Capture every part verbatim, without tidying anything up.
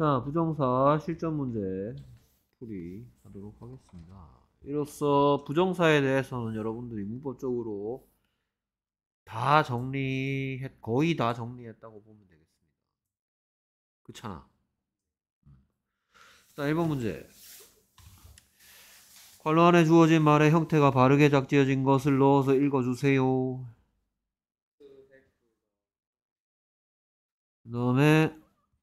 자, 부정사 실전 문제 풀이 하도록 하겠습니다. 이로써 부정사에 대해서는 여러분들이 문법적으로 다 정리했, 거의 다 정리했다고 보면 되겠습니다. 그렇잖아. 자, 일 번 문제. 괄호 안에 주어진 말의 형태가 바르게 작지어진 것을 넣어서 읽어주세요. 그 다음에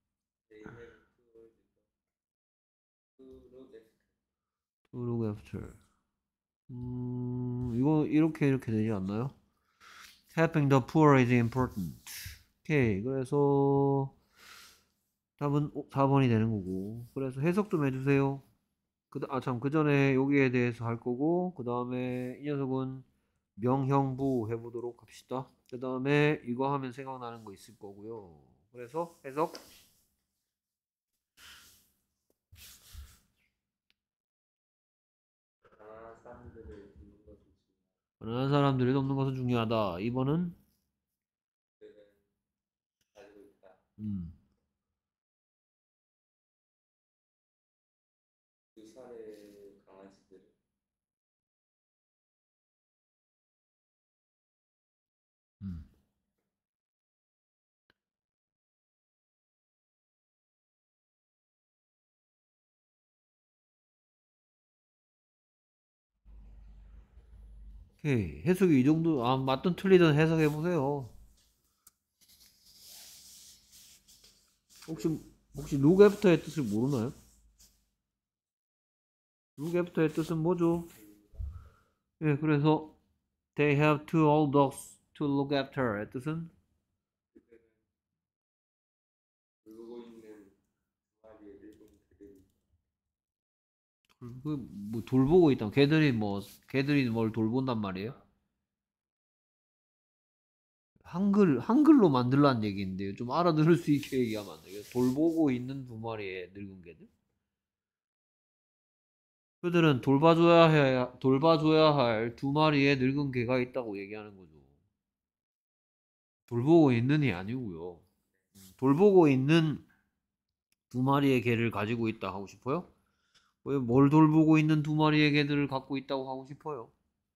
to look after. 음, 이거 이렇게 이렇게 되지 않나요? Helping the poor is important. 오케이. 그래서 답은 사 번이 되는 거고. 그래서 해석 좀 해주세요. 그, 아, 참, 그 전에 여기에 대해서 할 거고, 그 다음에 이 녀석은 명형부 해보도록 합시다. 그 다음에 이거 하면 생각나는 거 있을 거고요. 그래서 해석. 가난한 사람들이 돕는 것은 중요하다. 이 번은 음. 음. 오케이. 해석이 이 정도, 아, 맞든 틀리든 해석해 보세요. 혹시, 혹시 look after의 뜻을 모르나요? look after의 뜻은 뭐죠? 예, 그래서 they have two old dogs to look after의 뜻은 그 뭐 돌보고 있다. 걔들이 뭐 걔들이 뭘 돌본단 말이에요? 한글 한글로 만들라는 얘기인데요. 좀 알아들을 수 있게 얘기하면 안 돼요? 돌보고 있는 두 마리의 늙은 개들. 그들은 돌봐줘야 해 돌봐줘야 할 두 마리의 늙은 개가 있다고 얘기하는 거죠. 돌보고 있는이 아니고요. 돌보고 있는 두 마리의 개를 가지고 있다 하고 싶어요? 왜 뭘 돌보고 있는 두 마리의 개들을 갖고 있다고 하고 싶어요?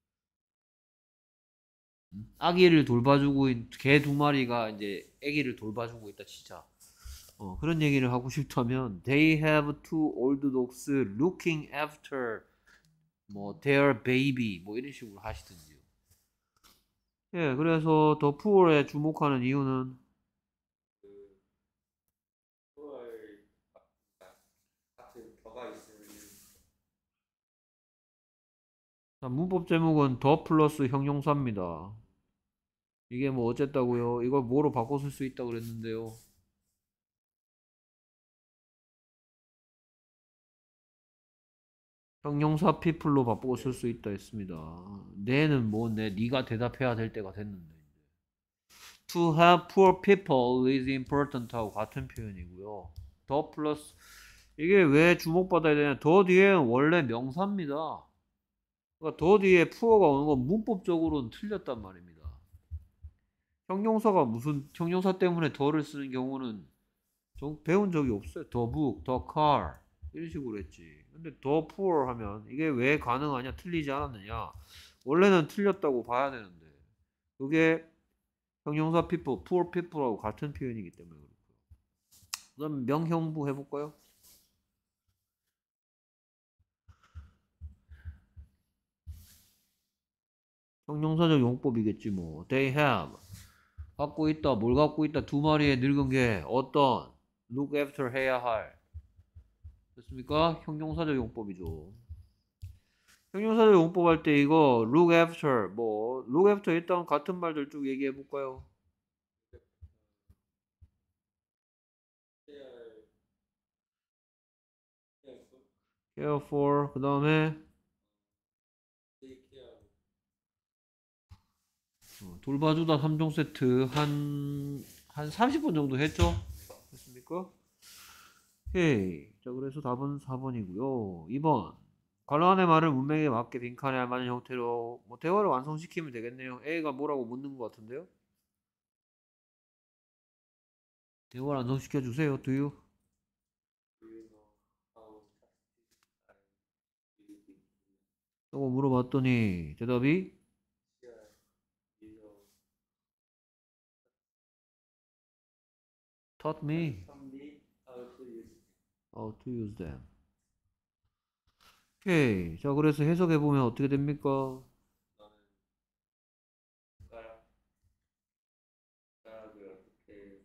아기를 돌봐주고 개 두 마리가 이제 아기를 돌봐주고 있다 진짜. 어, 그런 얘기를 하고 싶다면 they have two old dogs looking after 뭐 their baby 뭐 이런 식으로 하시든지요. 예, 그래서 더 poor에 주목하는 이유는 자, 문법 제목은 더 플러스 형용사입니다. 이게 뭐 어쨌다고요? 이걸 뭐로 바꿔 쓸 수 있다고 그랬는데요. 형용사 people로 바꾸고 쓸 수 있다 했습니다. 내는 뭐, 내, 네가 대답해야 될 때가 됐는데. To have poor people is important 하고 같은 표현이고요. 더 플러스, 이게 왜 주목받아야 되냐? 더 뒤에는 원래 명사입니다. 그러니까 더 뒤에 poor가 오는 건 문법적으로는 틀렸단 말입니다. 형용사가 무슨, 형용사 때문에 더를 쓰는 경우는 좀 배운 적이 없어요. 더 book, 더 car 이런 식으로 했지. 근데 더 poor 하면 이게 왜 가능하냐? 틀리지 않았느냐? 원래는 틀렸다고 봐야 되는데 그게 형용사 people, poor people하고 같은 표현이기 때문에 그렇고요. 그럼 명형부 해볼까요? 형용사적 용법이겠지 뭐. They have 갖고 있다. 뭘 갖고 있다? 두 마리의 늙은 개. 어떤? look after 해야 할. 됐습니까? 형용사적 용법이죠. 형용사적 용법 할 때 이거 look after 뭐 look after 일단 같은 말들 쭉 얘기해 볼까요? care for 그 다음에 돌봐주다 삼 종 세트 한 한 삼십 번 정도 했죠? 됐습니까? 오케이. 자, 그래서 답은 사 번이고요. 이 번. 괄호 안의 말을 문맥에 맞게 빈칸에 알맞은 형태로 뭐 대화를 완성시키면 되겠네요. A가 뭐라고 묻는 것 같은데요? 대화를 완성시켜 주세요. Do you? 라고 물어봤더니 대답이 taught me how to use them. 오케이. 자, 그래서 해석해보면 어떻게 됩니까? 숟가락, 숟가락을 어떻게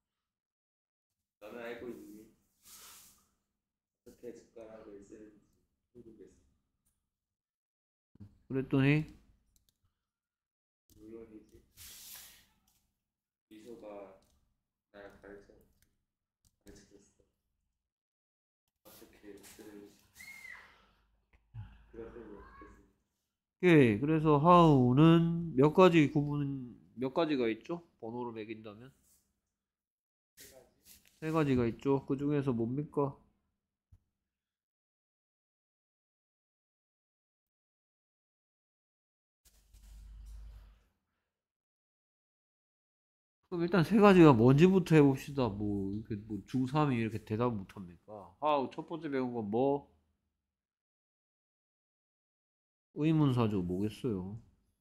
너는 알고 있니? 어떻게 숟가락을 쓰는지 모르겠어. 그랬더니 물론이지. 미소가 날 가르쳐 가르쳐줬어. 어떻게 쓰는지. 그것을 어떻게 쓰는지. 오케이. 그래서 how는 몇 가지 구분 몇 가지가 있죠? 번호로 매긴다면 세 가지. 세 가지가 있죠. 그 중에서 뭡니까? 그럼 일단 세 가지가 뭔지부터 해봅시다. 뭐 이렇게 뭐 중삼이 이렇게 대답 못합니까? how 첫 번째 배운 건 뭐? 의문사죠. 뭐겠어요?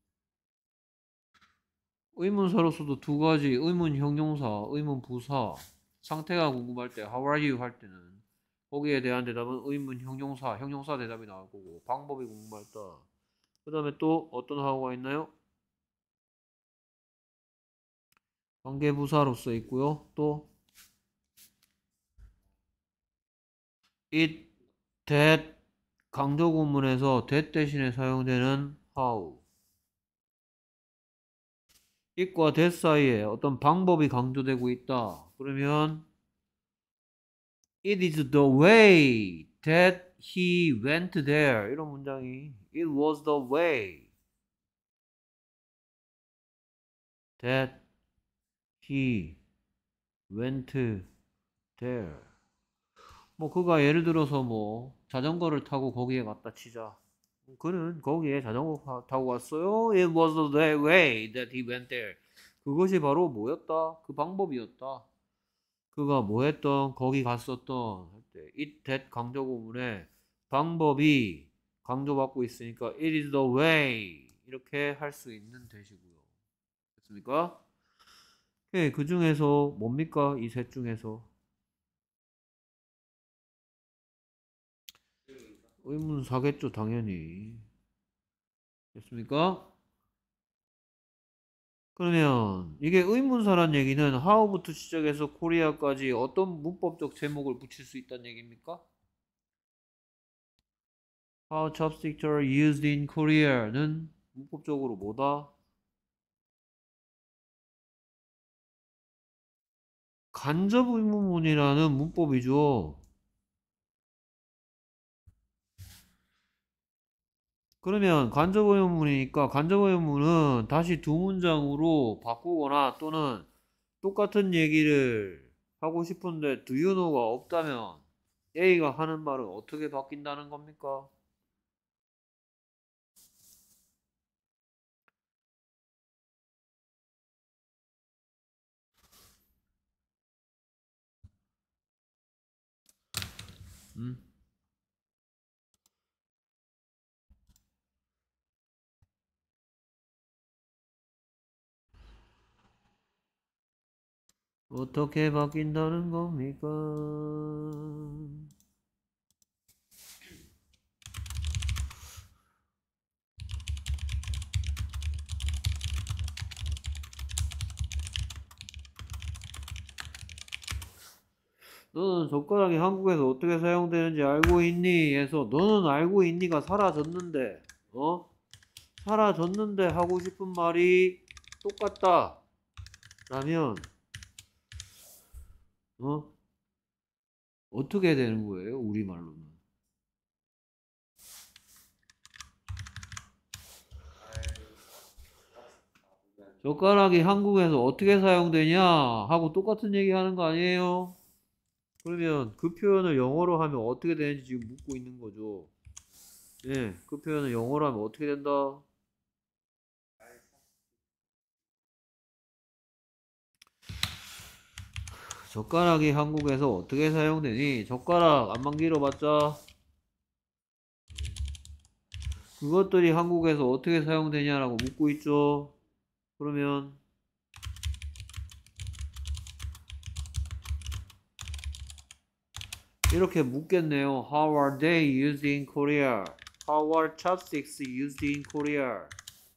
의문사로서도 두 가지 의문 형용사, 의문 부사. 상태가 궁금할 때 how are you 할 때는 거기에 대한 대답은 의문 형용사, 형용사 대답이 나올 거고 방법이 궁금할 때 그 다음에 또 어떤 how가 있나요? 관계부사로서 있고요. 또 it, that 강조 구문에서 that 대신에 사용되는 how. it과 that 사이에 어떤 방법이 강조되고 있다. 그러면 it is the way that he went there. 이런 문장이 it was the way that he went there. 뭐 그가 예를 들어서 뭐 자전거를 타고 거기에 갔다 치자. 그는 거기에 자전거 타고 갔어요. It was the way that he went there. 그것이 바로 뭐였다? 그 방법이었다. 그가 뭐 했던, 거기 갔었던 할 때, it, that 강조 구문에 방법이 강조받고 있으니까 it is the way 이렇게 할 수 있는 대시고요. 됐습니까? 오케이, 그 중에서 뭡니까? 이 셋 중에서 의문사겠죠, 당연히. 됐습니까? 그러면 이게 의문사란 얘기는 how부터 시작해서 코리아까지 어떤 문법적 제목을 붙일 수 있다는 얘기입니까? How chopsticks are used in Korea는 문법적으로 뭐다? 간접 의문문이라는 문법이죠. 그러면 간접 의문문이니까 간접 의문문은 다시 두 문장으로 바꾸거나 또는 똑같은 얘기를 하고 싶은데 do you know가 없다면 A가 하는 말은 어떻게 바뀐다는 겁니까? 음? 어떻게 바뀐다는 겁니까? 너는 젓가락이 한국에서 어떻게 사용되는지 알고 있니? 해서 너는 알고 있니가 사라졌는데 어? 사라졌는데 하고 싶은 말이 똑같다 라면 어? 어떻게 되는 거예요? 우리말로는 젓가락이 한국에서 어떻게 사용되냐 하고 똑같은 얘기 하는 거 아니에요? 그러면 그 표현을 영어로 하면 어떻게 되는지 지금 묻고 있는 거죠. 예, 그 표현을 영어로 하면 어떻게 된다? 젓가락이 한국에서 어떻게 사용되니? 젓가락 안만 길어봤자 그것들이 한국에서 어떻게 사용되냐라고 묻고 있죠. 그러면 이렇게 묻겠네요. How are they used in Korea? How are chopsticks used in Korea?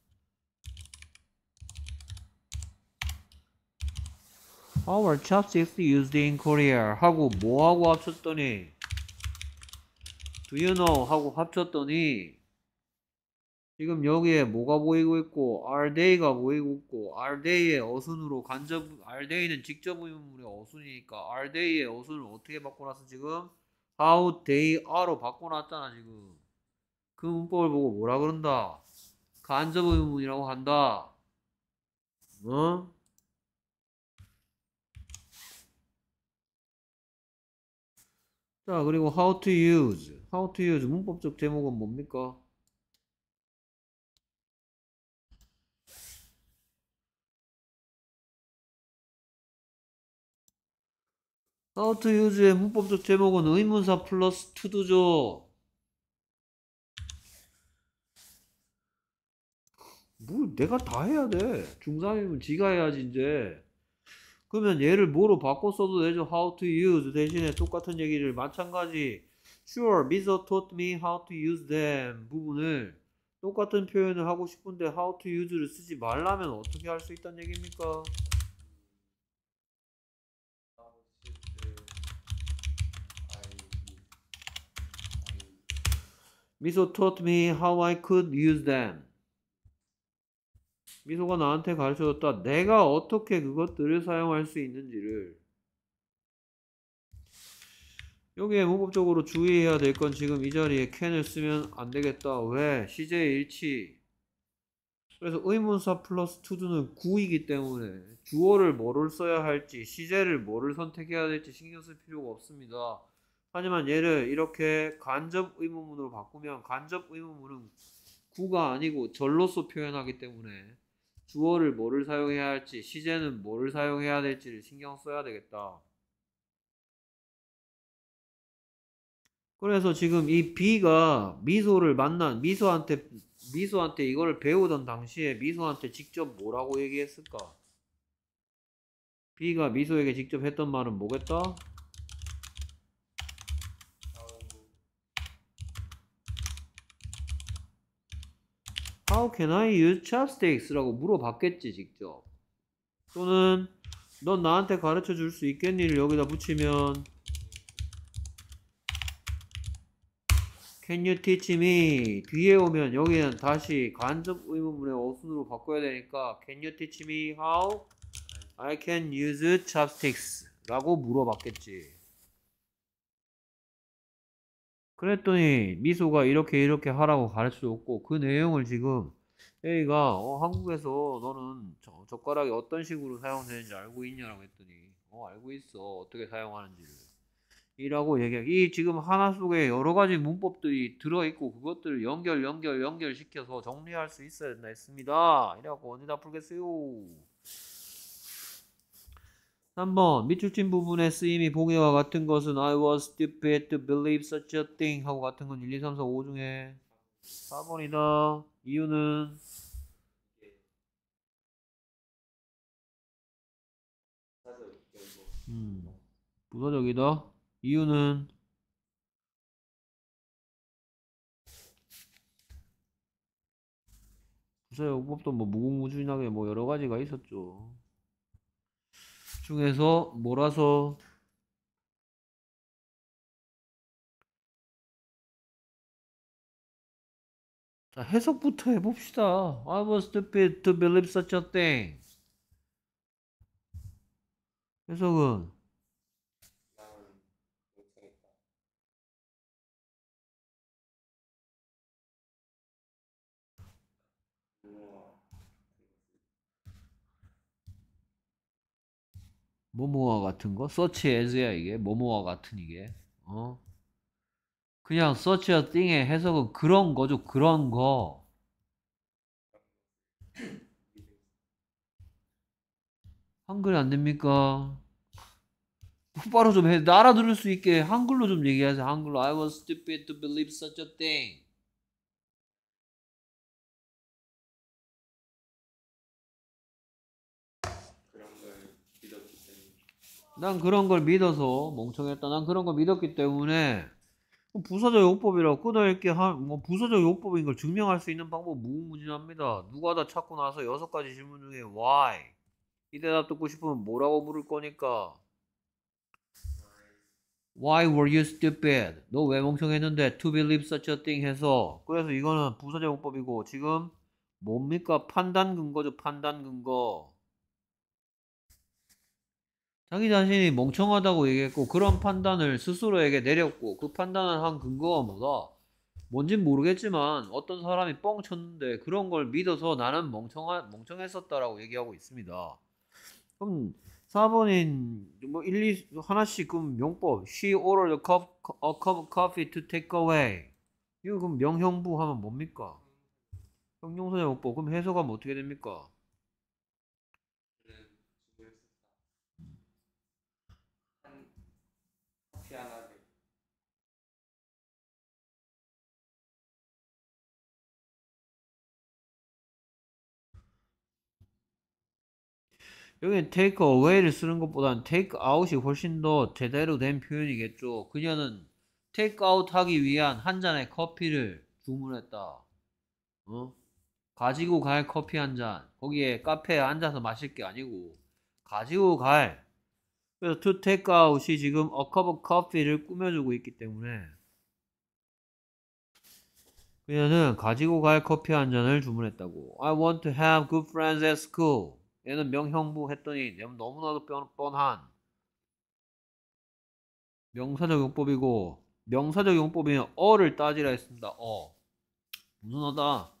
How are chopsticks used in Korea? 하고 뭐하고 합쳤더니 Do you know? 하고 합쳤더니 지금 여기에 뭐가 보이고 있고 are they가 보이고 있고 are they의 어순으로 간접 are they는 직접 의문문의 어순이니까 are they의 어순을 어떻게 바꿔놨어 지금? How they are로 바꿔놨잖아 지금. 그 문법을 보고 뭐라 그런다? 간접 의문문이라고 한다. 어? 자 그리고 how to use how to use 문법적 제목은 뭡니까? how to use의 문법적 제목은 의문사 플러스 to도죠. 뭐 내가 다 해야 돼. 중삼이면 지가 해야지 이제. 그러면 얘를 뭐로 바꿔 써도 되죠. how to use 대신에 똑같은 얘기를 마찬가지 sure, 미소 taught me how to use them 부분을 똑같은 표현을 하고 싶은데 how to use를 쓰지 말라면 어떻게 할 수 있다는 얘기입니까? 미소 taught me how I could use them. 미소가 나한테 가르쳐줬다. 내가 어떻게 그것들을 사용할 수 있는지를. 여기에 문법적으로 주의해야 될 건 지금 이 자리에 can을 쓰면 안 되겠다. 왜? 시제의 일치. 그래서 의문사 플러스 to도는 구이기 때문에 주어를 뭐를 써야 할지 시제를 뭐를 선택해야 될지 신경 쓸 필요가 없습니다. 하지만 얘를 이렇게 간접 의문문으로 바꾸면 간접 의문문은 구가 아니고 절로서 표현하기 때문에 주어를 뭐를 사용해야 할지 시제는 뭐를 사용해야 될지를 신경 써야 되겠다. 그래서 지금 이 B가 미소를 만난 미소한테 미소한테 이걸 배우던 당시에 미소한테 직접 뭐라고 얘기했을까? B가 미소에게 직접 했던 말은 뭐겠다? How can I use chopsticks? 라고 물어봤겠지 직접. 또는 넌 나한테 가르쳐 줄 수 있겠니를 여기다 붙이면 Can you teach me? 뒤에 오면 여기는 다시 간접 의문문의 어순으로 바꿔야 되니까 Can you teach me how I can use chopsticks? 라고 물어봤겠지. 그랬더니 미소가 이렇게 이렇게 하라고 가르쳐줬고 그 내용을 지금 A가 어, 한국에서 너는 저, 젓가락이 어떤 식으로 사용되는지 알고 있냐라고 했더니 어 알고 있어 어떻게 사용하는지를 이라고 얘기하기 이 지금 하나 속에 여러 가지 문법들이 들어있고 그것들을 연결 연결 연결시켜서 정리할 수 있어야 된다 했습니다. 이래갖고 언제 다 풀겠어요? 삼 번 밑줄 친 부분의 쓰임이 보기와 같은 것은 I was stupid to believe such a thing 하고 같은 건 일, 이, 삼, 사, 오 중에 사 번이다. 이유는 음, 부사적이다. 이유는 부사용법도 뭐 무궁무진하게 뭐 여러 가지가 있었죠. 중에서 뭐라서 자, 해석부터 해봅시다. I was stupid to believe such a thing. 해석은 나는 멍청했다. 우와. 뭐뭐와 같은 거? such as야 이게 뭐뭐와 같은 이게 어? 그냥 such a thing의 해석은 그런 거죠. 그런 거. 한글이 안 됩니까? 똑바로 좀 해. 알아들을 수 있게 한글로 좀 얘기하세요. 한글로 I was stupid to believe such a thing. 난 그런 걸 믿어서 멍청했다. 난 그런 걸 믿었기 때문에 부사적 용법이라고 끊어읽기 한, 뭐 부사적 용법인 걸 증명할 수 있는 방법 무궁무진합니다. 누가 다 찾고 나서 여섯 가지 질문 중에 why 이 대답 듣고 싶으면 뭐라고 물을 거니까 why were you stupid? 너 왜 멍청했는데 to believe such a thing 해서 그래서 이거는 부사적 용법이고 지금 뭡니까? 판단 근거죠. 판단 근거. 자기 자신이 멍청하다고 얘기했고 그런 판단을 스스로에게 내렸고 그 판단을 한 근거가 뭐다? 뭔진 모르겠지만 어떤 사람이 뻥 쳤는데 그런 걸 믿어서 나는 멍청하, 멍청했었다라고 얘기하고 있습니다. 그럼 사 번인 뭐 일, 이 하나씩 그럼 명법 She ordered a cup, a cup of coffee to take away. 이거 그럼 명형부 하면 뭡니까? 형용사 용법. 그럼 해석하면 어떻게 됩니까? 는 중요했었다. 한 커피 하나를 여기는 take away를 쓰는 것보다는 take out이 훨씬 더 제대로 된 표현이겠죠. 그녀는 take out 하기 위한 한 잔의 커피를 주문했다. 어? 가지고 갈 커피 한 잔. 거기에 카페에 앉아서 마실 게 아니고 가지고 갈. 그래서 to take out이 지금 a cup of coffee를 꾸며주고 있기 때문에 그녀는 가지고 갈 커피 한 잔을 주문했다고. I want to have good friends at school. 얘는 명형부 했더니 너무나도 뻔한 명사적 용법이고 명사적 용법이면 어를 따지라 했습니다. 어. 무슨 어다?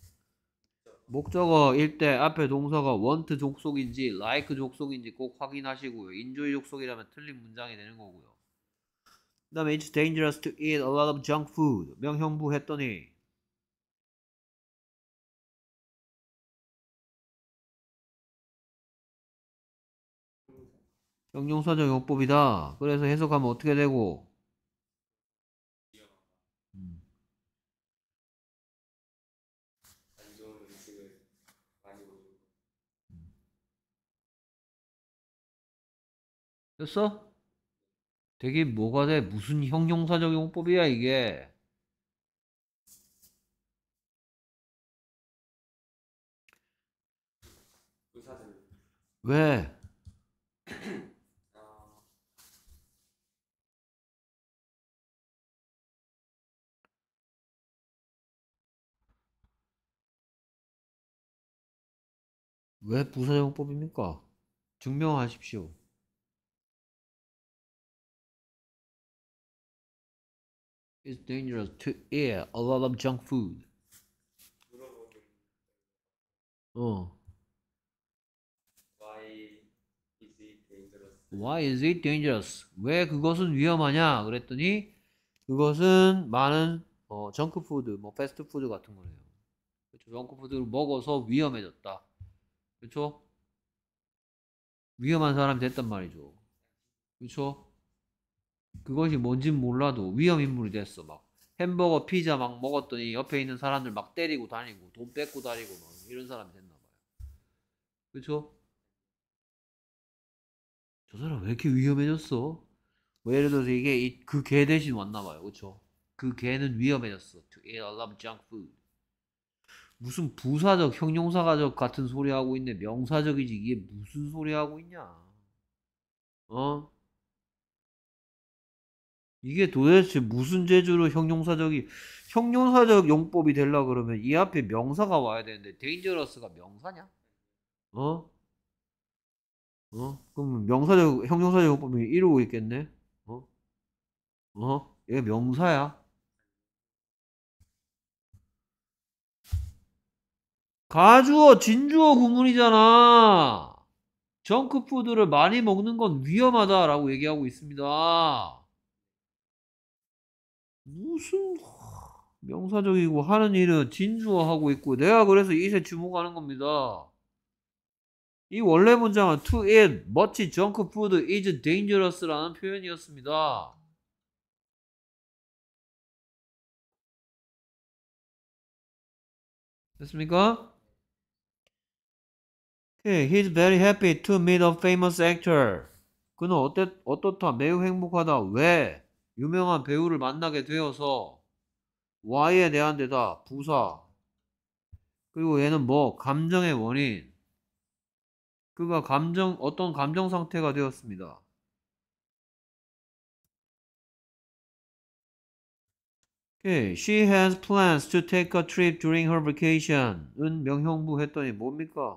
목적어일 때 앞에 동사가 want 족속인지 like 족속인지 꼭 확인하시고요. enjoy 족속이라면 틀린 문장이 되는 거고요. 그 다음에 it's dangerous to eat a lot of junk food. 명형부 했더니 형용사적 용법이다. 그래서 해석하면 어떻게 되고? 음. 안 좋은 음식을 많이 먹는 거. 됐어? 되게 뭐가 돼? 무슨 형용사적 용법이야 이게? 의사들 왜? 아, 왜 부사적 용법입니까? 증명하십시오. It's dangerous to eat a lot of junk food. 물어보는 어. why is it dangerous? Why is it dangerous? 왜 그것은 위험하냐? 그랬더니 그것은 많은 어, 정크푸드, 뭐 패스트푸드 같은 거네요. 그렇죠? 정크푸드를 먹어서 위험해졌다. 그렇죠? 위험한 사람이 됐단 말이죠. 그렇죠? 그것이 뭔진 몰라도 위험 인물이 됐어. 막 햄버거, 피자 막 먹었더니 옆에 있는 사람들 막 때리고 다니고 돈 뺏고 다니고 막 이런 사람이 됐나 봐요. 그렇죠? 저 사람 왜 이렇게 위험해졌어? 뭐 예를 들어서 이게 그 개 대신 왔나 봐요. 그렇죠? 그 개는 위험해졌어. To eat a lot of junk food. 무슨 부사적, 형용사가적 같은 소리 하고 있네. 명사적이지. 이게 무슨 소리 하고 있냐? 어? 이게 도대체 무슨 재주로 형용사적이 형용사적 용법이 되려 그러면 이 앞에 명사가 와야 되는데 dangerous가 명사냐? 어? 어? 그럼 명사적 형용사적 용법이 이루고 있겠네? 어? 어? 얘 명사야? 가주어, 진주어 구문이잖아. 정크푸드를 많이 먹는 건 위험하다라고 얘기하고 있습니다. 무슨 명사적이고 하는 일은 진주어 하고 있고 내가 그래서 이세 주목하는 겁니다. 이 원래 문장은 to eat much junk food is dangerous라는 표현이었습니다. 됐습니까? Okay, he's very happy to meet a famous actor. 그는 어때, 어떻다? 매우 행복하다. 왜? 유명한 배우를 만나게 되어서 Y에 대한 데다 부사. 그리고 얘는 뭐? 감정의 원인. 그가 감정, 어떤 감정 상태가 되었습니다. 오케이. She has plans to take a trip during her vacation. 은 명형부 했더니 뭡니까?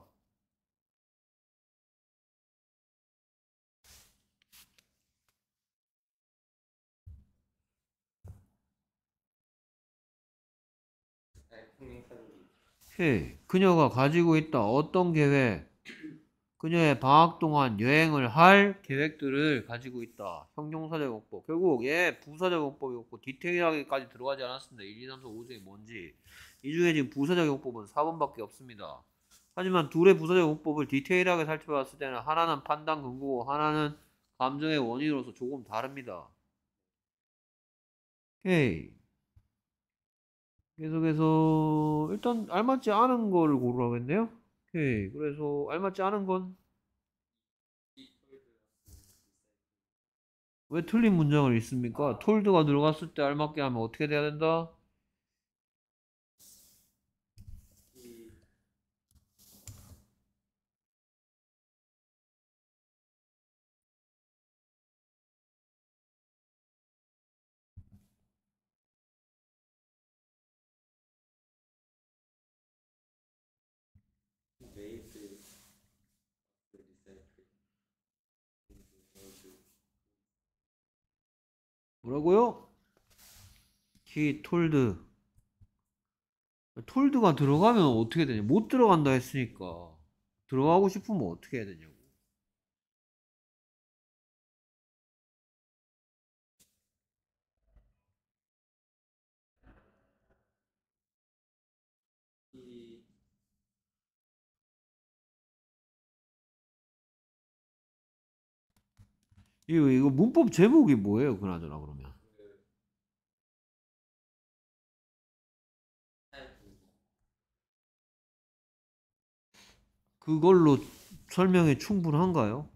아니, 평행사들이 오케이. 그녀가 가지고 있다. 어떤 계획? 그녀의 방학 동안 여행을 할 계획들을 가지고 있다. 형용사적 용법. 결국 얘 부사적 용법이었고 디테일하게까지 들어가지 않았습니다. 일, 이, 삼, 사, 오 중에 뭔지. 이 중에 지금 부사적 용법은 사 번밖에 없습니다. 하지만 둘의 부사적 용법을 디테일하게 살펴봤을 때는 하나는 판단 근거고 하나는 감정의 원인으로서 조금 다릅니다. 오케이. 계속해서 일단 알맞지 않은 거를 고르라겠네요. 오케이. 그래서 알맞지 않은 건 왜 틀린 문장을 읽습니까? 톨드가 들어갔을 때 알맞게 하면 어떻게 돼야 된다? 이 메이드 리사이클 모두 뭐라고요? He told. 톨드가 들어가면 어떻게 되냐? 못 들어간다 했으니까 들어가고 싶으면 어떻게 해야 되냐고. 이 이거 이거 문법 제목이 뭐예요? 그나저나 그러면 그 타입 그걸로 설명이 충분한가요?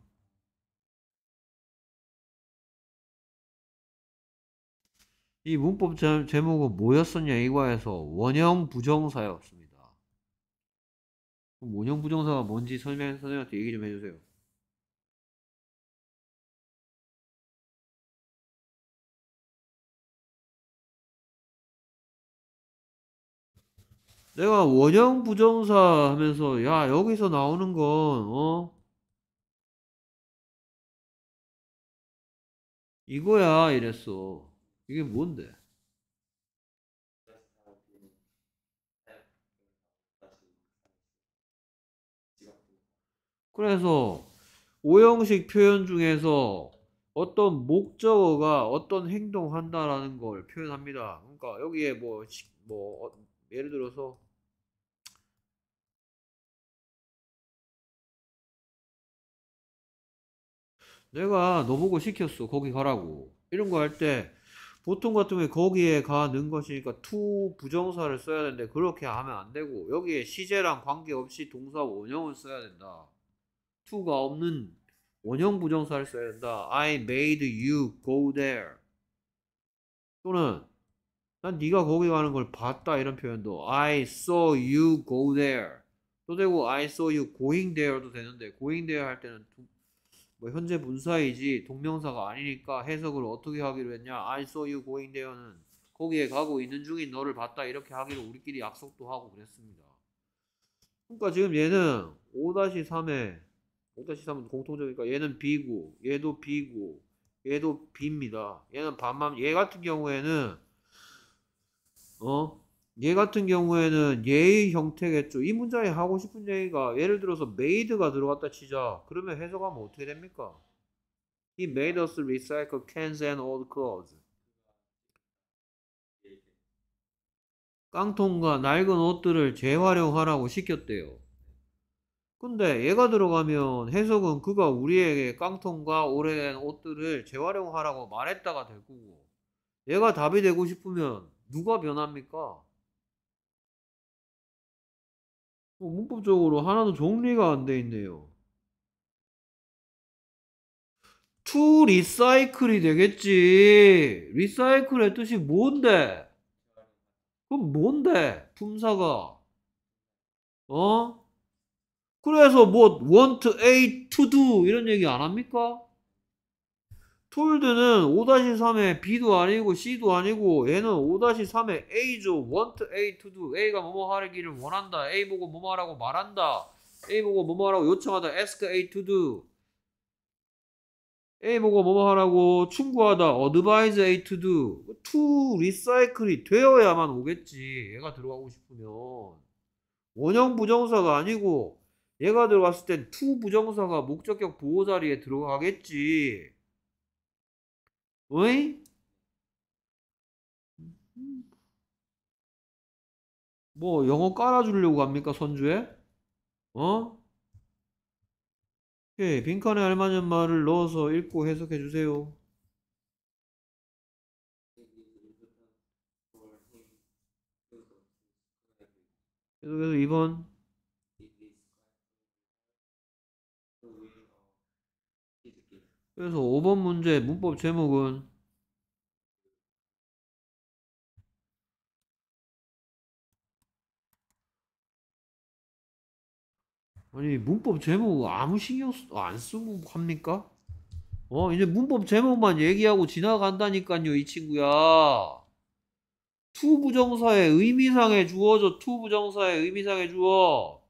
이 문법 제, 제목은 뭐였었냐 이과에서 원형 부정사였습니다. 그럼 원형 부정사가 뭔지 설명 선생님한테 얘기 좀 해주세요. 내가 원형 부정사 하면서 야 여기서 나오는 건 어? 이거야 이랬어. 이게 뭔데? 그래서 오형식 표현 중에서 어떤 목적어가 어떤 행동한다라는 걸 표현합니다. 그러니까 여기에 뭐, 시- 뭐 어, 예를 들어서 내가 너보고 시켰어. 거기 가라고. 이런 거 할 때 보통 같은 경우에 거기에 가는 것이니까 to 부정사를 써야 되는데 그렇게 하면 안 되고 여기에 시제랑 관계없이 동사 원형을 써야 된다. to가 없는 원형 부정사를 써야 된다. I made you go there. 또는 난 네가 거기 가는 걸 봤다 이런 표현도 I saw you go there 또 되고 I saw you going there도 되는데 going there 할 때는 뭐 현재 분사이지 동명사가 아니니까 해석을 어떻게 하기로 했냐 I saw you going there는 거기에 가고 있는 중인 너를 봤다 이렇게 하기로 우리끼리 약속도 하고 그랬습니다. 그러니까 지금 얘는 오 삼에 오 삼은 공통적이니까 얘는 B고 얘도 B고 얘도 B입니다. 얘는 반만 얘 같은 경우에는 어? 얘 같은 경우에는 얘의 형태겠죠. 이 문장에 하고 싶은 얘기가 예를 들어서 made가 들어갔다 치자. 그러면 해석하면 어떻게 됩니까? He made us recycle cans and old clothes. 깡통과 낡은 옷들을 재활용하라고 시켰대요. 근데 얘가 들어가면 해석은 그가 우리에게 깡통과 오래된 옷들을 재활용하라고 말했다가 될 거고 얘가 답이 되고 싶으면 누가 변합니까? 뭐 문법적으로 하나도 정리가 안 돼 있네요. to recycle이 되겠지. recycle의 뜻이 뭔데? 그럼 뭔데? 품사가. 어? 그래서 뭐 want A to do 이런 얘기 안 합니까? told는 오 삼의 B도 아니고 C도 아니고 얘는 오 삼의 A죠. want A to do. A가 뭐뭐 하기를 원한다. A 보고 뭐뭐 하라고 말한다. A 보고 뭐뭐 하라고 요청하다. ask A to do. A 보고 뭐뭐 하라고 충고하다. advise A to do. to recycle이 되어야만 오겠지. 얘가 들어가고 싶으면. 원형 부정사가 아니고 얘가 들어갔을 땐 to 부정사가 목적격 보호 자리에 들어가겠지. 어이? 뭐 영어 깔아주려고 합니까 선주에? 어? 오케이. 빈칸에 알맞은 말을 넣어서 읽고 해석해 주세요. 계속해서 이 번. 그래서 오 번 문제 문법 제목은 아니 문법 제목 아무 신경 쓰- 안 쓰고 합니까? 어 이제 문법 제목만 얘기하고 지나간다니까요 이 친구야. to 부정사의 의미상의 주어죠. to 부정사의 의미상의 주어.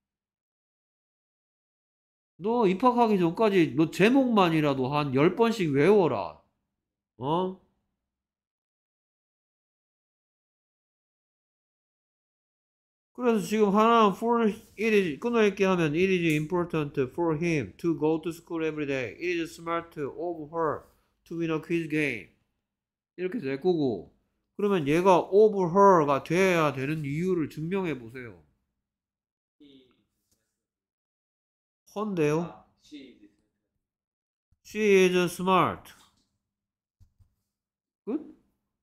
너 입학하기 전까지 너 제목만이라도 한 열 번씩 외워라. 어? 그래서 지금 하나는 for it is 끊어읽기 하면 it is important for him to go to school every day. It is smart of her to win a quiz game. 이렇게 될 거고. 그러면 얘가 of her가 돼야 되는 이유를 증명해 보세요. 헌데요. She is smart. 끝?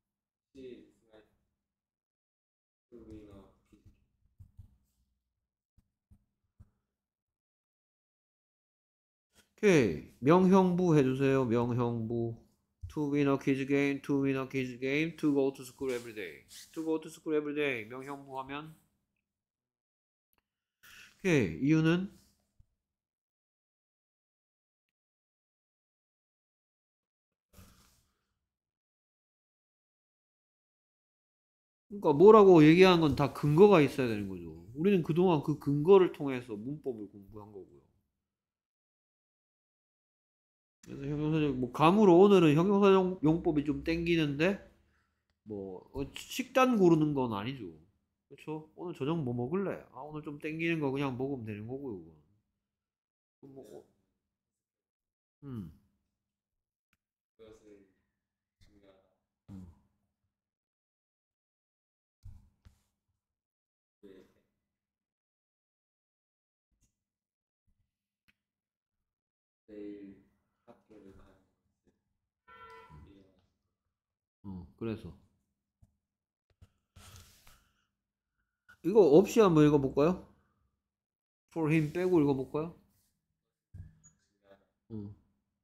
오케이. 명형부 해주세요. 명형부. To win a quiz game, to win a quiz game, to go to school every day. To go to school every day. 명형부 하면. 오케이. 이유는? 그러니까 뭐라고 얘기한 건 다 근거가 있어야 되는 거죠. 우리는 그동안 그 근거를 통해서 문법을 공부한 거고요. 그래서 형용사적 뭐 감으로 오늘은 형용사 용법이 좀 땡기는데 뭐 어, 식단 고르는 건 아니죠. 그렇죠? 오늘 저녁 뭐 먹을래? 아 오늘 좀 땡기는 거 그냥 먹으면 되는 거고요. 그건. 뭐, 어, 음, 그것은 중요하다. 음. 네. 내일 학교를 가는 것을 이해하고 어, 그래서 이거 없이 한번 읽어볼까요? For him 빼고 읽어볼까요? 중요하다. 어,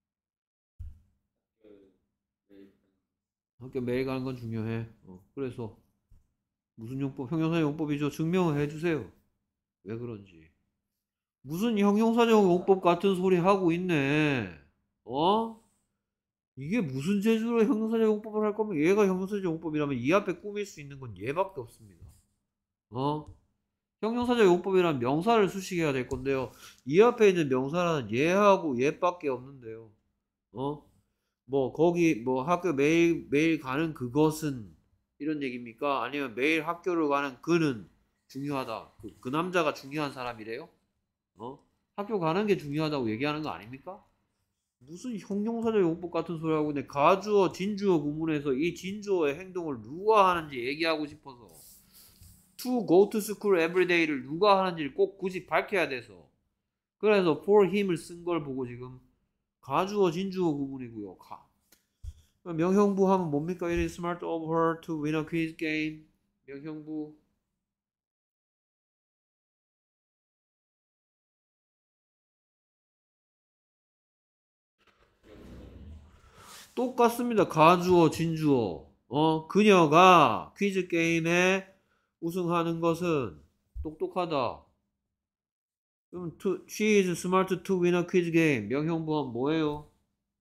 학교를 매일 가는 학교 매일 가는 건 중요해. 어, 그래서 무슨 용법? 형용사 용법이죠. 증명을 해주세요. 왜 그런지. 무슨 형용사적 용법 같은 소리 하고 있네. 어? 이게 무슨 재주로 형용사적 용법을 할 거면 얘가 형용사적 용법이라면 이 앞에 꾸밀 수 있는 건 얘밖에 없습니다. 어? 형용사적 용법이란 명사를 수식해야 될 건데요. 이 앞에 있는 명사는 얘하고 얘밖에 없는데요. 어? 뭐 거기 뭐 학교 매일 매일 가는 그것은 이런 얘기입니까? 아니면 매일 학교를 가는 그는 중요하다. 그, 그 남자가 중요한 사람이래요? 어? 학교 가는 게 중요하다고 얘기하는 거 아닙니까? 무슨 형용사적 용법 같은 소리 하고 있네. 가주어, 진주어 구문에서 이 진주어의 행동을 누가 하는지 얘기하고 싶어서 to go to school every day를 누가 하는지를 꼭 굳이 밝혀야 돼서 그래서 for him을 쓴 걸 보고 지금 가주어, 진주어 구문이고요. 가. 명형부 하면 뭡니까? It is smart of her to win a quiz game. 명형부. 똑같습니다. 가주어, 진주어. 어, 그녀가 퀴즈 게임에 우승하는 것은 똑똑하다. 그럼 to, she is smart to win a quiz game. 명형보험 뭐예요?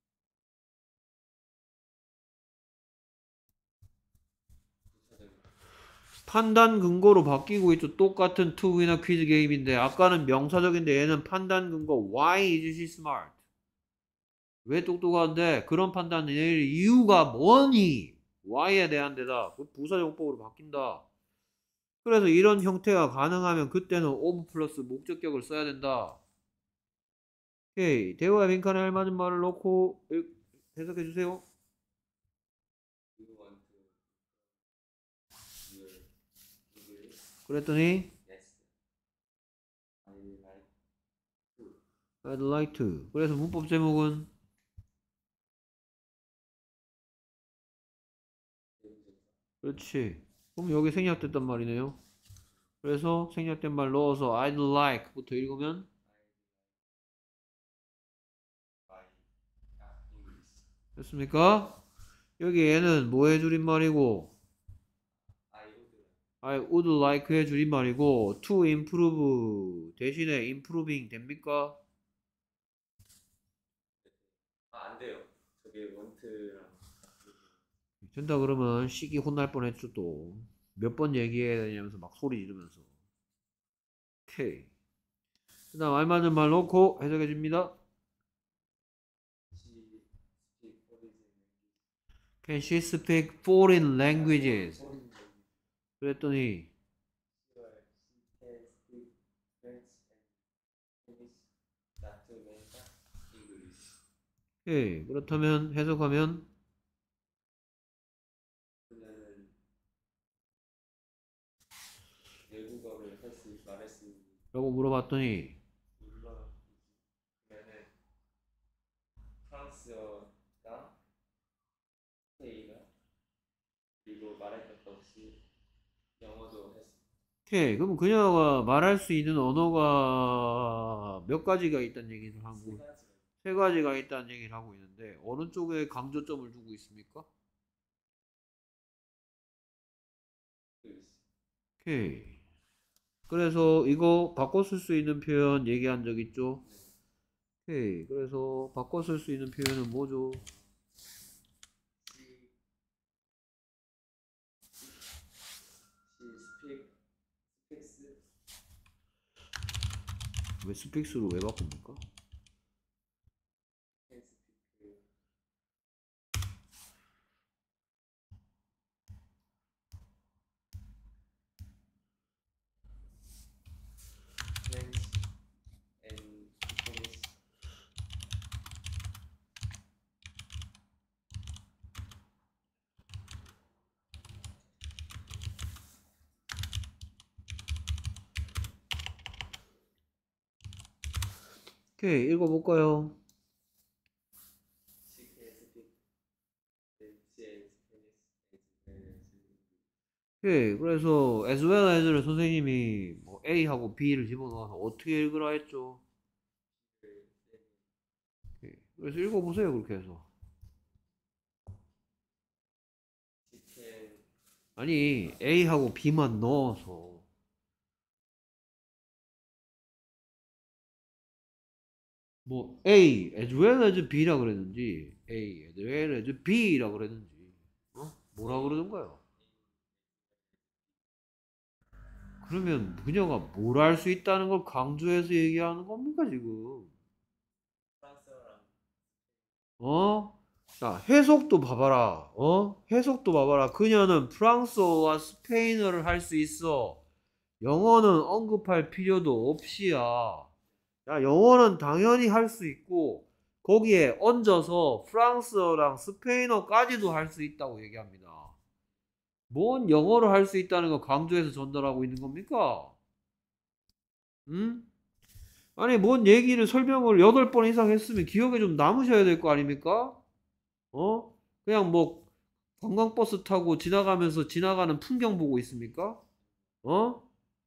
판단 근거로 바뀌고 있죠. 똑같은 to win a quiz game인데 아까는 명사적인데 얘는 판단 근거. Why is she smart? 왜 똑똑한데? 그런 판단을 이유가 뭐니? Why에 대한 대답. 부사용법으로 바뀐다. 그래서 이런 형태가 가능하면 그때는 of 플러스 목적격을 써야 된다. 오케이. 대화에 빈칸에 알맞은 말을 넣고 해석해 주세요. You want to your English? 그랬더니 Yes. I like to. I'd like to. 그래서 문법 제목은 그렇지. 그럼 여기 생략됐단 말이네요. 그래서 생략된 말 넣어서 I'd like부터 읽으면 I like English. 됐습니까? 여기 얘는 뭐의 줄임말이고 I would like. I would like의 줄임말이고 to improve 대신에 improving 됩니까? 아, 안 돼요. 저게 want랑 된다 그러면 시기 혼날 뻔했죠 또. 몇 번 얘기해야 되냐면서 막 소리 지르면서. 오케이. 그 다음 알맞은 말 넣고 해석해 줍니다. she speak origin Can she speak foreign languages? foreign language. 그랬더니 Sure, she can speak French and English, not to mention English. 오케이. 그렇다면 해석하면 그녀는 외국어를 할 수, 말할 수 있는 라고 물어봤더니 물론 그녀는 프랑스어가 스페인어 그리고 말할 것도 없이 영어도 했어. 오케이. 그럼 그녀가 말할 수 있는 언어가 몇 가지가 있다는 얘기를 세 하고 가지가 세 가지가 있다는 얘기를 하고 있는데 어느 쪽에 강조점을 두고 있습니까? 있어. 오케이. 그래서 이거 바꿔 쓸 수 있는 표현 얘기한 적 있죠? 오케이. 그래서 바꿔 쓸 수 있는 표현은 뭐죠? She, she speak, speaks 왜 스픽스로 왜 바꿉니까? can speak French and English. 오케이. 읽어볼까요? She can speak French and Spanish as well as English. 오케이. 그래서 as well as를 선생님이 뭐 A하고 B를 집어넣어서 어떻게 읽으라 했죠? 오케이. 그래서 읽어보세요. 그렇게 해서. She can 아니 A하고 B만 넣어서 뭐 A as well as B라 그랬는지 A as well as B라 그랬는지 어? 뭐라 그러던가요? 그러면 그녀가 뭘 할 수 있다는 걸 강조해서 얘기하는 겁니까 지금? 프랑스어랑 어? 자 해석도 봐봐라. 어? 해석도 봐봐라. 그녀는 프랑스어와 스페인어를 할 수 있어. 영어는 언급할 필요도 없이야. 야, 영어는 당연히 할 수 있고 거기에 얹어서 프랑스어랑 스페인어까지도 할 수 있다고 얘기합니다. 뭔 영어를 할 수 있다는 거 강조해서 전달하고 있는 겁니까? 응? 아니 뭔 얘기를 설명을 여덟 번 이상 했으면 기억에 좀 남으셔야 될 거 아닙니까? 어? 그냥 뭐 관광버스 타고 지나가면서 지나가는 풍경 보고 있습니까? 어?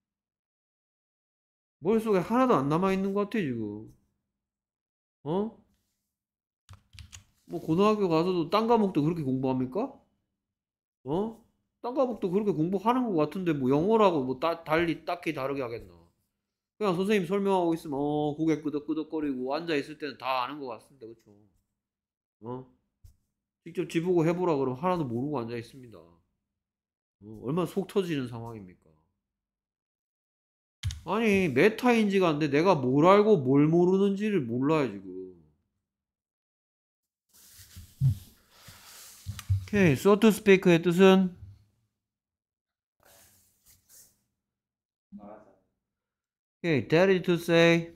머릿속에 하나도 안 남아있는 것 같아 지금. 어? 뭐 고등학교 가서도 딴 과목도 그렇게 공부합니까? 어? 딴 과목도 그렇게 공부하는 것 같은데 뭐 영어라고 뭐 따, 달리 딱히 다르게 하겠나? 그냥 선생님 설명하고 있으면 어 고개 끄덕끄덕거리고 앉아 있을 때는 다 아는 것 같습니다, 그렇죠? 어? 직접 지보고 해보라 그러면 하나도 모르고 앉아 있습니다. 어, 얼마나 속 터지는 상황입니까? 아니 메타인지가 안 돼. 내가 뭘 알고 뭘 모르는지를 몰라요 지금. 오케이, so to speak의 뜻은 말하자. 오케이, that is to say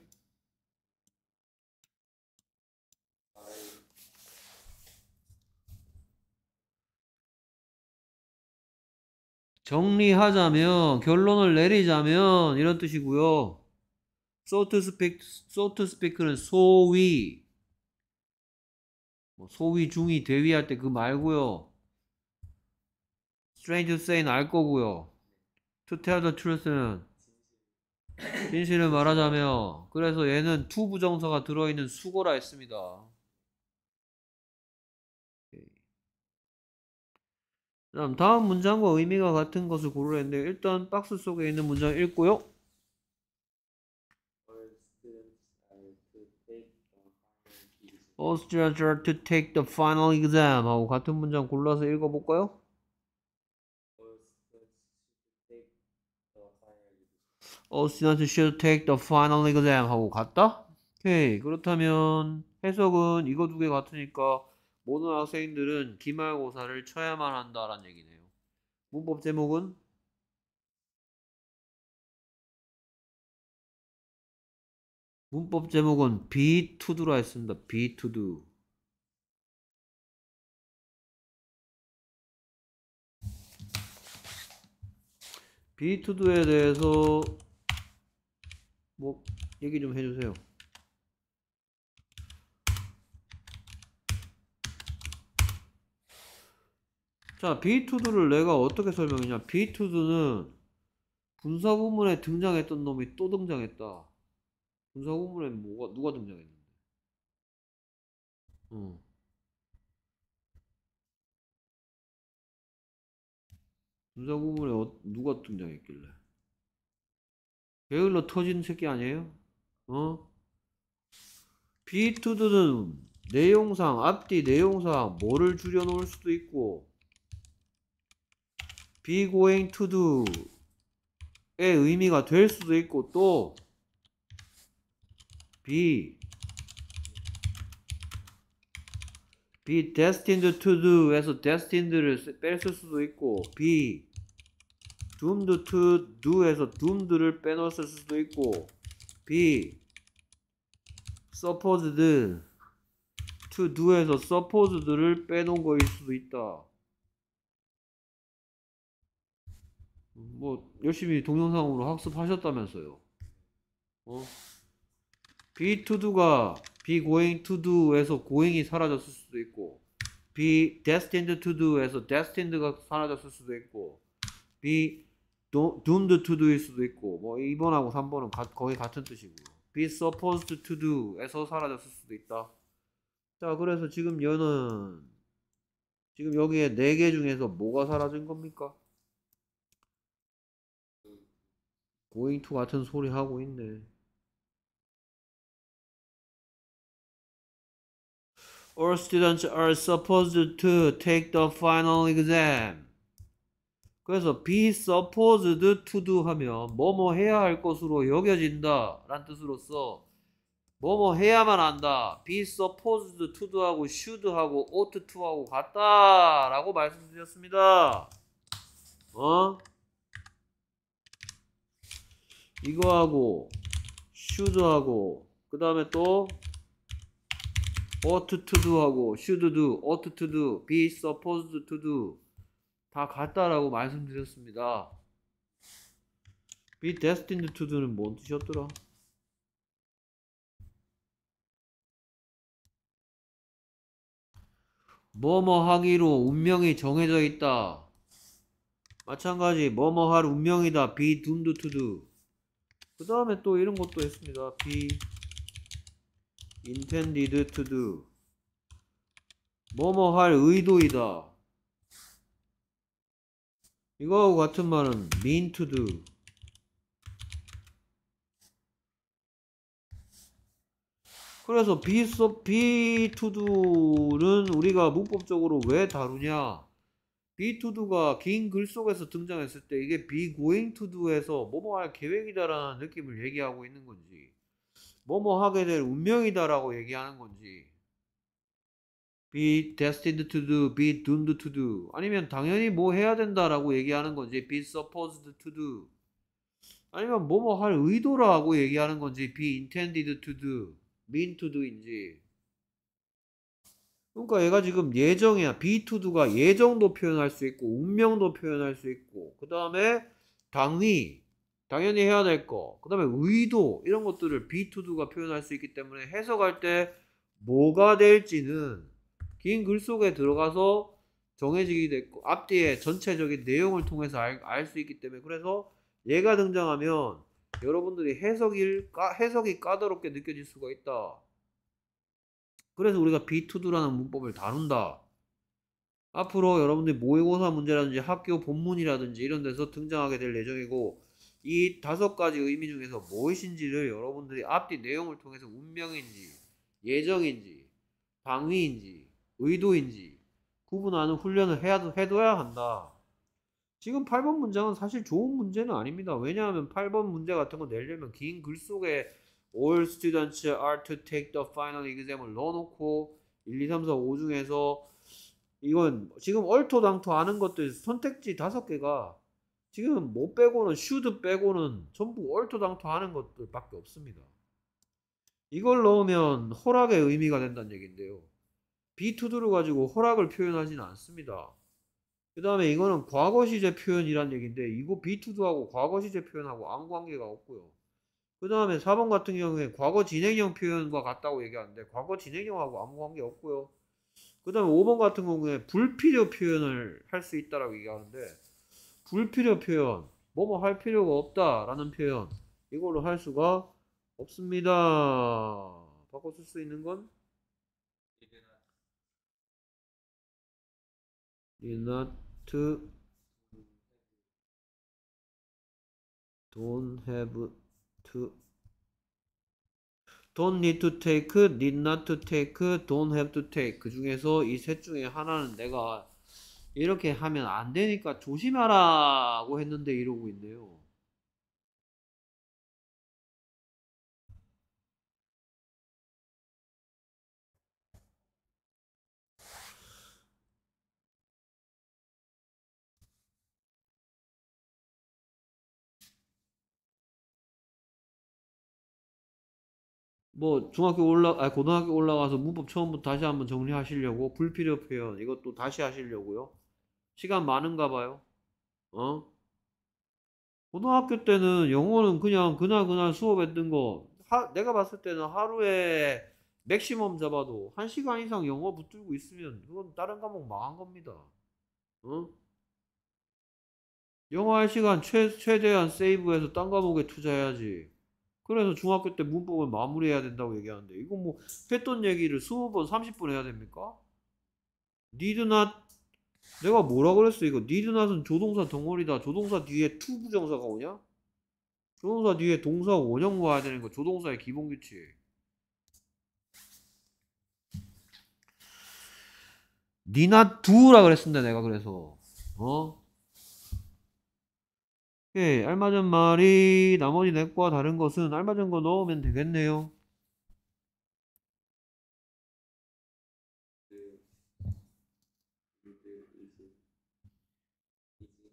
말해. 정리하자면 결론을 내리자면 이런 뜻이고요. so to speak, so to speak는 소위 뭐 소위 중위 대위할 때 그 말고요. strange to say는 알 거고요. to tell the truth는 진실을 말하자며 그래서 얘는 to 부정사가 들어있는 수거라 했습니다. 그럼 다음 문장과 의미가 같은 것을 고르라 했는데 일단 박스 속에 있는 문장 읽고요. All students are to take the final exam. All students are to take the final exam 하고 같은 문장 골라서 읽어볼까요? All students should take the final All students should take the final exam. exam 하고 같다? 오케이. 그렇다면 해석은 이거 두 개 같으니까 모든 학생들은 기말고사를 쳐야만 한다라는 얘기네요. 문법 제목은 문법 제목은 be to do라 했습니다. be to do. be to do에 대해서 뭐 얘기 좀 해주세요. 자, be to do를 내가 어떻게 설명했냐? be to do는 분사구문에 등장했던 놈이 또 등장했다. 분사구문에 뭐가 누가 등장했는데? 어. 분사구문에 어, 누가 등장했길래? 게을러 터진 새끼 아니에요? 어? be to do는 내용상 앞뒤 내용상 뭐를 줄여놓을 수도 있고 be going to do의 의미가 될 수도 있고 또 be be destined to do에서 destined를 뺐을 수도 있고 be doomed to do에서 doomed를 빼놓았을 수도 있고 be supposed to do에서 supposed를 빼놓은 거일 수도 있다. 뭐 열심히 동영상으로 학습하셨다면서요. 어? be to do가 be going to do에서 going이 사라졌을 수도 있고 be destined to do에서 destined가 사라졌을 수도 있고 be doomed to do일 수도 있고 뭐 이 번하고 삼 번은 가, 거의 같은 뜻이고요. be supposed to do에서 사라졌을 수도 있다. 자, 그래서 지금 얘는 지금 여기에 네 개 중에서 뭐가 사라진 겁니까? going to 같은 소리 하고 있네. All students are supposed to take the final exam. 그래서 be supposed to do 하면 뭐뭐 해야 할 것으로 여겨진다 라는 뜻으로서 뭐뭐 해야만 한다. be supposed to do 하고 should 하고 ought to 하고 같다 라고 말씀드렸습니다. 어? 이거하고 should 하고 그 다음에 또 ought to do 하고 should do, ought to do, be supposed to do 다 같다라고 말씀드렸습니다. be destined to do는 뭔 뜻이었더라? 뭐뭐 하기로 운명이 정해져 있다. 마찬가지 뭐뭐 할 운명이다. be doomed to do. 그 다음에 또 이런 것도 했습니다. be intended to do. 뭐뭐 할 의도이다. 이거하고 같은 말은 mean to do. 그래서 be, so, be to do는 우리가 문법적으로 왜 다루냐? be to do가 긴 글 속에서 등장했을 때 이게 be going to do에서 뭐뭐 할 계획이다라는 느낌을 얘기하고 있는 건지, 뭐뭐 하게 될 운명이다라고 얘기하는 건지, be destined to do, be doomed to do, 아니면 당연히 뭐 해야 된다라고 얘기하는 건지, be supposed to do, 아니면 뭐뭐 할 의도라고 얘기하는 건지, be intended to do, mean to do인지. 그러니까 얘가 지금 예정이야. be to do가 예정도 표현할 수 있고 운명도 표현할 수 있고, 그 다음에 당위, 당연히 해야 될 거, 그 다음에 의도, 이런 것들을 be to do가 표현할 수 있기 때문에 해석할 때 뭐가 될지는 긴 글 속에 들어가서 정해지게 됐고 앞뒤에 전체적인 내용을 통해서 알 수 있기 때문에, 그래서 얘가 등장하면 여러분들이 해석이, 까, 해석이 까다롭게 느껴질 수가 있다. 그래서 우리가 be to do라는 문법을 다룬다. 앞으로 여러분들이 모의고사 문제라든지 학교 본문이라든지 이런 데서 등장하게 될 예정이고, 이 다섯 가지 의미 중에서 무엇인지를 여러분들이 앞뒤 내용을 통해서 운명인지, 예정인지, 방위인지, 의도인지 구분하는 훈련을 해야, 해둬야 한다. 지금 팔 번 문장은 사실 좋은 문제는 아닙니다. 왜냐하면 팔 번 문제 같은 거 내려면 긴 글 속에 all students are to take the final exam을 넣어놓고 일, 이, 삼, 사, 오 중에서 이건 지금 얼토당토 하는 것들 선택지 다섯 개가 지금 뭐 빼고는 should 빼고는 전부 얼토당토 하는 것들밖에 없습니다. 이걸 넣으면 허락의 의미가 된다는 얘기인데요. be to do를 가지고 허락을 표현하지는 않습니다. 그 다음에 이거는 과거 시제 표현이란 얘기인데 이거 be to do하고 과거 시제 표현하고 아무 관계가 없고요. 그 다음에 사 번 같은 경우에 과거 진행형 표현과 같다고 얘기하는데 과거 진행형하고 아무 관계 없고요. 그 다음에 오 번 같은 경우에 불필요 표현을 할 수 있다라고 얘기하는데, 불필요 표현, 뭐뭐 할 필요가 없다라는 표현, 이걸로 할 수가 없습니다. 바꿔 쓸 수 있는 건 did not, don't have to, don't need to take, need not to take, don't have to take. 그 중에서 이 셋 중에 하나는 내가 이렇게 하면 안 되니까 조심하라고 했는데 이러고 있네요. 뭐 중학교 올라 아 고등학교 올라가서 문법 처음부터 다시 한번 정리하시려고 불필요 표현 이것도 다시 하시려고요? 시간 많은가 봐요. 어? 고등학교 때는 영어는 그냥 그날 그날 수업했던 거, 하, 내가 봤을 때는 하루에 맥시멈 잡아도 한 시간 이상 영어 붙들고 있으면 그건 다른 과목 망한 겁니다. 어? 영어 할 시간 최, 최대한 세이브해서 딴 과목에 투자해야지. 그래서 중학교 때 문법을 마무리해야 된다고 얘기하는데 이거 뭐 했던 얘기를 이십 번 삼십 분 해야 됩니까? need not, 내가 뭐라 그랬어 이거. need not은 조동사 덩어리다. 조동사 뒤에 to 부정사가 오냐? 조동사 뒤에 동사 원형 와야 되는 거 조동사의 기본 규칙. need not do라 그랬습니다 내가. 그래서 어? 예, 알맞은 말이 나머지 넷과 다른 것은 알맞은 거 넣으면 되겠네요. 그 그 이제 이제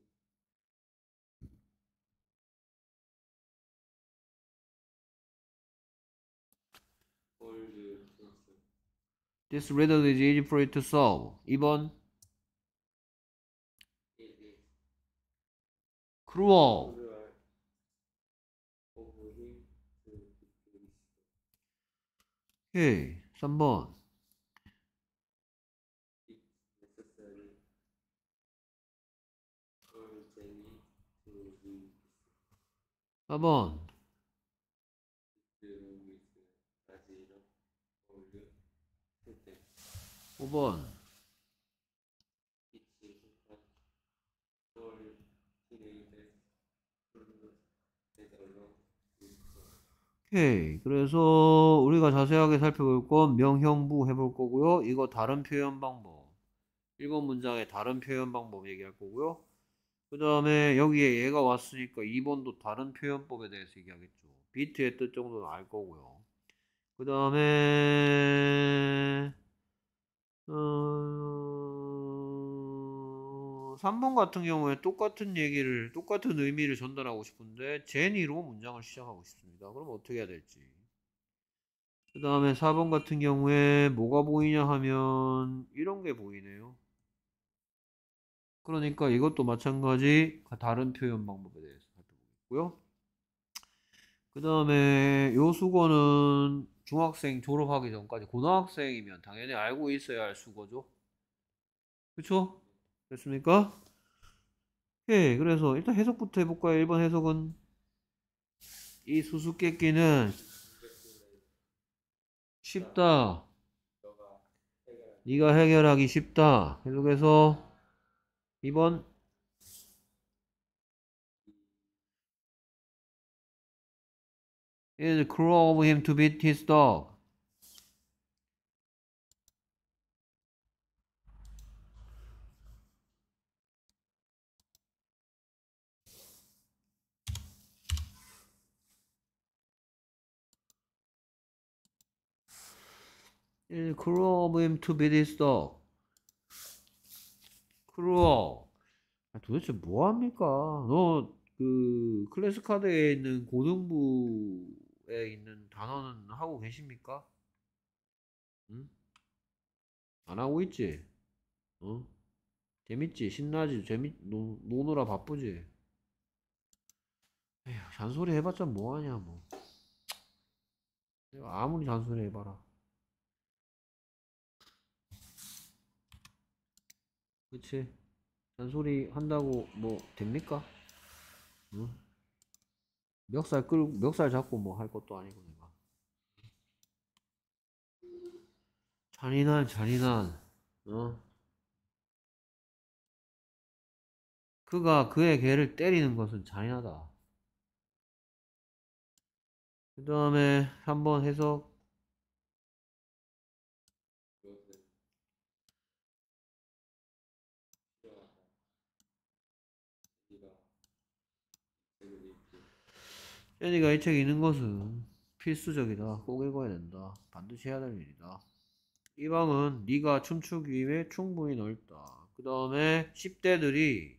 홀드 플러스 This riddle is easy for you to solve. 이 번 it is cruel. cruel of him to do this. 오케이. 삼 번 It's necessary for Jenny to do this. 사 번 The room is a zero hold to them. 오 번 오케이. 그래서 우리가 자세하게 살펴볼 건 명형부 해볼 거고요. 이거 다른 표현 방법. 일 번 문장의 다른 표현 방법 얘기할 거고요. 그 다음에 여기에 얘가 왔으니까 이 번도 다른 표현법에 대해서 얘기하겠죠. 비트의 뜻 정도는 알 거고요. 그 다음에 어... 삼 번 같은 경우에 똑같은 얘기를 똑같은 의미를 전달하고 싶은데 제니로 문장을 시작하고 싶습니다. 그럼 어떻게 해야 될지. 그 다음에 사 번 같은 경우에 뭐가 보이냐 하면 이런 게 보이네요. 그러니까 이것도 마찬가지 다른 표현 방법에 대해서 살펴보겠고요. 그 다음에 요 수거는 중학생 졸업하기 전까지 고등학생이면 당연히 알고 있어야 할 수거죠. 그쵸? 됐습니까? 오케이. 그래서 일단 해석부터 해볼까요? 일 번 해석은 이 수수께끼는 쉽다. 너가 해결할 네가 해결하기 쉽다. 계속해서 이 번 It's cruel of him to beat his dog. It's cruel of him to beat his dog. cruel. 아, 도대체 뭐 합니까? 너 그 클래스 카드에 있는 고등부에 있는 단어는 하고 계십니까? 응? 안 하고 있지? 어? 재밌지? 신나지? 재밌 노, 노느라 바쁘지? 에휴, 잔소리 해봤자 뭐하냐 뭐. 내가 아무리 잔소리 해봐라. 그치? 잔소리 한다고 뭐 됩니까? 응? 멱살 끌 멱살 잡고 뭐 할 것도 아니고 내가. 잔인한 잔인한. 어? 그가 그의 개를 때리는 것은 잔인하다. 그 다음에 한번 해석. 그것은 필요하다. 네가 책을 읽기 제니가 이 책이 있는 것은 필수적이다. 꼭 읽어야 된다. 반드시 해야 될 일이다. 이 방은 네가 춤추기 위해 충분히 넓다. 그 다음에 십 대들이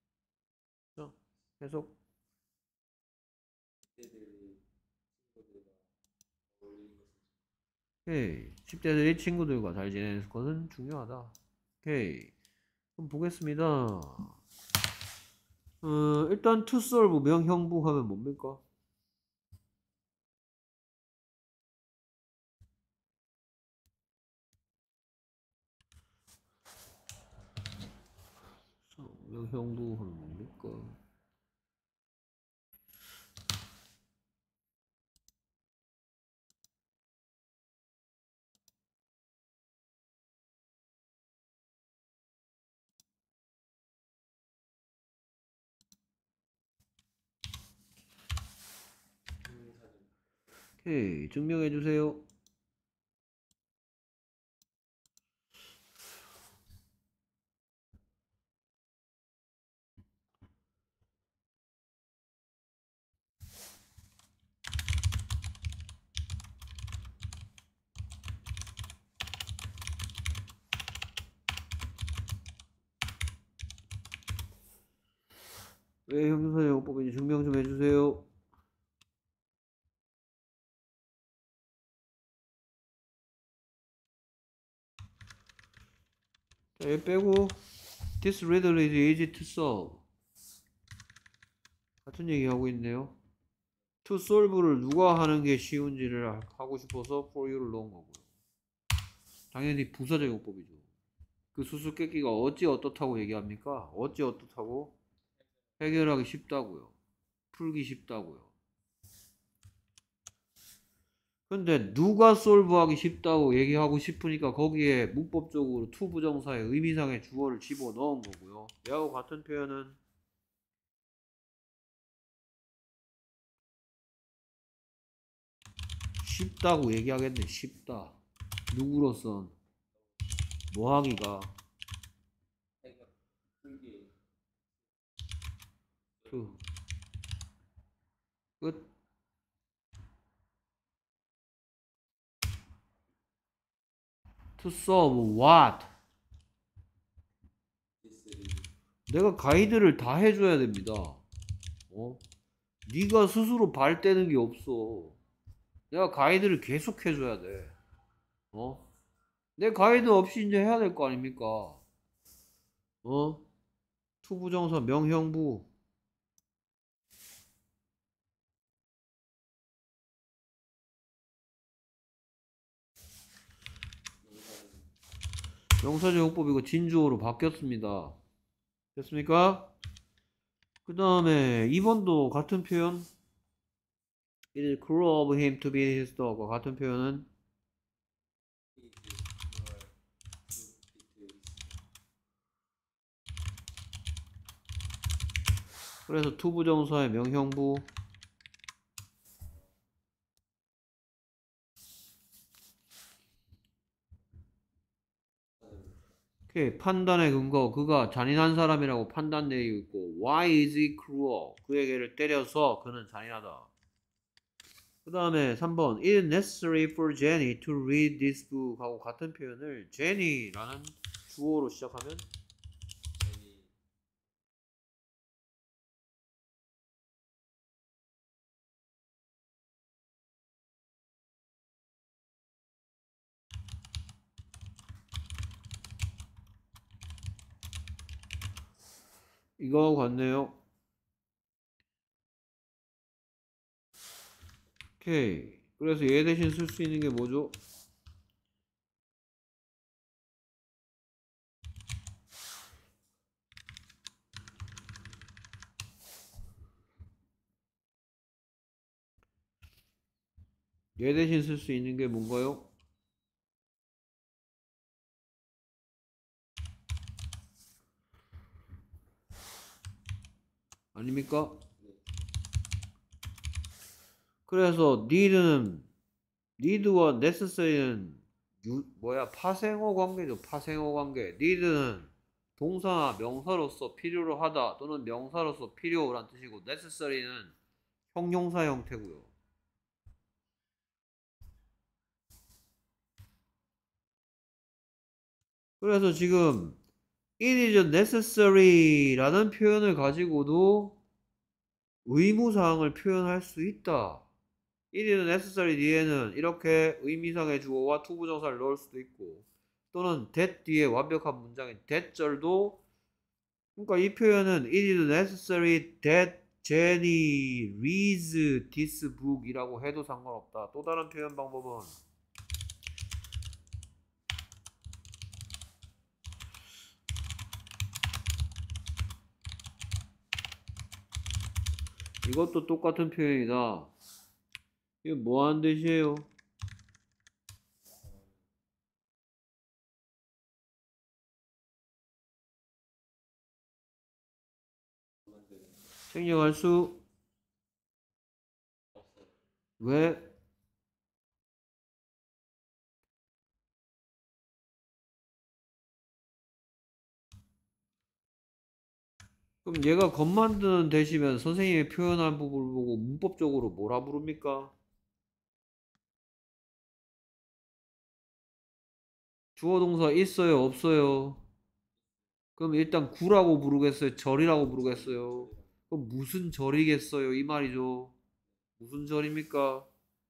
해석. 그때들이 친구들과 어울리는 것은 오케이. 십 대들이 친구들과 잘 지내는 것은 중요하다. 오케이. 그럼 보겠습니다. 어, 일단 to solve 명형부 하면 뭡니까? 명형부 하면 뭡니까? 증명사진 오케이. 증명해 주세요. 왜 형용사 용법인지 증명 좀 해주세요. 자, 얘 빼고 This riddle is easy to solve. 같은 얘기 하고 있네요. To solve를 누가 하는 게 쉬운지를 하고 싶어서 for you를 넣은 거고요. 당연히 부사적 용법이죠. 그 수수께끼가 어찌 어떻다고 얘기합니까? 어찌 어떻다고? 해결하기 쉽다고요. 풀기 쉽다고요. 근데 누가 솔브하기 쉽다고 얘기하고 싶으니까 거기에 문법적으로 to 부정사의 의미상의 주어를 집어넣은 거고요. 얘하고 같은 표현은 쉽다고 얘기하겠네. 쉽다. 누구로선 뭐 하기가 생각 풀기 to 끝. to solve what? 디스리 내가 가이드를 다 해줘야 됩니다. 어? 네가 스스로 발 떼는 게 없어. 내가 가이드를 계속 해줘야 돼. 어? 내 가이드 없이 이제 해야 될 거 아닙니까? 어? 투부정사 명형부. 명사제용법 이거 진주어로 바뀌었습니다. 됐습니까? 그 다음에 이 번도 같은 표현. It is cruel of him to beat his dog과 같은 표현은 이즈 유얼 투 비트 그래서 투부정사의 명형부. 오케이. 판단의 근거. 그가 잔인한 사람이라고 판단 내리고 있고 Why is he cruel? 그에게를 때려서 그는 잔인하다. 그 다음에 삼 번 It is necessary for Jenny to read this book 하고 같은 표현을 Jenny라는 주어로 시작하면 제니 이거하고 같네요. 오케이. 그래서 얘 대신 쓸 수 있는 게 뭐죠? 얘 대신 쓸 수 있는 게 뭔가요? 아닙니까? 그래서 need는 need와 necessary는 유, 뭐야 파생어 관계죠. 파생어 관계. need는 동사나 명사로서 필요로 하다 또는 명사로서 필요란 뜻이고 necessary는 형용사 형태고요. 그래서 지금 it is necessary라는 표현을 가지고도 의무사항을 표현할 수 있다. it is necessary 뒤에는 이렇게 의미상의 주어와 투부정사를 넣을 수도 있고 또는 that 뒤에 완벽한 문장인 that 절도 그러니까 이 표현은 it is necessary that Jenny reads this book 이라고 해도 상관없다. 또 다른 표현 방법은 이것도 똑같은 표현이다. 이게 뭐 하는 뜻이에요? 생략할 수 왜? 그럼 얘가 겉 만드는 대시면 선생님이 표현한 부분을 보고 문법적으로 뭐라 부릅니까? 주어 동사 있어요 없어요? 그럼 일단 구라고 부르겠어요 절이라고 부르겠어요? 그럼 무슨 절이겠어요 이 말이죠. 무슨 절입니까?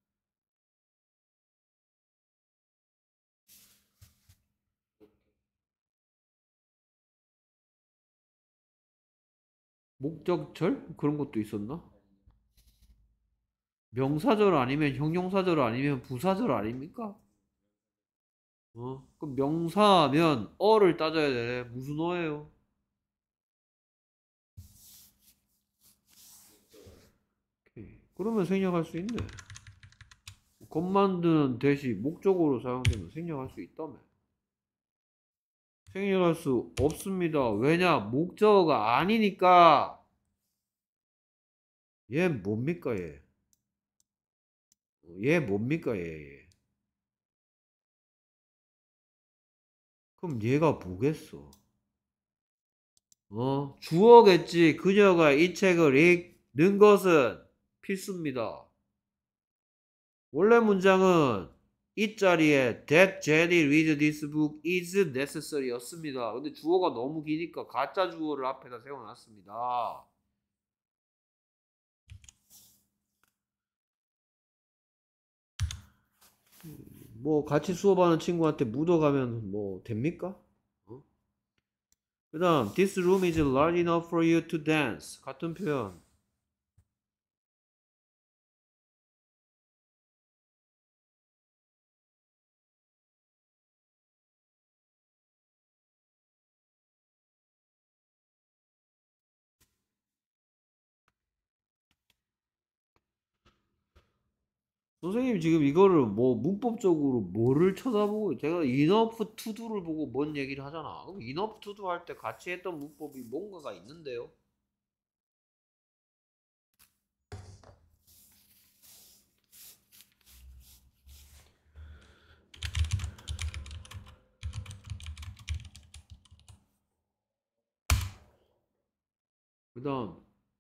목적절? 그런 것도 있었나? 명사절 아니면 형용사절 아니면 부사절 아닙니까? 어? 그럼 명사면 어를 따져야 되네. 무슨 어예요? 오케이. 그러면 생략할 수 있네. 겉 만드는 대시 목적으로 사용되면 생략할 수 있다며. 생략할 수 없습니다. 왜냐? 목적어가 아니니까. 얘 뭡니까 얘? 어, 얘 뭡니까 얘, 얘. 그럼 얘가 뭐겠어? 어? 주어겠지. 그녀가 이 책을 읽는 것은 필수입니다. 원래 문장은 이 자리에 that Jenny read this book is necessary 였습니다. 근데 주어가 너무 기니까 가짜 주어를 앞에다 세워놨습니다. 뭐 같이 수업하는 친구한테 묻어가면 뭐 됩니까? 어? 그 다음 this room is large enough for you to dance. 같은 표현. 선생님 지금 이거를 뭐 문법적으로 뭐를 쳐다보고 제가 enough to do를 보고 뭔 얘기를 하잖아. 그럼 enough to do 할 때 같이 했던 문법이 뭔가가 있는데요. 그 다음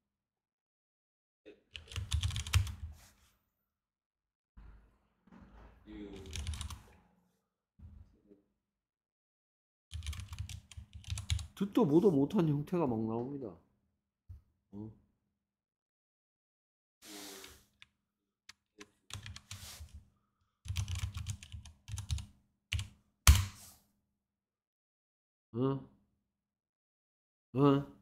you 듣도 보도 못한 형태가 막 나옵니다. 어? 어? 어?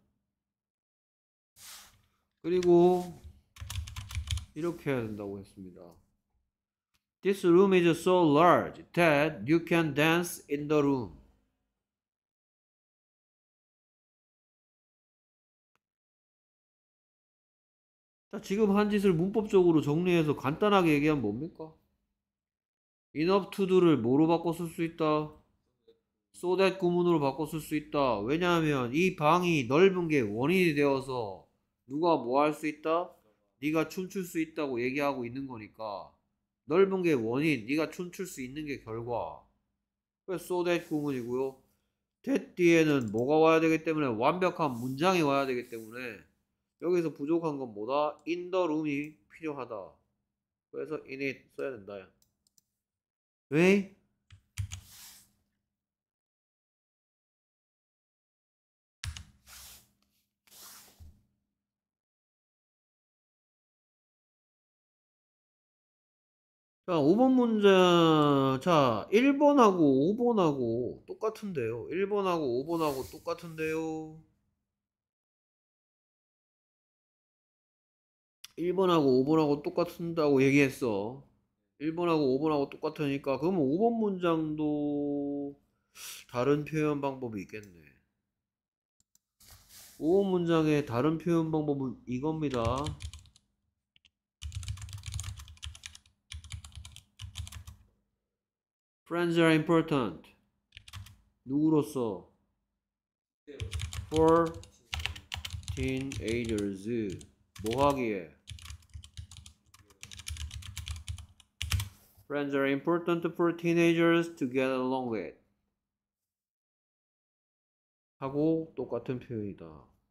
그리고 이렇게 해야 된다고 했습니다. This room is so large that you can dance in the room. 자, 지금 한 짓을 문법적으로 정리해서 간단하게 얘기하면 뭡니까? enough to do를 뭐로 바꿔 쓸 수 있다? so that 구문으로 바꿔 쓸 수 있다. 왜냐하면 이 방이 넓은 게 원인이 되어서 누가 뭐 할 수 있다? 네가 춤출 수 있다고 얘기하고 있는 거니까 넓은 게 원인, 네가 춤출 수 있는 게 결과. 그래서 so that 구문이고요. that 뒤에는 뭐가 와야 되기 때문에 완벽한 문장이 와야 되기 때문에 여기서 부족한 건 뭐다? in the room이 필요하다. 그래서 in it 써야 된다. 왜? 자, 오 번 문제. 자, 일 번하고 오 번하고 똑같은데요. 일 번하고 오 번하고 똑같은데요. 일 번하고 오 번하고 똑같은다고 얘기했어. 일 번하고 오 번하고 똑같으니까 그러면 오 번 문장도 다른 표현 방법이 있겠네. 오 번 문장의 다른 표현 방법은 이겁니다. Friends are important. 누구로서? For teenagers. 뭐 하기에? Friends are important for teenagers to get along with. 하고 똑같은 표현이다.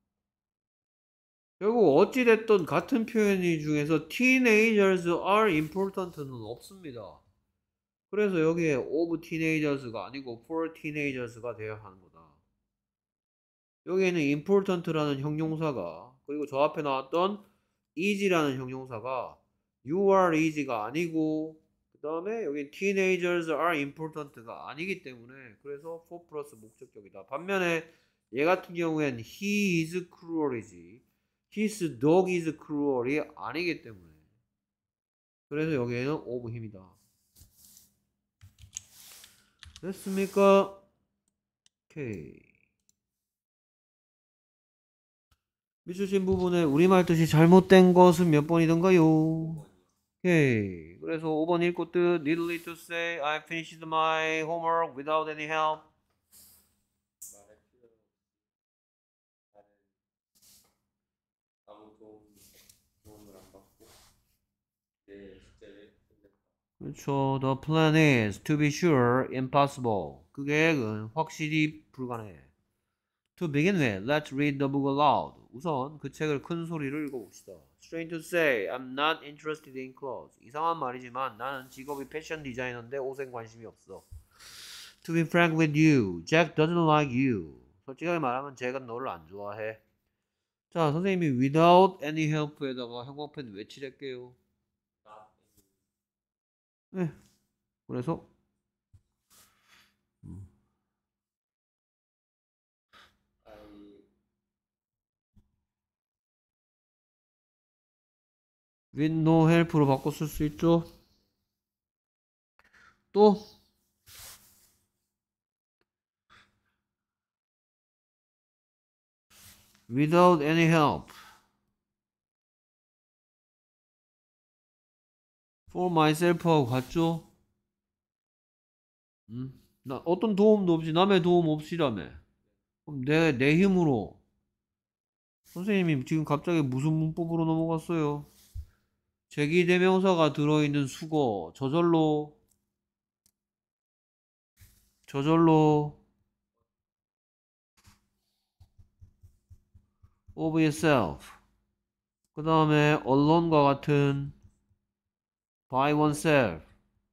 결국 어찌됐든 같은 표현이 중에서 teenagers are important는 없습니다. 그래서 여기에 of teenagers가 아니고 for teenagers가 되어야 하는 거다. 여기에는 important라는 형용사가 그리고 저 앞에 나왔던 is라는 형용사가 you are is가 아니고 그 다음에 여기 teenagers are important가 아니기 때문에 그래서 for 플러스 목적격이다. 반면에 얘 같은 경우엔 he is cruel이지 his dog is cruel이 아니기 때문에 그래서 여기에는 of 힘이다. 됐습니까? 오케이. 미주신 부분에 우리말 뜻이 잘못된 것은 몇 번이던가요? 오케이. 그래서 오 번 읽고 뜻 needly to say I finished my homework without any help. 말할 필요 나는 아무 도움 도움을 안 받고 내 숙제를 끝냈다. 그렇죠. The plan is to be sure impossible. 그 계획은 확실히 불가능해. To begin with, let's read the book aloud. 우선 그 책을 큰 소리로 읽어봅시다. Strange to say, I'm not interested in clothes. 이상한 말이지만 나는 직업이 패션 디자이너인데 옷엔 관심이 없어. To be frank with you, Jack doesn't like you. 솔직하게 말하면 잭은 너를 안 좋아해. 자, 선생님이 without any help에다가 형광펜 왜 칠할게요? not 네. 그래서 I with no help로 바꿔 쓸 수 있죠. 또 without any help for myself하고 같죠? 음? 나 어떤 도움도 없이 남의 도움 없이라며. 그럼 내, 내 힘으로 선생님이 지금 갑자기 무슨 문법으로 넘어갔어요? 제기대명사가 들어있는 수거 저절로 저절로 of yourself 그 다음에 alone과 같은 by oneself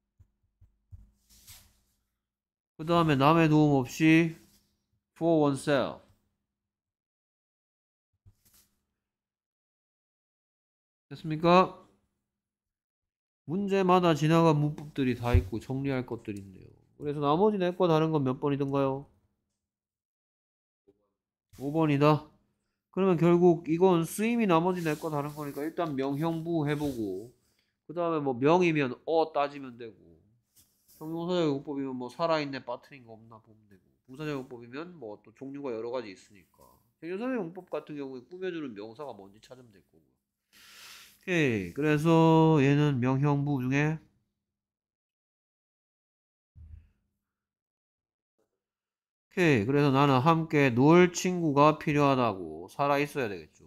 그 다음에 남의 도움 없이 for oneself 됐습니까? 문제마다 지나간 문법들이 다 있고 정리할 것들이 있네요. 그래서 나머지 네 거 다른 건 몇 번이던가요? 오 번이다. 그러면 결국 이건 쓰임이 나머지 네 거 다른 거니까 일단 명형부 해보고 그 다음에 뭐 명이면 어 따지면 되고 형용사적용법이면 뭐 살아있네 빠트린 거 없나 보면 되고 부사적용법이면 뭐 또 종류가 여러 가지 있으니까 형용사적용법 같은 경우에 꾸며주는 명사가 뭔지 찾으면 될 거고요. 오케이. 그래서 얘는 명형부 중에 오케이. 그래서 나는 함께 놀 친구가 필요하다고 살아 있어야 되겠죠.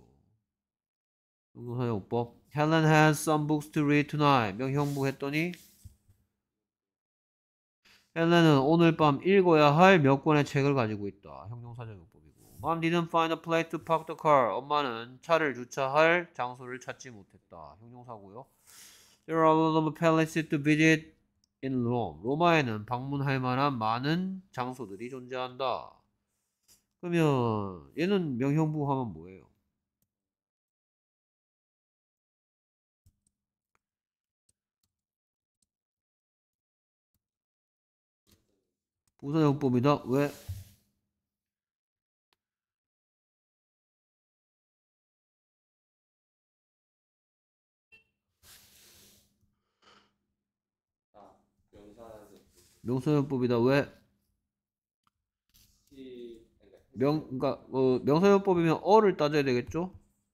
형용사용법. Helen has some books to read tonight. 명형부 했더니 헬렌은 오늘 밤 읽어야 할 몇 권의 책을 가지고 있다. 형용사적용법이고. Mom didn't find a place to park the car. 엄마는 차를 주차할 장소를 찾지 못했다. 형용사고요. There are a lot of palaces to visit in Rome. 로마에는 방문할 만한 많은 장소들이 존재한다. 그러면 얘는 명형부 하면 뭐예요? 부사용법이다. 왜? 아 명사적 명사용법이다. 왜? 시 명, 그러니까 어, 명사용법이면 어를 따져야 되겠죠?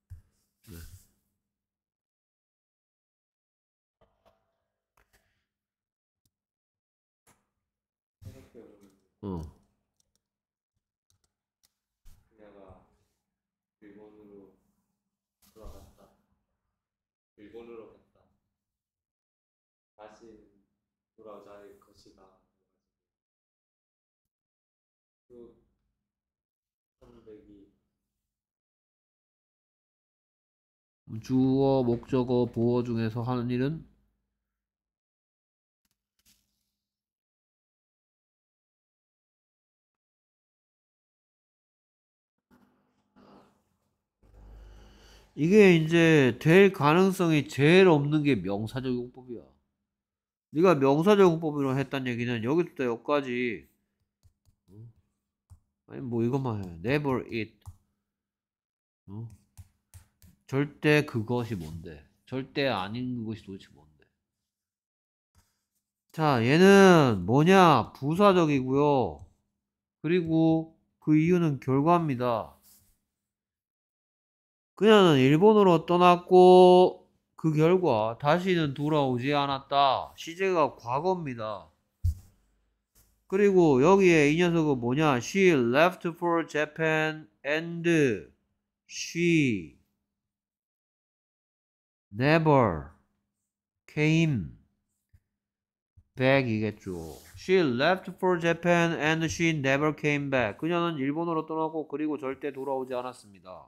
해석표를 어. 그녀가 일본으로 돌아갔다. 일본으로 갔다. 다시 돌아오지 않을 것이다. 그 선백이 주어, 목적어, 보어 중에서 하는 일은 이게 이제 될 가능성이 제일 없는 게 명사적용법이야. 네가 명사적용법으로 했단 얘기는 여기부터 여기까지 아니 뭐 이것만 해. Never eat. 어? 절대 그것이 뭔데? 절대 아닌 그것이 도대체 뭔데? 자, 얘는 뭐냐? 부사적이고요. 그리고 그 이유는 결과입니다. 그녀는 일본으로 떠났고 그 결과 다시는 돌아오지 않았다. 시제가 과거입니다. 그리고 여기에 이 녀석은 뭐냐? She left for Japan and she never came back이겠죠. She left for Japan and she never came back. 그녀는 일본으로 떠나고 그리고 절대 돌아오지 않았습니다.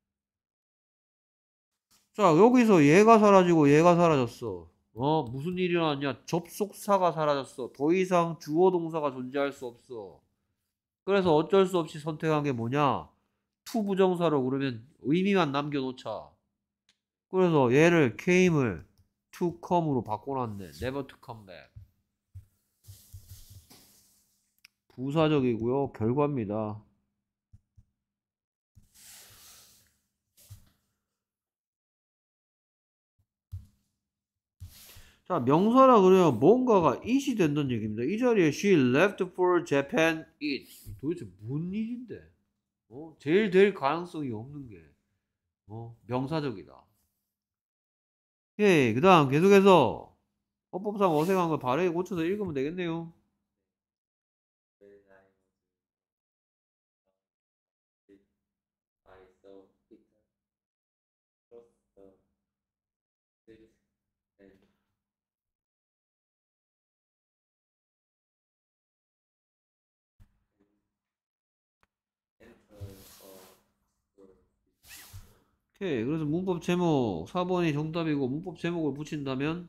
자, 여기서 얘가 사라지고 얘가 사라졌어. 어, 무슨 일이 일어났냐? 접속사가 사라졌어. 더 이상 주어 동사가 존재할 수 없어. 그래서 어쩔 수 없이 선택한 게 뭐냐? to 부정사로 그러면 의미만 남겨놓자. 그래서 얘를 came을 to come으로 바꿔놨네. never to come back. 부사적이고요. 결과입니다. 자, 명사라 그래요. 뭔가가 it이 된다는 얘기입니다. 이 자리에 she left for Japan it. 도대체 뭔 일인데? 어? 제일 될 가능성이 없는 게 어? 명사적이다. 오케이. 그 다음 계속해서 어법상 어색한 걸 바르게 고쳐서 읽으면 되겠네요. When I was a kid, I saw Peter cross the street and enter a store. 오케이. 그래서 문법 제목 사 번이 정답이고 문법 제목을 붙인다면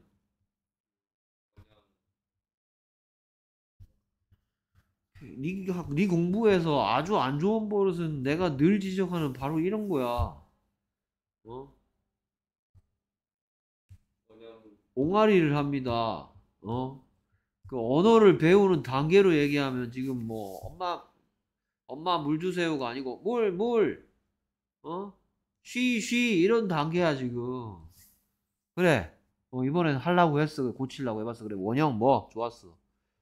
네, 학- 네 공부에서 아주 안 좋은 버릇은 내가 늘 지적하는 바로 이런 거야. 어? 번역 옹알이를 합니다. 어? 그 언어를 배우는 단계로 얘기하면 지금 뭐 엄마 엄마 물 주세요가 아니고 물 물 어? 쉬 쉬 이런 단계야 지금. 그래. 어, 이번엔 하려고 했어. 고치려고 해봤어. 그래. 원형 뭐? 좋았어.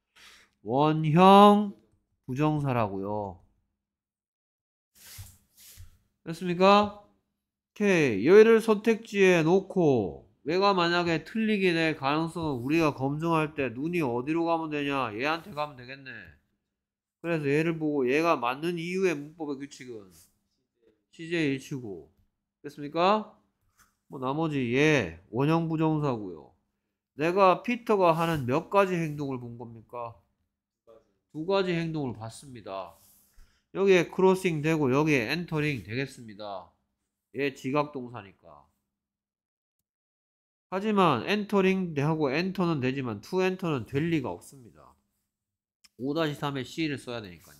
원형 부정사라고요. 됐습니까? 오케이. 얘를 선택지에 놓고 얘가 만약에 틀리게 될 가능성은 우리가 검증할 때 눈이 어디로 가면 되냐? 얘한테 가면 되겠네. 그래서 얘를 보고 얘가 맞는 이유의 문법의 규칙은 씨제이 일치고. 됐습니까? 뭐 나머지 얘 원형 부정사고요. 내가 피터가 하는 몇 가지 행동을 본 겁니까? 두 가지 행동을 봤습니다. 여기에 크로싱 되고 여기에 엔터링 되겠습니다. 얘 지각동사니까. 하지만 엔터링 하고 엔터는 되지만 투 엔터는 될 리가 없습니다. 오 삼에 C를 써야 되니까요.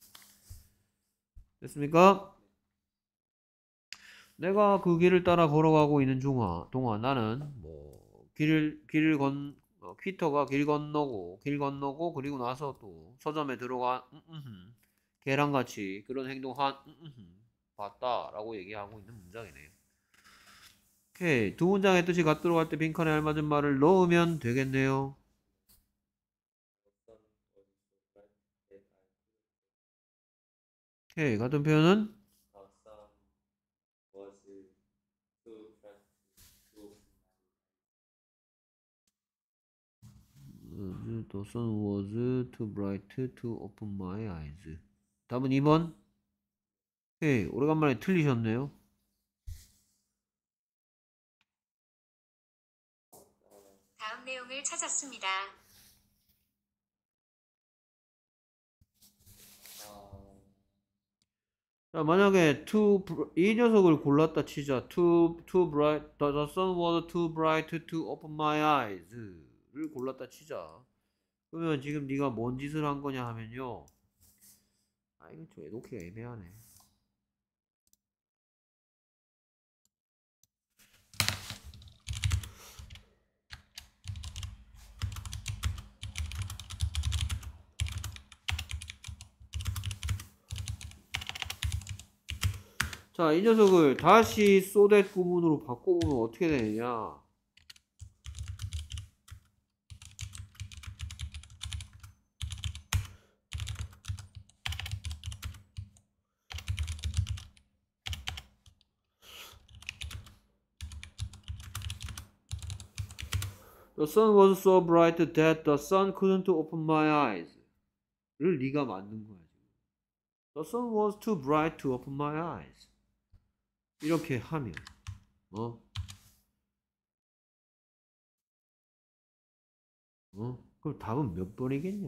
됐습니까? 내가 그 길을 따라 걸어가고 있는 중화, 동안 나는 뭐 길을 길을 건 어, 피터가 길 건너고 길 건너고 그리고 나서 또 서점에 들어가 음, 음, 걔랑같이 그런 행동한 음, 음, 봤다라고 얘기하고 있는 문장이네요. 오케이. 두 문장의 뜻이 같도록 할 때 빈칸에 알맞은 말을 넣으면 되겠네요. 오케이. 같은 표현은 The sun was too bright to The sun was too bright to open my eyes. 답은 이 번. 오케이. 오래간만에 틀리셨네요. 다음 내용을 찾았습니다. 자, 만약에 too br- 이 녀석을 골랐다 치자. too too bright the sun was too bright to open my eyes를 골랐다 치자. 그러면 지금 네가 뭔 짓을 한 거냐 하면요. 아 이거 좀 놓기가 애매하네. 자, 이 녀석을 다시 so that 구문으로 바꿔보면 어떻게 되느냐? The sun was so bright that the sun couldn't open my eyes를 네가 만든 거야. The sun was too bright to open my eyes. 이렇게 하면 어? 어? 그럼 답은 몇 번이겠냐?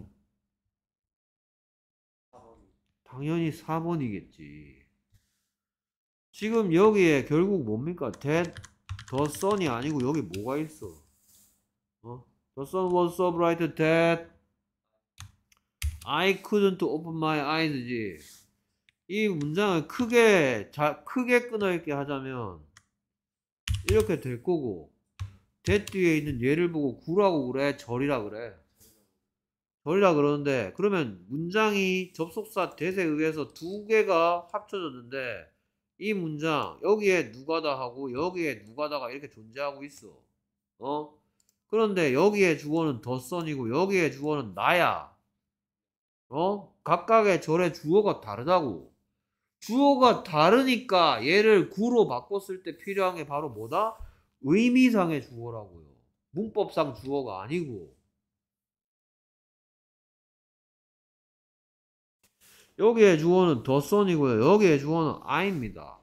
사 번이 당연히 사 번이겠지. 지금 여기에 결국 뭡니까? that the sun이 아니고 여기 뭐가 있어? 어? The sun was so bright that I couldn't open my eyes지. 이 문장을 크게 자, 크게 끊어있게 하자면 이렇게 될 거고 that 뒤에 있는 얘를 보고 구라고 그래? 절이라 그래? 절이라 그러는데 그러면 문장이 접속사 that에 의해서 두 개가 합쳐졌는데 이 문장 여기에 누가다 하고 여기에 누가다가 이렇게 존재하고 있어. 어? 그런데 여기에 주어는 더 선이고 여기에 주어는 나야. 어? 각각의 절의 주어가 다르다고. 주어가 다르니까 얘를 구로 바꿨을 때 필요한 게 바로 뭐다? 의미상의 주어라고요. 문법상 주어가 아니고. 여기에 주어는 더 선이고요. 여기에 주어는 I입니다.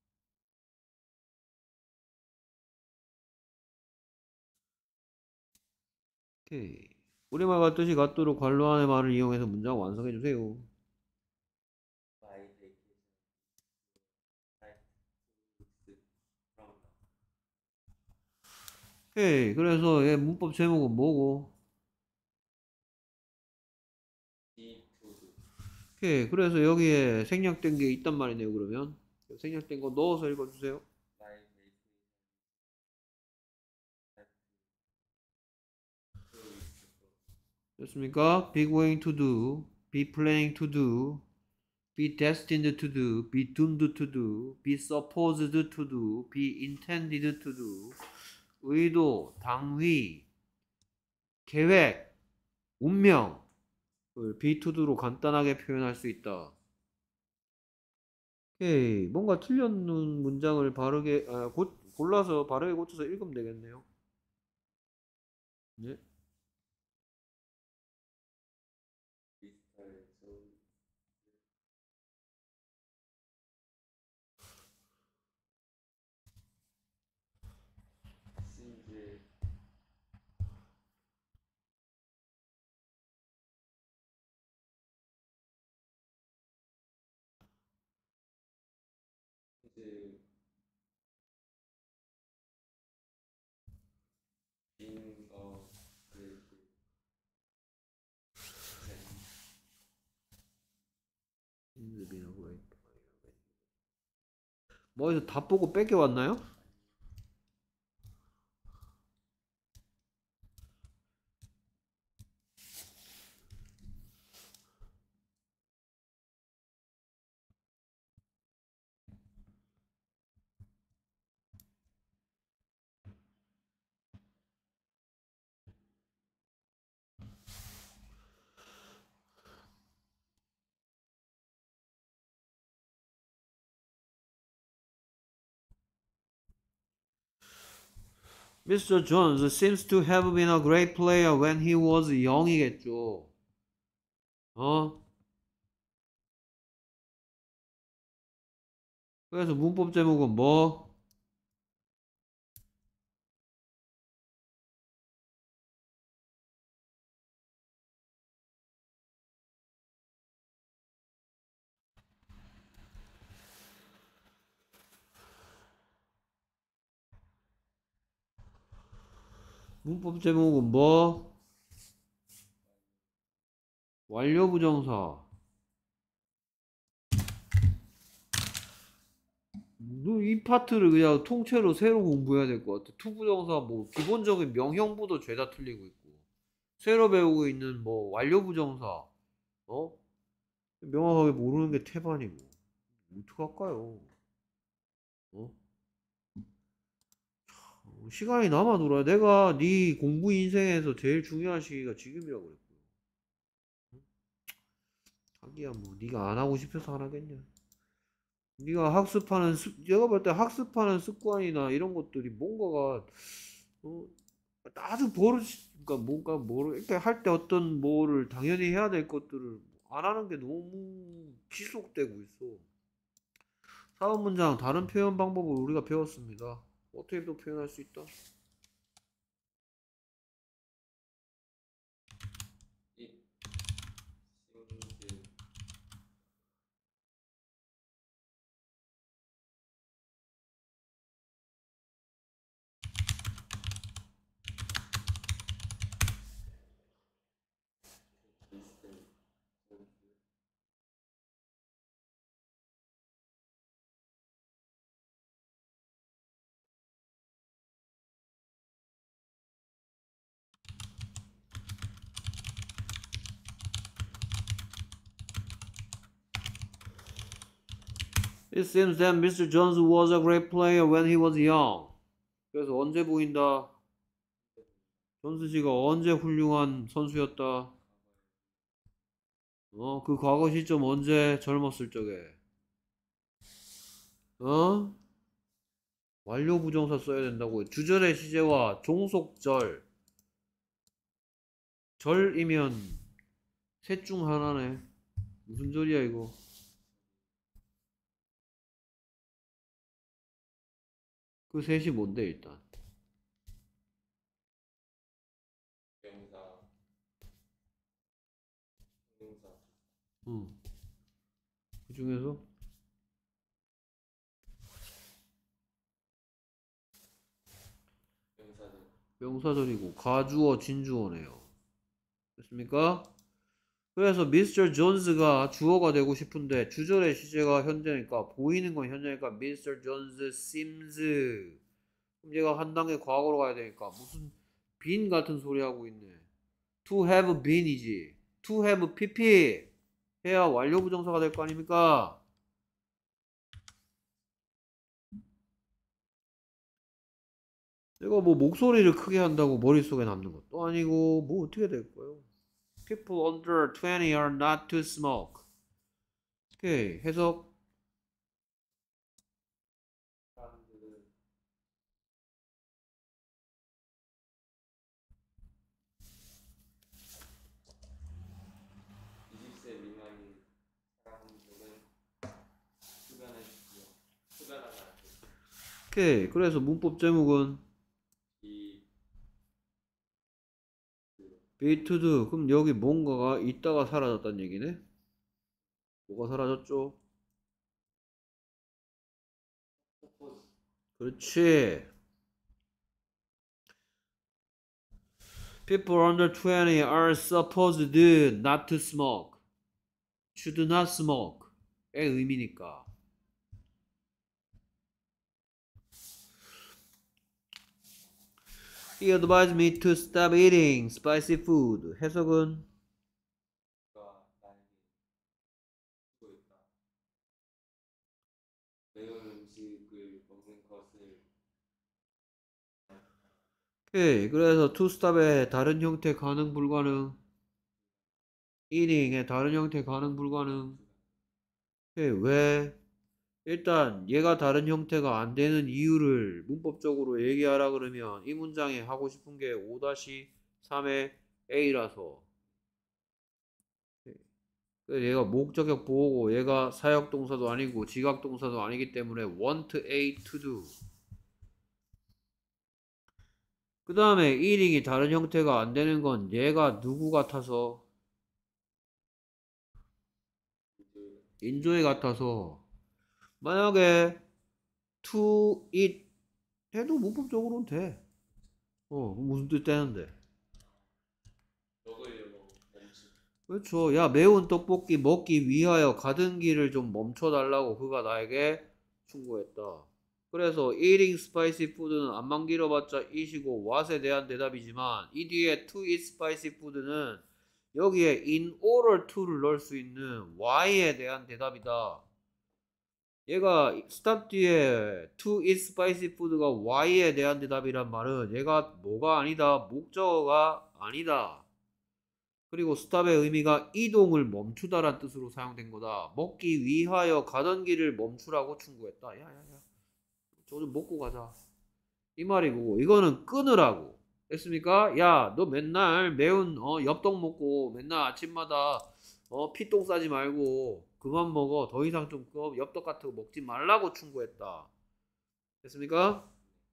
오케이. 우리말과 뜻이 같도록 괄호 안의 말을 이용해서 문장 완성해 주세요. My vacation like two weeks from now. 오케이. 그래서 얘 문법 제목은 뭐고? Be to do. 오케이. 그래서 여기에 생략된 게 있단 말이네요. 그러면 생략된 거 넣어서 읽어주세요. My vacation like two weeks ago. 됐습니까? Be going to do, be planning to do, be destined to do, be doomed to do, be supposed to do, be intended to do. 의도, 당위, 계획, 운명. be to do로 간단하게 표현할 수 있다. 오케이. 뭔가 틀렸는 문장을 바르게 아, 고, 골라서 바르게 고쳐서 읽으면 되겠네요. 네. 미스터 존 신즈 신즈 being a great 뭐 어디서 다 보고 뺏겨왔나요? 미스터 Jones seems to have been a great player when he was young이겠죠. 어? 그래서 문법 제목은 뭐? 문법 제목은 뭐? 완료 부정사. 너 이 파트를 그냥 통째로 새로 공부해야 될 것 같아. 투부정사 뭐 기본적인 명형부도 죄다 틀리고 있고. 새로 배우고 있는 뭐 완료 부정사. 어? 명확하게 모르는 게 태반이고. 어떡할까요? 어? 시간이 남아 돌아. 내가 네 공부 인생에서 제일 중요한 시기가 지금이라고 그랬고요. 자기야 뭐 네가 안 하고 싶어서 안 하겠냐? 네가 학습하는 습, 내가 볼 때 학습하는 습관이나 이런 것들이 뭔가가 어, 아주 버릇, 그러니까 뭔가 뭐를 이렇게 할 때 어떤 뭐를 당연히 해야 될 것들을 안 하는 게 너무 지속되고 있어. 사업 문장 다른 표현 방법을 우리가 배웠습니다. 어떻게 또 표현할 수 있다? It seems that 미스터 Jones was a great player when he was young. 그래서 언제 보인다? 존스 씨가 언제 훌륭한 선수였다? 어, 그 과거 시점 언제 젊었을 적에? 어? 완료 부정사 써야 된다고. 주절의 시제와 종속절. 절이면 셋 중 하나네. 무슨 절이야 이거? 그 셋이 뭔데 일단? 명사, 형용사, 응. 그 중에서 명사절, 명사절이고 가주어 진주어네요. 됐습니까? 그래서 미스터 존스가 주어가 되고 싶은데 주절의 시제가 현재니까 보이는 건 현재니까 미스터 존스 seems 그럼 얘가 한 단계 과거로 가야 되니까 무슨 been 같은 소리 하고 있네. to have been이지. to have pp 해야 완료 부정사가 될 거 아닙니까? 내가 뭐 목소리를 크게 한다고 머릿속에 남는 것도 아니고 뭐 어떻게 될까요? People under twenty are not to smoke. 오케이 해석. 사람들은 이십 세 미만인 사람들은 흡연을 주고 흡연하면 안 돼. 오케이 그래서 문법 제목은 이 be to do. 그럼 여기 뭔가가 있다가 사라졌다는 얘기네. 뭐가 사라졌죠? 포포즈 그렇지. People under twenty are supposed not to smoke. should not smoke. 의 의미니까. He advised me to stop eating spicy food. 해석은 가 나에게 주고 있다. 매운 음식을 먹는 것을 오케이 그래서 to stop의 다른 형태 가능 불가능. eating의 다른 형태 가능 불가능. 오케이 왜? 일단 얘가 다른 형태가 안 되는 이유를 문법적으로 얘기하라 그러면 이 문장에 하고 싶은 게 오 삼의 A라서 얘가 목적격 보호고 얘가 사역동사도 아니고 지각동사도 아니기 때문에 want A to do. 그 다음에 eating이 다른 형태가 안 되는 건 얘가 누구 같아서 인조이 같아서 만약에 to eat 해도 문법적으로는 돼. 어 무슨 뜻 되는데? 먹으려고 멈추. 그렇죠. 야 매운 떡볶이 먹기 위하여 가던 길을 좀 멈춰달라고 그가 나에게 충고했다. 그래서 eating spicy food는 안만 길어봤자 eat이고 what에 대한 대답이지만 이 뒤에 to eat spicy food는 여기에 in order to를 넣을 수 있는 why에 대한 대답이다. 얘가 stop 뒤에 to eat spicy food가 why에 대한 대답이란 말은 얘가 뭐가 아니다. 목적어가 아니다. 그리고 stop의 의미가 이동을 멈추다란 뜻으로 사용된 거다. 먹기 위하여 가던 길을 멈추라고 충고했다. 야야야 저 좀 먹고 가자 이 말이고 이거는 끊으라고 했습니까? 야 너 맨날 매운 어, 엽떡 먹고 맨날 아침마다 어, 피똥 싸지 말고 그만 먹어. 더 이상 좀 그 엽떡 같은 거 먹지 말라고 충고했다. 됐습니까?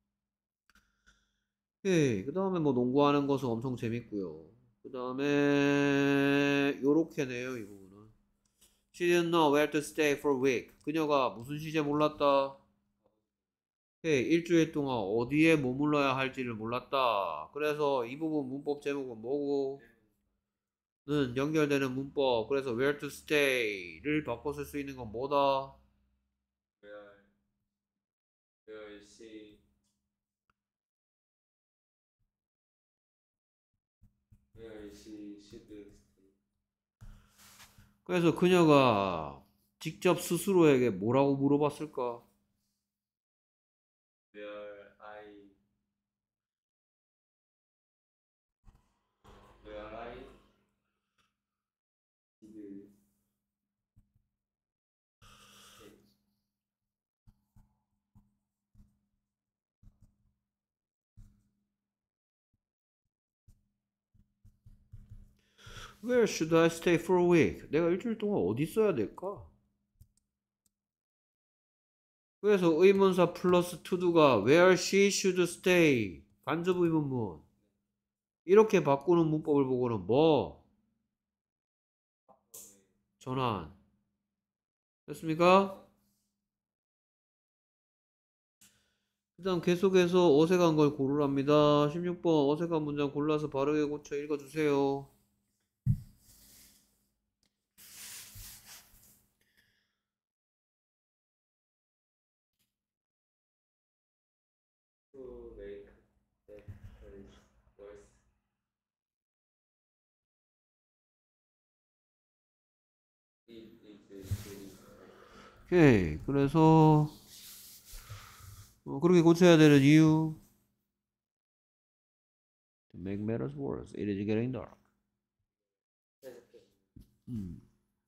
예, 그 다음에 뭐 농구하는 것은 엄청 재밌고요. 그 다음에 요렇게네요 이 부분은. She didn't know where to stay for a week. 그녀가 무슨 시제 몰랐다. 예, 일주일 동안 어디에 머물러야 할지를 몰랐다. 그래서 이 부분 문법 제목은 뭐고? 는 연결되는 문법. 그래서 where to stay를 바꿔 쓸 수 있는 건 뭐다? where where she where she should stay. 그래서 그녀가 직접 스스로에게 뭐라고 물어봤을까? Where I Where I did it. Where should I stay for a week? 내가 일주일 동안 어디 있어야 될까? 그래서 의문사 플러스 to도가 where she should stay 간접 의문문 이렇게 바꾸는 문법을 보고는 뭐? 전환 됐습니까? 그 다음 계속해서 어색한 걸 고르랍니다. 십육 번 어색한 문장 골라서 바르게 고쳐 읽어주세요. To make that place worse. It is very bad. 오케이 그래서 어, 그렇게 고쳐야 되는 이유 To make matters worse, it is getting dark. 음.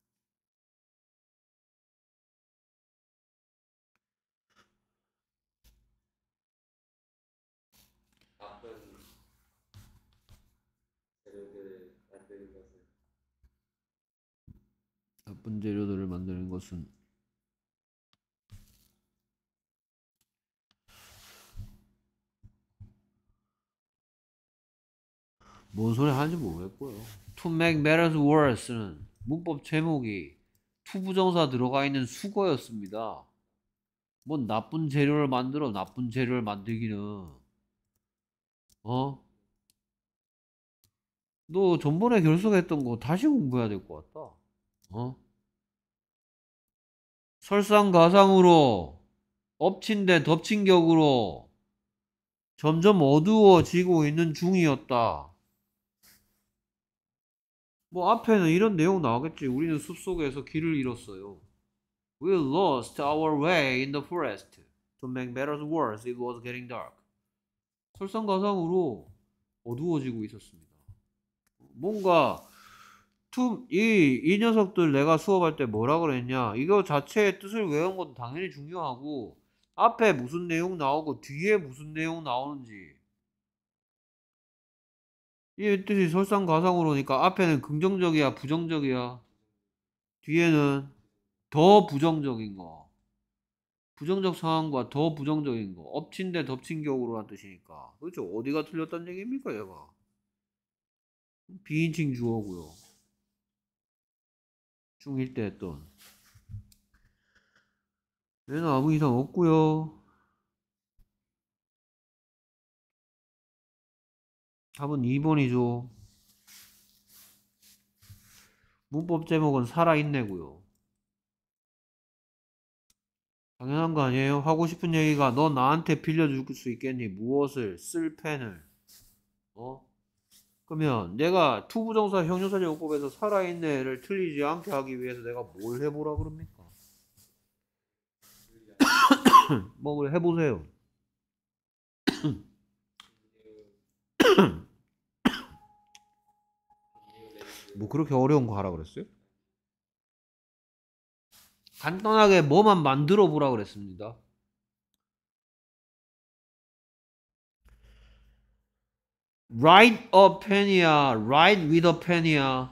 나쁜 재료들을 만드는 것은 나쁜 재료들을 만드는 것은 뭔 소리 하는지 모르겠고요. To make matters worse는 문법 제목이 to 부정사 들어가 있는 수거였습니다. 뭔 나쁜 재료를 만들어 나쁜 재료를 만들기는 어? 너 전번에 결석했던 거 다시 공부해야 될 것 같다. 어? 설상가상으로 엎친 데 덮친 격으로 점점 어두워지고 있는 중이었다. 뭐 앞에는 이런 내용 나오겠지. 우리는 숲속에서 길을 잃었어요. We lost our way in the forest. To make matters worse, it was getting dark. 설상가상으로 어두워지고 있었습니다. 뭔가 투, 이, 이 녀석들 내가 수업할 때 뭐라 그랬냐? 이거 자체의 뜻을 외운 것도 당연히 중요하고 앞에 무슨 내용 나오고 뒤에 무슨 내용 나오는지 이 뜻이 설상가상으로니까 앞에는 긍정적이야 부정적이야 뒤에는 더 부정적인 거 부정적 상황과 더 부정적인 거 엎친 데 덮친 격으로란 뜻이니까 그렇죠. 어디가 틀렸다는 얘기입니까 얘가 비인칭 주어고요 중일 때 했던 얘는 아무 이상 없고요 답은 이 번이죠. 문법 제목은 살아있네고요. 당연한 거 아니에요? 하고 싶은 얘기가 너 나한테 빌려줄 수 있겠니? 무엇을? 쓸 펜을. 어? 그러면 내가 투부정사 형용사제공법에서 살아있네를 틀리지 않게 하기 위해서 내가 뭘 해보라 그럽니까? 뭘 해보세요. 뭐 그렇게 어려운 거 하라 그랬어요? 간단하게 뭐만 만들어 보라 그랬습니다. Write a pen이야, write with a pen이야.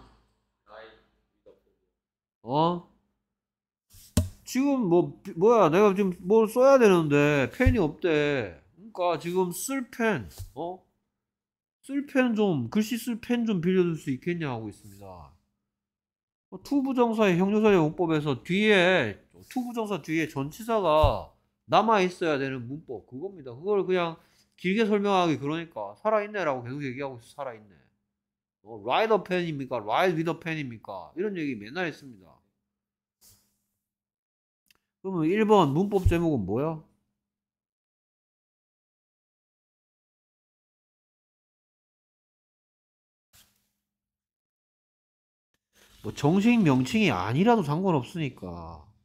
어? 지금 뭐 뭐야 내가 지금 뭘 써야 되는데 펜이 없대. 그러니까 지금 쓸 펜, 어? 쓸 펜 좀 글씨 쓸 펜 좀 빌려줄 수 있겠냐 하고 있습니다. 투부정사의 형용사의 용법에서 뒤에 투부정사 뒤에 전치사가 남아 있어야 되는 문법 그겁니다. 그걸 그냥 길게 설명하기 그러니까 살아있네라고 계속 얘기하고 있어. 살아있네. 어, ride a pen입니까? ride with a pen입니까? 이런 얘기 맨날 했습니다. 그러면 일 번 문법 제목은 뭐야? 뭐 정식 명칭이 아니라도 상관없으니까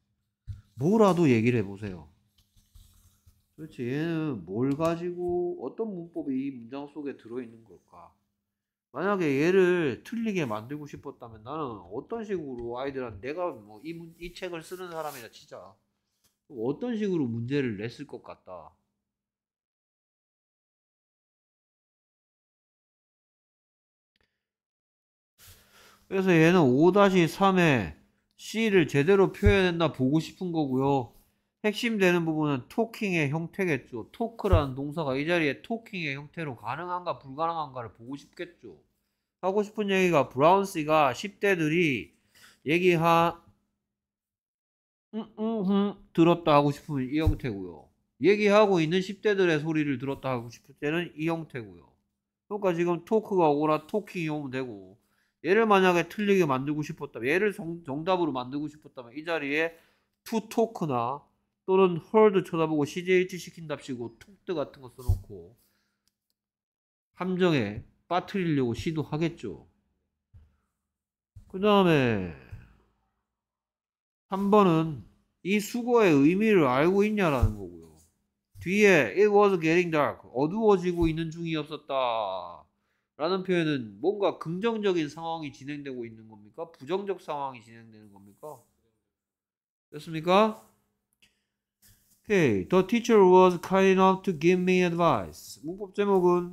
뭐라도 얘기를 해보세요. 도대체 얘는 뭘 가지고 어떤 문법이 이 문장 속에 들어있는 걸까? 만약에 얘를 틀리게 만들고 싶었다면 나는 어떤 식으로 아이들한테 내가 뭐 이 이 책을 쓰는 사람이라 치자. 어떤 식으로 문제를 냈을 것 같다. 그래서 얘는 오 삼에 C를 제대로 표현했나 보고 싶은 거고요. 핵심 되는 부분은 토킹의 형태겠죠. 토크라는 동사가 이 자리에 토킹의 형태로 가능한가 불가능한가를 보고 싶겠죠. 하고 싶은 얘기가 브라운씨가 십 대들이 얘기하 음, 음, 음, 들었다 하고 싶으면 이 형태고요. 얘기하고 있는 십 대들의 소리를 들었다 하고 싶을 때는 이 형태고요. 그러니까 지금 토크가 오거나 토킹이 오면 되고, 얘를 만약에 틀리게 만들고 싶었다면, 얘를 정, 정답으로 만들고 싶었다면 이 자리에 to talk나 또는 heard 쳐다보고 씨제이에이치 시킨답시고 톡드 같은 거 써놓고 함정에 빠뜨리려고 시도하겠죠. 그 다음에 삼 번은 이 수거의 의미를 알고 있냐라는 거고요. 뒤에 it was getting dark, 어두워지고 있는 중이었었다 라는 표현은 뭔가 긍정적인 상황이 진행되고 있는 겁니까? 부정적 상황이 진행되는 겁니까? 됐습니까? Okay, the teacher was kind enough to give me advice. 문법 제목은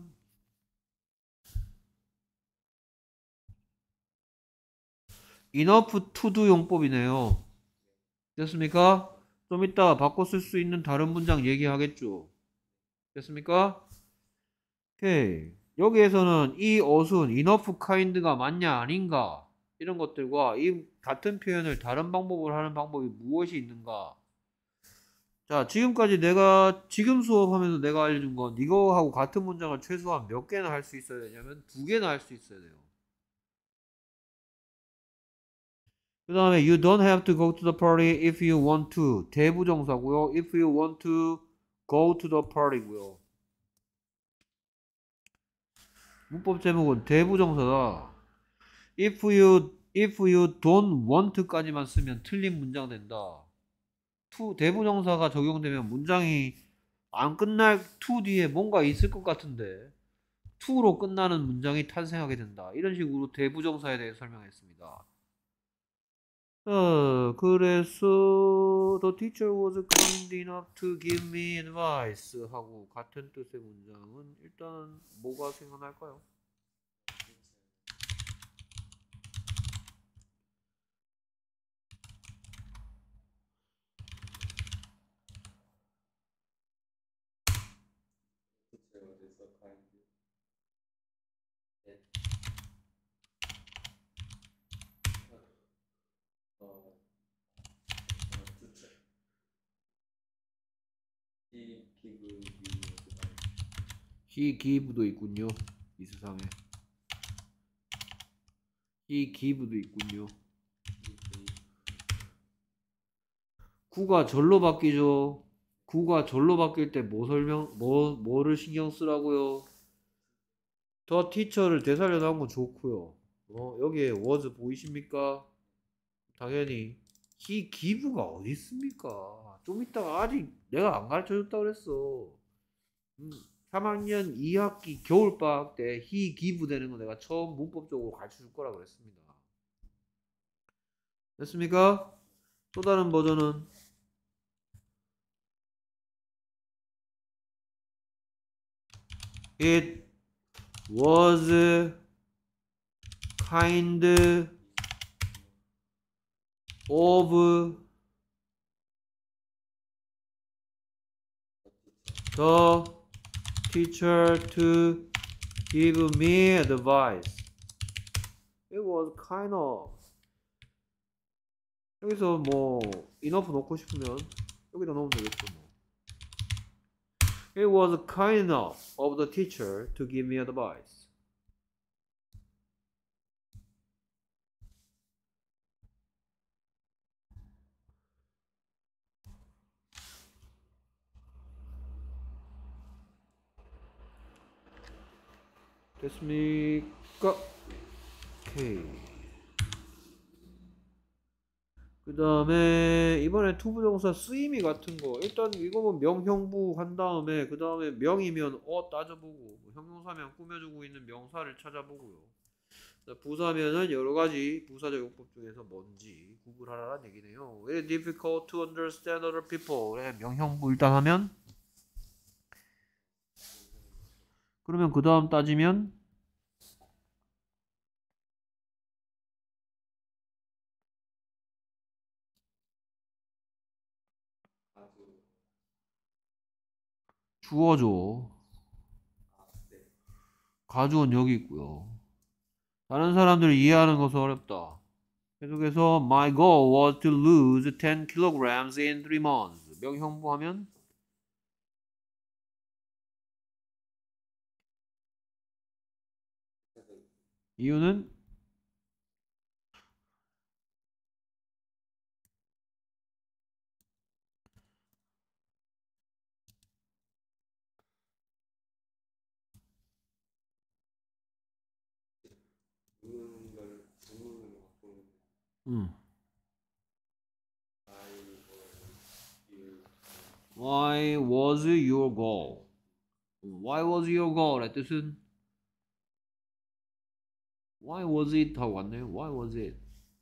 enough to do 용법이네요. 됐습니까? 좀 이따 바꿔 쓸 수 있는 다른 문장 얘기하겠죠. 됐습니까? 오케이. 여기에서는 이 어순 enough kind가 맞냐 아닌가 이런 것들과 이 같은 표현을 다른 방법으로 하는 방법이 무엇이 있는가. 자, 지금까지 내가 지금 수업하면서 내가 알려준 건 이거하고 같은 문장을 최소한 몇 개나 할 수 있어야 되냐면 두 개나 할 수 있어야 돼요. 그 다음에 you don't have to go to the party if you want to 대부정사고요. if you want to go to the party고요. 문법 제목은 대부정사다. if you if you don't want까지만 쓰면 틀린 문장 된다. to 대부정사가 적용되면 문장이 안 끝날 to 뒤에 뭔가 있을 것 같은데 to로 끝나는 문장이 탄생하게 된다. 이런 식으로 대부정사에 대해 설명했습니다. 어, 그래서 the teacher was kind enough to give me advice 하고 같은 뜻의 문장은 일단 뭐가 생각날까요? teacher was so kind that 어, 어, teacher he give you advice. he give도 있군요. 이 세상에 he give도 있군요. 구가 절로 바뀌죠. 구가 절로 바뀔 때 뭐 설명 뭐 뭐를 신경 쓰라고요? 더 티처를 되살려 나온 건 좋고요. 어, 여기에 was 보이십니까? 당연히 he give가 어디 있습니까? 좀 이따가 아직 내가 안 가르쳐 줬다 그랬어. 음, 삼 학년 이 학기 겨울방학 때 he give 되는 거 내가 처음 문법적으로 가르쳐 줄 거라 그랬습니다. 됐습니까? 또 다른 버전은 it was kind of the teacher to give me advice. It was kind of. 여기서 뭐 enough 넣고 싶으면 여기다 넣으면 되겠죠. 뭐. It was kind enough of the teacher to give me advice. 됐습니까? 오케이. 그 다음에 이번에 투부정사 쓰임이 같은 거 일단 이거 뭐 명형부 한 다음에 그 다음에 명이면 어 따져보고 뭐 형용사면 꾸며주고 있는 명사를 찾아보고요. 부사면은 여러가지 부사적 용법 중에서 뭔지 구분하라는 얘기네요. Very difficult to understand other people. 네, 명형부 일단 하면 그러면 그 다음 따지면 아주 주어죠. 아, 네. 가주어는 여기 있고요. 다른 사람들이 이해하는 것은 어렵다. 계속해서 My goal was to lose ten kilograms in three months. 명형부 하면 그래서 이유는 묻는 걸 묻는 걸 갖고 있는 음. 아이 뭐 Why was your goal? Why was your goal의 뜻은 Why was it 하고 왔네요. Why was it?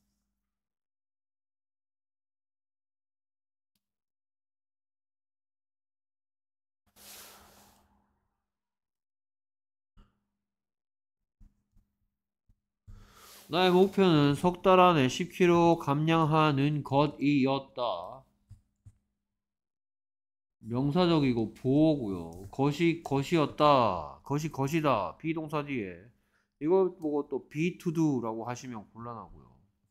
나의 목표는 석 달 안에 십 킬로그램 감량하는 것이었다. 명사적이고 보어고요. 것이 것이었다. 것이 것이다. 비동사 뒤에 이걸 보고 또 be to do라고 하시면 곤란하고요.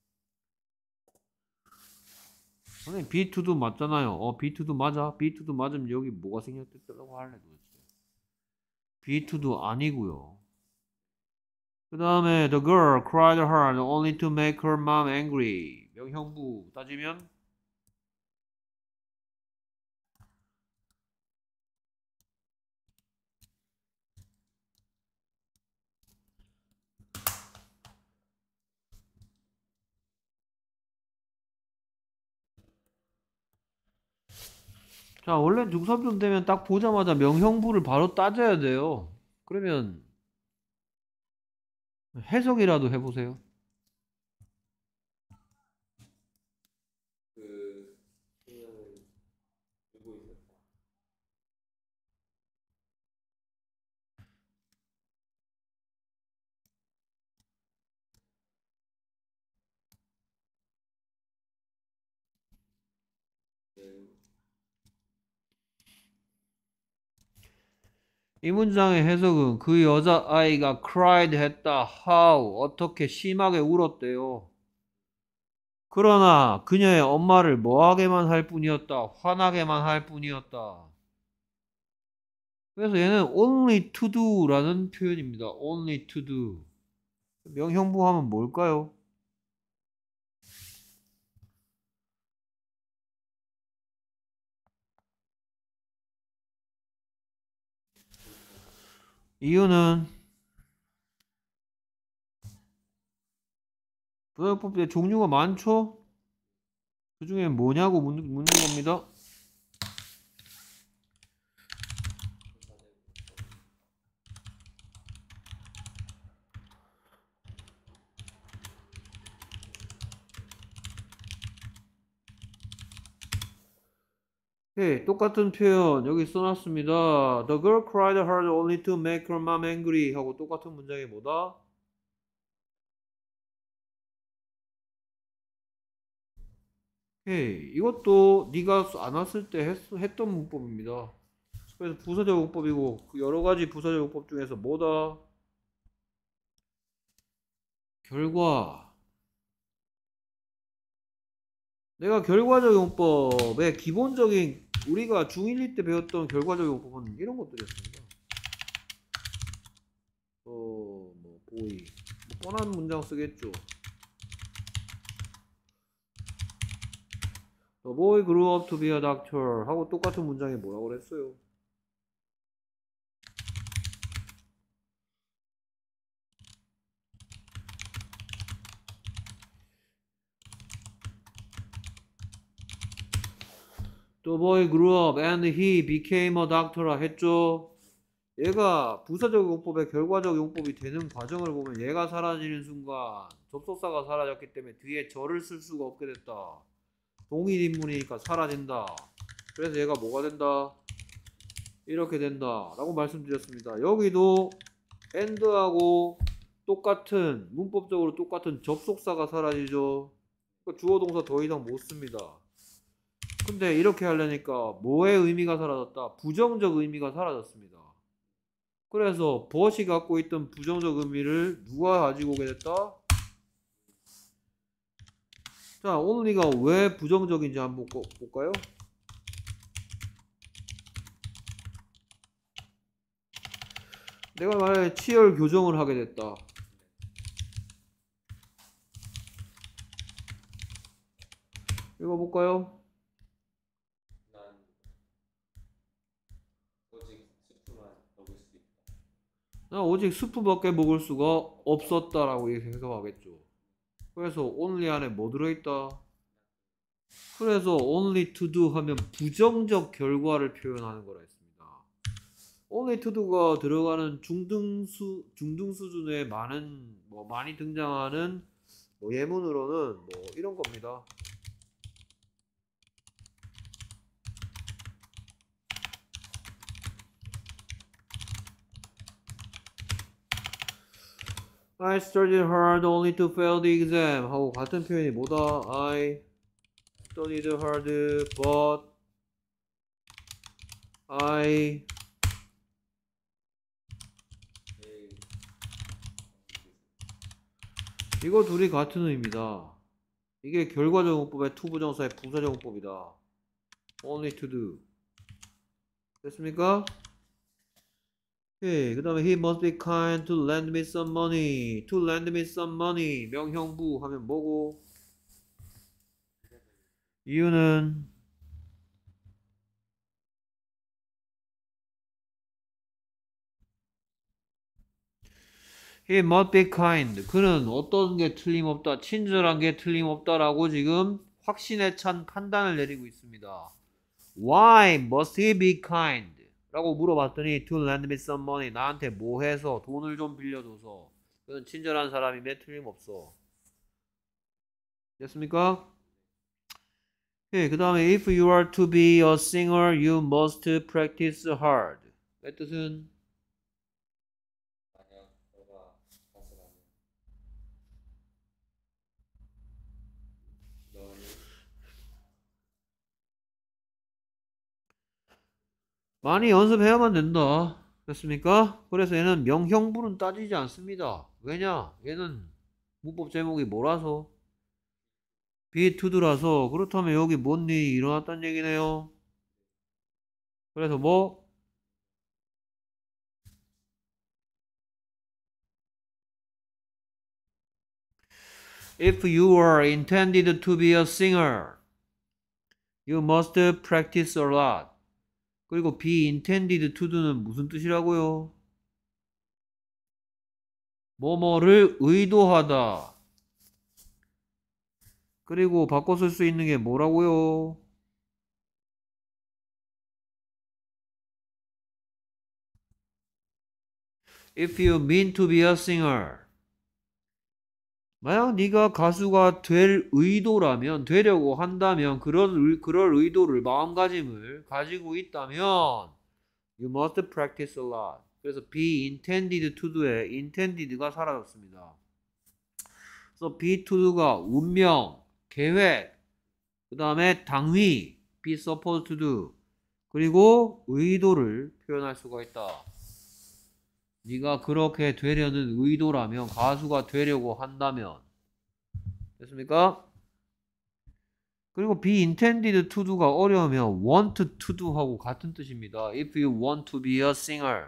선생님 be to do 맞잖아요. 어 be to do 맞아. be to do 맞으면 여기 뭐가 생겼다고 할래 도대체. be to do 아니고요. 그 다음에 the girl cried hard only to make her mom angry. 명형부 따지면 자 원래 중삼쯤 되면 딱 보자마자 명형부를 바로 따져야 돼요. 그러면 해석이라도 해보세요. 그 그냥 두고 있었다. 네. 이 문장의 해석은 그 여자아이가 cried 했다. how 어떻게 심하게 울었대요. 그러나 그녀의 엄마를 뭐하게만 할 뿐이었다. 화나게만 할 뿐이었다. 그래서 얘는 only to do라는 표현입니다. only to do. 명형부 하면 뭘까요? 이유는 부사용법의 종류가 많죠? 그 중에 뭐냐고 묻는, 묻는 겁니다. 네, 똑같은 표현 여기 써놨습니다. The girl cried hard only to make her mom angry 하고 똑같은 문장이 뭐다? 오케이, 이것도 네가 안 왔을 때 했, 했던 문법입니다. 그래서 부사적 용법이고 그 여러 가지 부사적 용법 중에서 뭐다? 결과. 내가 결과적 용법의 기본적인 우리가 중일, 이 때 배웠던 결과적 용법은 이런 것들이었습니다. 어, 뭐 보이. 뭐 뻔한 문장 쓰겠죠. The boy grew up to be a doctor 하고 똑같은 문장이 뭐라고 그랬어요? The boy grew up and he became a doctor라 했죠. 얘가 부사적 용법의 결과적 용법이 되는 과정을 보면 얘가 사라지는 순간 접속사가 사라졌기 때문에 뒤에 절을 쓸 수가 없게 됐다. 동일 인물이니까 사라진다. 그래서 얘가 뭐가 된다? 이렇게 된다 라고 말씀드렸습니다. 여기도 and하고 똑같은 문법적으로 똑같은 접속사가 사라지죠. 그러니까 주어 동사 더 이상 못 씁니다. 근데 이렇게 하려니까 뭐의 의미가 사라졌다? 부정적 의미가 사라졌습니다. 그래서 but이 갖고 있던 부정적 의미를 누가 가지고 오게 됐다? 자, only가 왜 부정적인지 한번 볼까요? 내가 만약에 치열 교정을 하게 됐다. 읽어볼까요? 난 오직 스프만 먹을 수 있다. 난 오직 스프밖에 먹을 수가 없었다라고 이렇게 해석하겠죠. 그래서 only 안에 뭐 들어있다? 그래서 only to do 하면 부정적 결과를 표현하는 거라 했습니다. only to do가 들어가는 중등수 중등 수준의 많은 뭐 많이 등장하는 뭐 예문으로는 뭐 이런 겁니다. I studied hard only to fail the exam 하고 같은 표현이 뭐다? I studied hard but I 이거 둘이 같은 의미다. 이게 결과적 용법의 to 부정사의 부사적 용법이다. only to do. 됐습니까? 그 다음에 he must be kind to lend me some money. to lend me some money. 명형부 하면 뭐고? 이유는 he must be kind. 그는 어떤 게 틀림없다. 친절한 게 틀림없다라고 지금 확신에 찬 판단을 내리고 있습니다. Why must he be kind? 라고 물어봤더니 to lend me some money. 나한테 뭐 해서 돈을 좀 빌려줘서. 그는 친절한 사람임에 틀림없어. 됐습니까? 예, 그 다음에 if you are to be a singer, you must practice hard. 의 뜻은 만약 너가 가수라면 너는 많이 연습해야만 된다. 됐습니까? 그래서 얘는 명형부는 따지지 않습니다. 왜냐? 얘는 문법 제목이 뭐라서? be to도라서. 그렇다면 여기 뭔 일이 일어났다는 얘기네요. 그래서 뭐? If you are intended to be a singer, you must practice a lot. 그리고 be intended to는 무슨 뜻이라고요? 뭐뭐를 의도하다. 그리고 바꿔 쓸 수 있는 게 뭐라고요? If you mean to be a singer. 만약 네가 가수가 될 의도라면, 되려고 한다면, 그런 의, 그럴 의도를, 마음가짐을 가지고 있다면 you must practice a lot. 그래서 be intended to도의 intended가 사라졌습니다. 그래서 be to도가 운명, 계획, 그 다음에 당위, be supposed to do, 그리고 의도를 표현할 수가 있다. 네가 그렇게 되려는 의도라면, 가수가 되려고 한다면. 됐습니까? 그리고 be intended to do가 어려우면 want to do 하고 같은 뜻입니다. If you want to be a singer.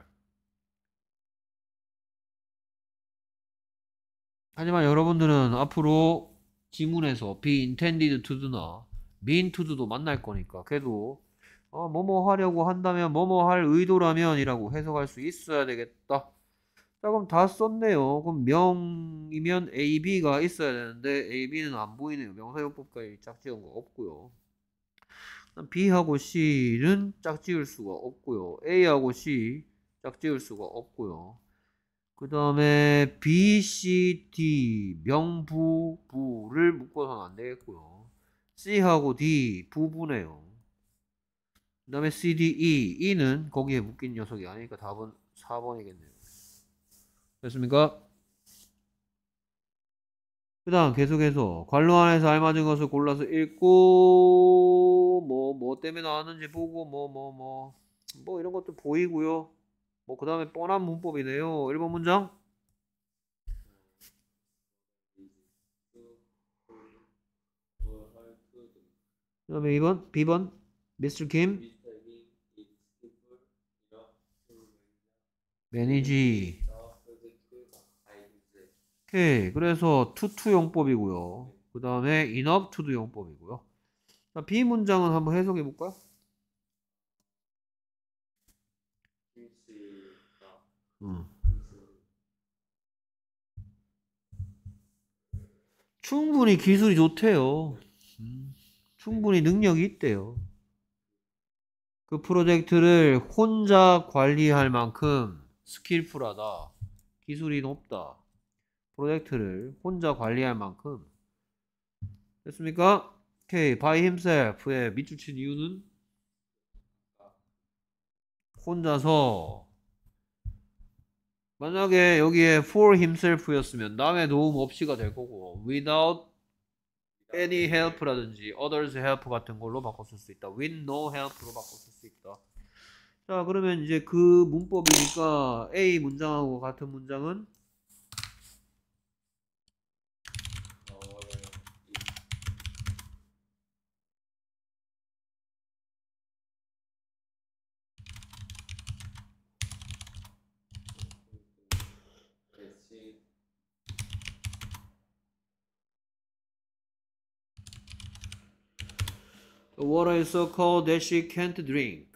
하지만 여러분들은 앞으로 지문에서 be intended to do나 mean to do도 만날 거니까 그래도 어, 뭐뭐 하려고 한다면 뭐뭐 할 의도라면 이라고 해석할 수 있어야 되겠다. 자, 그럼 다 썼네요. 그럼 명이면 A, B가 있어야 되는데 A, B는 안 보이네요. 명사용법까지 짝 지은 거 없고요. B하고 C는 짝지을 수가 없고요. A하고 C 짝지을 수가 없고요. 그 다음에 B, C, D 명부, 부를 묶어서는 안 되겠고요. C하고 D 부부네요. 그 다음에 C, D, E E는 거기에 묶인 녀석이 아니니까 답은 사 번이겠네요. 됐습니까? 그 다음 계속해서 관로 안에서 알맞은 것을 골라서 읽고 뭐 뭐 때문에 나왔는지 보고 뭐 뭐 뭐 뭐 이런 것도 보이고요. 뭐 그 다음에 뻔한 문법이네요. 일 번 문장 그 다음에 이 번 비 번 미스터 김 Mister Kim is skillful enough to 매니지 manage the project by himself. 오케이 그래서 투투 용법이고요. 그 다음에 enough to도 용법이고요. B 문장은 한번 해석해 볼까요? 김 씨가 음. 기술 충분히 기술이 좋대요. 음, 충분히 능력이 있대요. 그 프로젝트를 혼자 관리할 만큼 스킬풀하다. 기술이 높다. 프로젝트를 혼자 관리할 만큼. 됐습니까? 오케이. by himself의 밑줄 친 이유는 혼자서 만약에 여기에 for himself였으면 남의 도움 없이가 될 거고 without any help라든지 others help 같은 걸로 바꿨을 수 있다. with no help로 바꿨을 수 있다. 자 그러면 이제 그 문법이니까 A 문장하고 같은 문장은 어워를 대시 The water is so cold that she can't drink.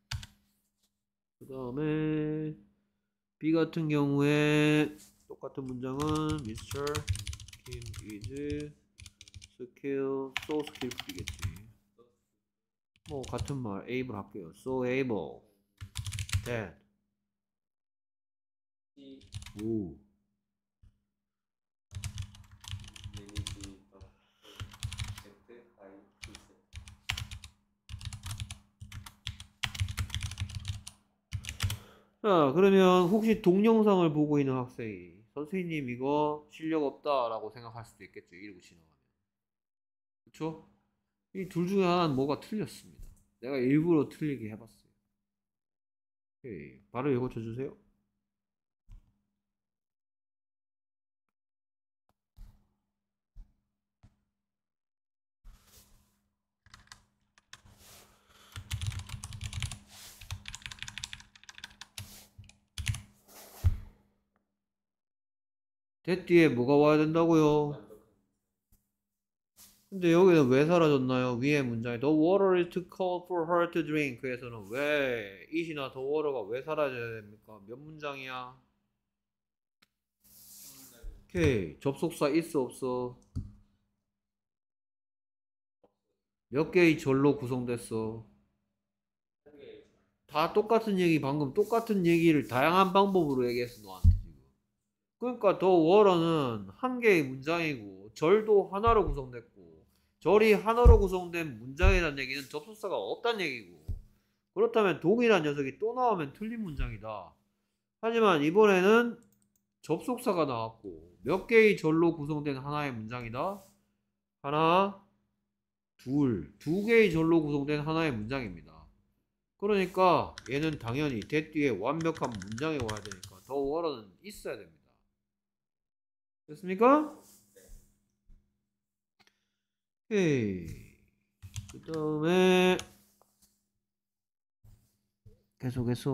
그 다음에 B 같은 경우에 똑같은 문장은 미스터 Kim is skill, so skillful이겠지. 뭐 같은 말 able 할게요. So able that 시 오. 매니지 더 프로젝트 by himself. 자 그러면 혹시 동영상을 보고 있는 학생이 선생님 이거 실력 없다 라고 생각할 수도 있겠죠. 이러고 지나가면 그쵸? 이 둘 중에 하나는 뭐가 틀렸습니다. 내가 일부러 틀리게 해봤어요. 오케이. 바로 이거 쳐주세요. that 뒤에 뭐가 와야 된다고요? 만족한 근데 여기는 왜 사라졌나요? 위에 문장에 The water is too cold for her to drink. 에서는 왜 it이나 the water가 왜 사라져야 됩니까? 몇 문장이야? 오케이. 접속사 있어 없어? 몇 개의 절로 구성됐어? 한개 다 똑같은 얘기 방금 똑같은 얘기를 다양한 방법으로 얘기했어 너한테 지금. 그러니까 the water는 한 개의 문장이고 절도 하나로 구성됐고 절이 하나로 구성된 문장이라는 얘기는 접속사가 없다는 얘기고 그렇다면 동일한 녀석이 또 나오면 틀린 문장이다. 하지만 이번에는 접속사가 나왔고 몇 개의 절로 구성된 하나의 문장이다. 하나, 둘, 두 개의 절로 구성된 하나의 문장입니다. 그러니까 얘는 당연히 that 뒤에 완벽한 문장이 와야 되니까 the water는 있어야 됩니다. 됐습니까? 오케이. 그 다음에 계속해서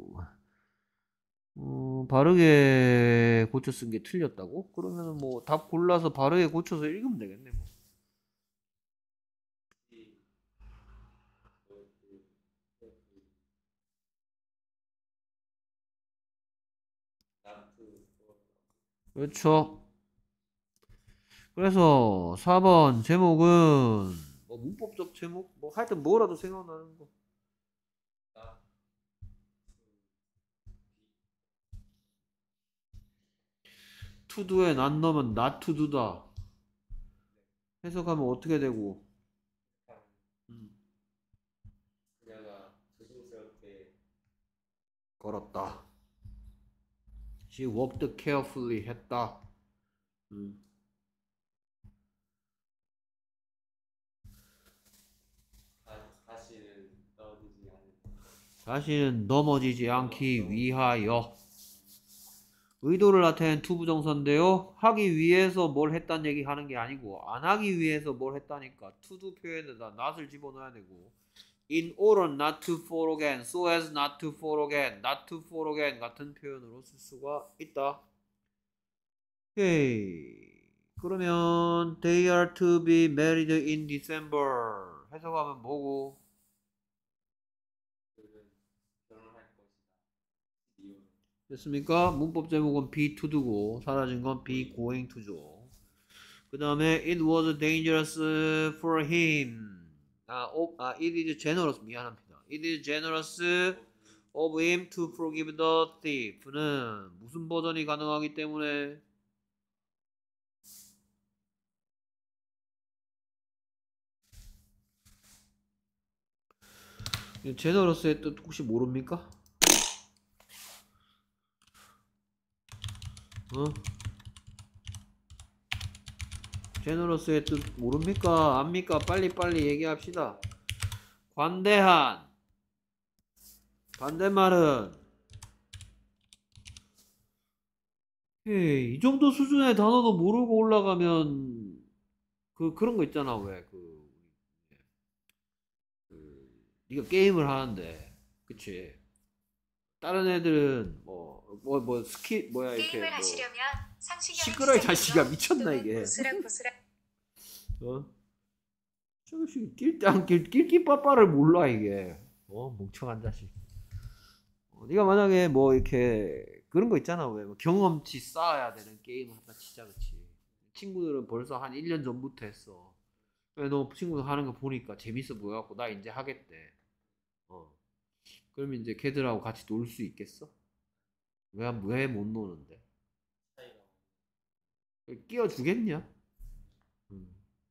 어, 바르게 고쳐 쓴 게 틀렸다고? 그러면 뭐 답 골라서 바르게 고쳐서 읽으면 되겠네 뭐. 그렇죠. 그래서 사 번 제목은 뭐 문법적 제목 뭐 하여튼 뭐라도 생각나는 거. 나 투두에 난 넣으면 not to do다. 해석하면 어떻게 되고? 음, 그녀가 조심스럽게 걸었다. She walked carefully 했다. 음. 다, 다시는 떠오르지 않은 자신은 넘어지지 않기 위하여. 의도를 나타낸 투부정사인데요. 하기 위해서 뭘 했다는 얘기 하는 게 아니고 안 하기 위해서 뭘 했다니까 to-do 표현에다 not을 집어넣어야 되고 in order not to fall again, so as not to fall again, not to fall again 같은 표현으로 쓸 수가 있다. 오케이. 그러면 they are to be married in December 해석하면 뭐고? 그는 결혼할 것이다. 이유 됐습니까? 문법 제목은 be to도고 사라진 건 be going to죠. 그 다음에 it was dangerous for him. 아, 어, 아, it is generous. 미안합니다. It is generous of him to forgive the thief는 무슨 버전이 가능하기 때문에 generous의 뜻 혹시 모릅니까? 어? 제너러스의 뜻 모릅니까? 압니까? 빨리빨리 얘기합시다. 관대한. 반대말은 에이, 이 정도 수준의 단어도 모르고 올라가면 그 그런 거 있잖아. 왜 그, 그 네가 게임을 하는데 그치? 다른 애들은 뭐 뭐 뭐 스키 뭐야 이렇게 게임을 뭐 하시려면 상식형을 시끄러워 이 자식아 기본으로 미쳤나 또는 이게 부스럭부스럭 어? 저것이 낄땅낄 낄끼빠빠를 몰라 이게 어 멍청한 자식 어, 네가 만약에 뭐 이렇게 그런 거 있잖아 왜뭐 경험치 쌓아야 되는 게임을 한다 치자 그치 친구들은 벌써 한 일 년 전부터 했어 왜 너 친구들 하는 거 보니까 재밌어 보여갖고 나 이제 하겠대 어 그러면 이제 걔들하고 같이 놀 수 있겠어? 왜 왜 못 노는데 차이가 끼워 주겠냐? 음.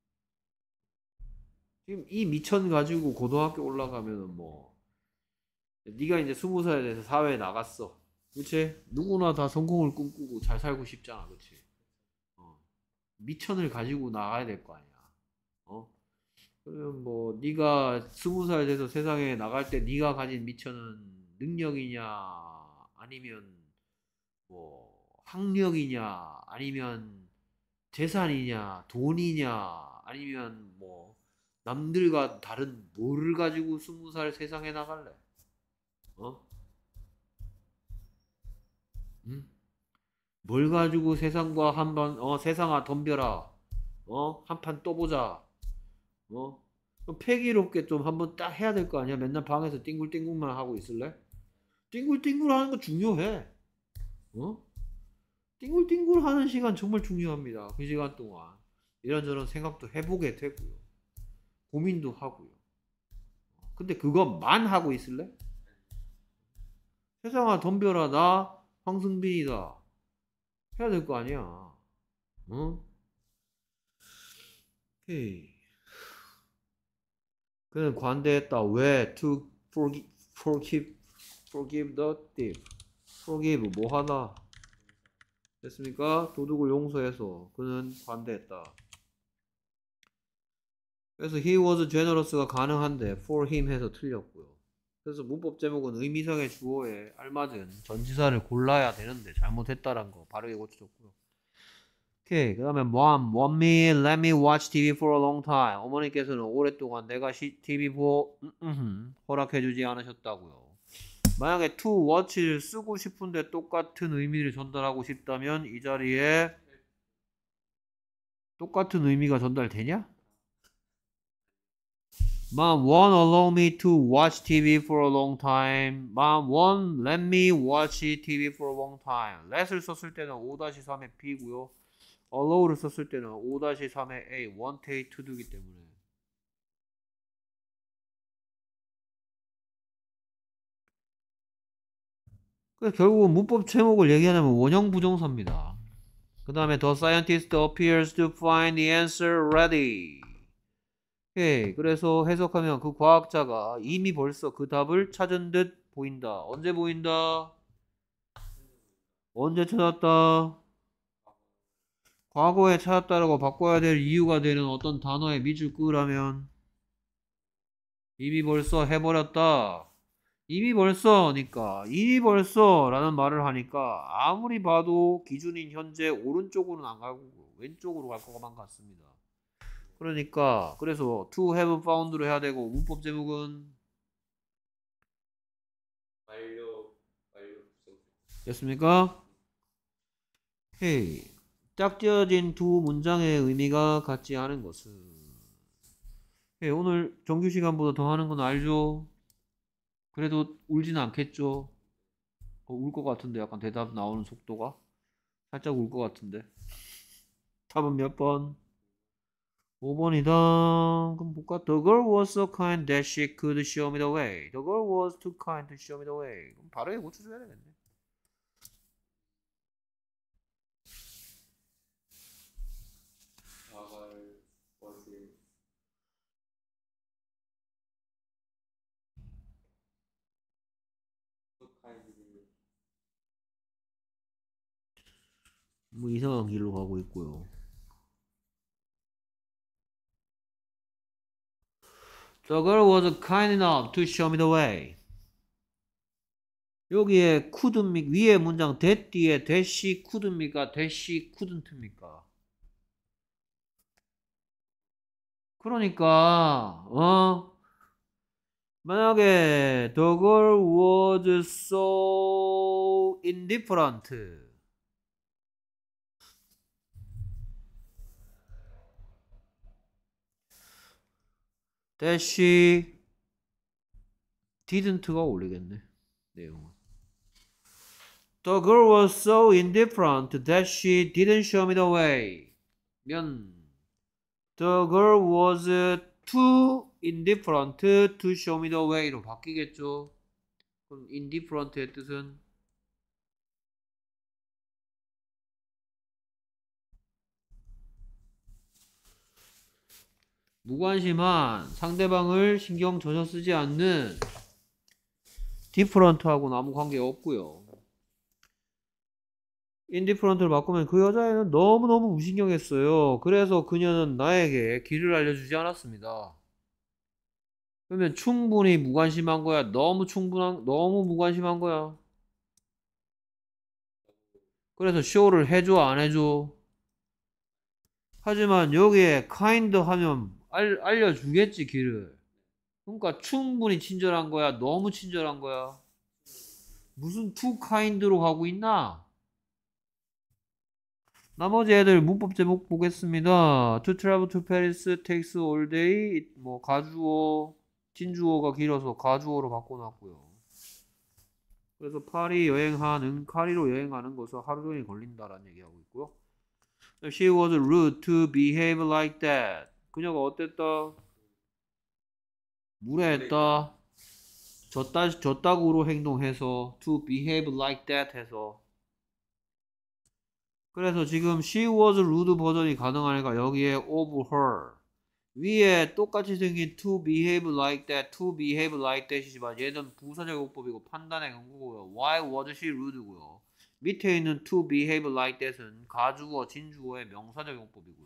지금 이 미천 가지고 고등학교 올라가면은 뭐 네가 이제 스무 살에 돼서 사회에 나갔어 그치? 누구나 다 성공을 꿈꾸고 잘 살고 싶잖아 그치? 어. 미천을 가지고 나가야 될 거 아니야 어? 그러면 뭐 네가 스무 살 돼서 세상에 나갈 때 네가 가진 미천은 능력이냐 아니면 뭐 학력이냐 아니면 재산이냐 돈이냐 아니면 뭐 남들과 다른 뭐를 가지고 스무 살 세상에 나갈래? 어? 응? 뭘 가지고 세상과 한번 어 세상아 덤벼라 어? 한 판 떠보자 어? 그럼 패기롭게 좀 한번 딱 해야 될 거 아니야? 맨날 방에서 띵굴띵굴만 하고 있을래? 띵굴띵굴 하는 거 중요해 어? 띵굴띵굴 하는 시간 정말 중요합니다 그 시간 동안 이런저런 생각도 해보게 되고요 고민도 하고요 근데 그것만 하고 있을래? 세상아 덤벼라 나 황승빈이다 해야 될 거 아니야 어? 오케이 그는 관대했다 왜? to forgive, forgive, forgive the thief forgive 뭐 하다 됐습니까? 도둑을 용서해서 그는 관대했다 그래서 he was generous가 가능한데 for him 해서 틀렸고요 그래서 문법 제목은 의미상의 주어에 알맞은 전치사를 골라야 되는데 잘못했다란 거 바르게 고쳐줬고요 오케이 그 다음에 mom want me let me watch 티비 for a long time 어머니께서는 오랫동안 내가 시, 티비 보 음, 음, 허락해주지 않으셨다고요 만약에 to watch를 쓰고 싶은데 똑같은 의미를 전달하고 싶다면 이 자리에 똑같은 의미가 전달되냐? Mom won't allow me to watch 티비 for a long time. Mom won't let me watch 티비 for a long time. let을 썼을 때는 오 삼의 B고요. allow를 썼을 때는 오 삼의 A, want, to도이기 때문에 그래서 결국은 문법 제목을 얘기하자면 원형 부정사입니다. 그 다음에 the scientist appears to find the answer ready. 오케이. 그래서 해석하면 그 과학자가 이미 벌써 그 답을 찾은 듯 보인다. 언제 보인다? 언제 찾았다? 과거에 찾았다라고 바꿔야 될 이유가 되는 어떤 단어에 밑줄 끄라면 이미 벌써 해버렸다. 이미 벌써니까 이미 벌써 라는 말을 하니까 아무리 봐도 기준인 현재 오른쪽으로는 안 가고 왼쪽으로 갈 것만 같습니다. 그러니까 그래서 to have found로 해야 되고 문법 제목은 완료 완료 부정. 됐습니까? 오케이. 짝지어진 두 문장의 의미가 같지 않은 것은 오케이. 오늘 정규 시간보다 더 하는 건 알죠? 그래도 울지는 않겠죠? 어, 울 것 같은데 약간 대답 나오는 속도가 살짝 울 것 같은데 답은 몇 번? 오 번이다. 그럼 볼까? The girl was so kind that she could show me the way. The girl was too kind to show me the way. 그럼 발음에 고쳐줘야 되겠네. 과거를 was too kindly. 뭐 이상한 길로 가고 있고요. The girl was kind enough to show me the way. 여기에 couldn't 위에 문장 that 뒤에 that이 couldn't입니까? that이 couldn't입니까? 그러니까 어 만약에 the girl was so indifferent that she didn't가 올리겠네 내용은. The girl was so indifferent that she didn't show me the way. 면 The girl was too indifferent to show me the way로 바뀌겠죠. 그럼 indifferent의 뜻은 무관심한, 상대방을 신경 전혀 쓰지 않는 different하고는 아무 관계 없고요. indifferent를 바꾸면 그 여자애는 너무너무 무신경했어요. 그래서 그녀는 나에게 길을 알려주지 않았습니다. 그러면 충분히 무관심한 거야? 너무 충분한, 너무 무관심한 거야? 그래서 쇼를 해줘, 안 해줘? 하지만 여기에 kind 하면 알, 알려주겠지, 길을. 그러니까 충분히 친절한 거야? 너무 친절한 거야? 무슨 too kind로 가고 있나? 나머지 애들 문법 제목 보겠습니다. To travel to Paris takes all day. 뭐 가주어, 진주어가 길어서 가주어로 바꿔놨고요. 그래서 파리 여행하는, 파리로 여행하는 것은 하루 종일 걸린다라는 얘기하고 있고요. She was rude to behave like that. 그녀가 어땠다? 무례했다. 저따, 저따구로 행동해서 to behave like that 해서. 그래서 지금 she was rude 버전이 가능하니까 여기에 of her 위에 똑같이 생긴 to behave like that, to behave like that이지만 얘는 부사적 용법이고 판단의 근거고요. Why was she rude고요. 밑에 있는 to behave like that은 가주어, 진주어의 명사적 용법이고요.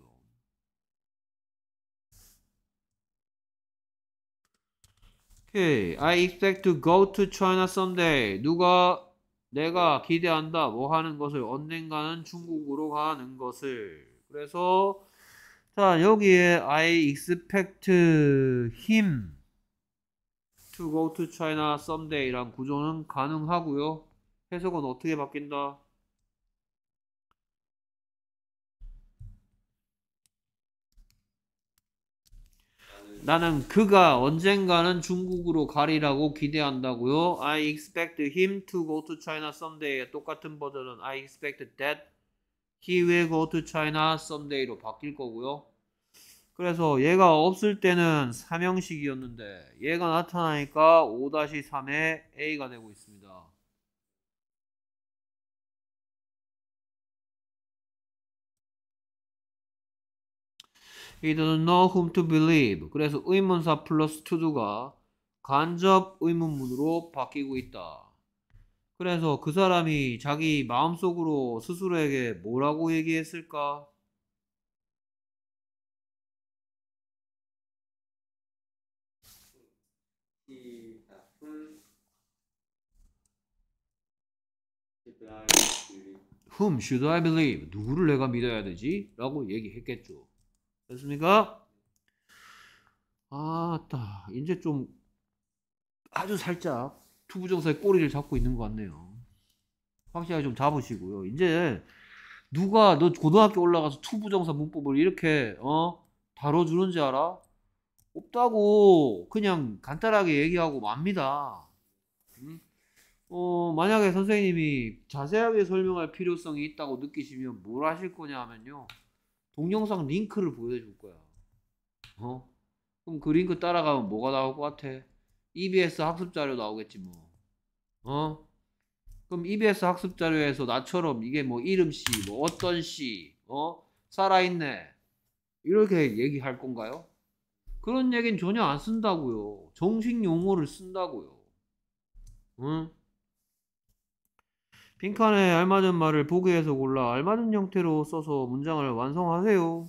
오케이. I expect to go to China someday. 누가 내가 기대한다. 뭐 하는 것을 언젠가는 중국으로 가는 것을. 그래서 자 여기에 I expect him to go to China someday 란 구조는 가능하고요. 해석은 어떻게 바뀐다? 나는 그가 언젠가는 중국으로 가리라고 기대한다고요. I expect him to go to China someday. 똑같은 버전은 I expect that he will go to China someday로 바뀔 거고요. 그래서 얘가 없을 때는 삼형식이었는데 얘가 나타나니까 오 다시 삼의 A가 되고 있습니다. He doesn't know whom to believe. 그래서 의문사 플러스 to do가 간접 의문문으로 바뀌고 있다. 그래서 그 사람이 자기 마음속으로 스스로에게 뭐라고 얘기했을까? He uh, whom should I believe? Whom should I believe? 누구를 내가 믿어야 되지? 라고 얘기했겠죠. 됐습니까? 아따, 이제 좀 아주 살짝 투부정사의 꼬리를 잡고 있는 것 같네요. 확실하게 좀 잡으시고요. 이제 누가 너 고등학교 올라가서 투부정사 문법을 이렇게 어 다뤄주는지 알아? 없다고 그냥 간단하게 얘기하고 맙니다. 음? 어 만약에 선생님이 자세하게 설명할 필요성이 있다고 느끼시면 뭘 하실 거냐 하면요, 동영상 링크를 보여줄 거야. 어? 그럼 그 링크 따라가면 뭐가 나올 것 같아? 이비에스 학습 자료 나오겠지 뭐. 어? 그럼 이비에스 학습 자료에서 나처럼 이게 뭐 이름씨, 뭐 어떤 씨, 어? 살아있네, 이렇게 얘기할 건가요? 그런 얘기는 전혀 안 쓴다고요. 정식 용어를 쓴다고요. 응? 빈칸에 알맞은 말을 보기에서 골라 알맞은 형태로 써서 문장을 완성하세요.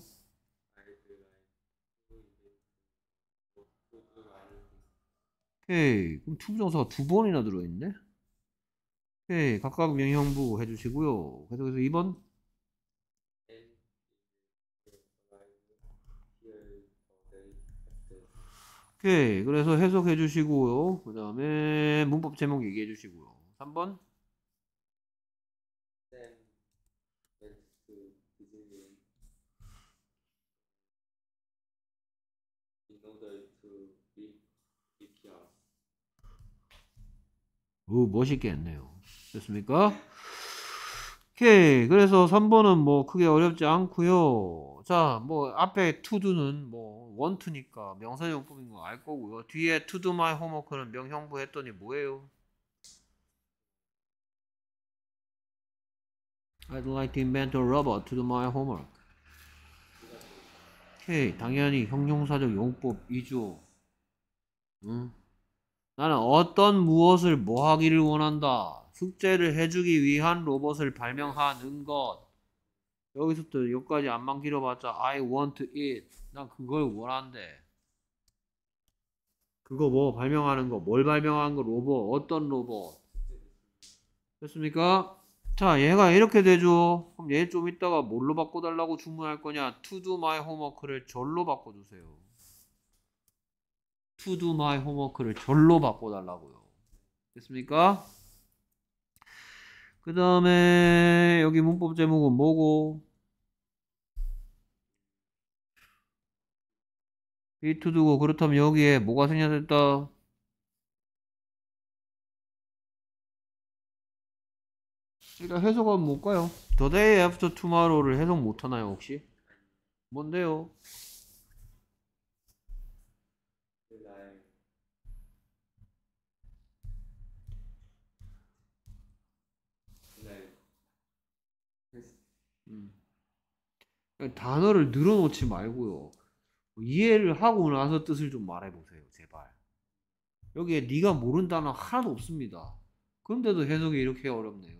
오케이. 그럼 투부정사가 두 번이나 들어있네? 오케이. 각각 명형부 해주시고요. 계속해서 이 번. And here for the after. 오케이. 그래서 해석해 주시고요. 그 다음에 문법 제목 얘기해 주시고요. 삼 번. Then went to Disneyland in order to meet 비피아스. 오, 멋있게 했네요. 됐습니까? 오케이. 그래서 삼 번은 뭐 크게 어렵지 않고요. 자, 뭐 앞에 to do는 뭐 want to니까 명사용법인 거 알 거고요. 뒤에 to do my homework는 명형부 했더니 뭐예요? I'd like to invent a robot to do my homework. 오케이. 당연히 형용사적 용법이죠. 응? 나는 어떤 무엇을 뭐 하기를 원한다. 숙제를 해주기 위한 로봇을 발명하는 것. 여기서부터 여기까지 안만 길어봤자 I want it. 난 그걸 원한대. 그거 뭐 발명하는 거. 뭘 발명하는 거. 로봇. 어떤 로봇. 됐습니까? 자, 얘가 이렇게 되죠. 그럼 얘 좀 이따가 뭘로 바꿔달라고 주문할 거냐. To do my homework를 절로 바꿔주세요. To do my homework를 절로 바꿔달라고요. 됐습니까? 그 다음에 여기 문법 제목은 뭐고? be to do고, 그렇다면 여기에 뭐가 생략됐다? 일단 해석은 뭘까요? The day after tomorrow를 해석 못하나요 혹시? 뭔데요? 그날 그날 음. 단어를 늘어놓지 말고요. 이해를 하고 나서 뜻을 좀 말해보세요. 제발. 여기에 네가 모르는 단어 하나도 없습니다. 그런데도 해석이 이렇게 어렵네요.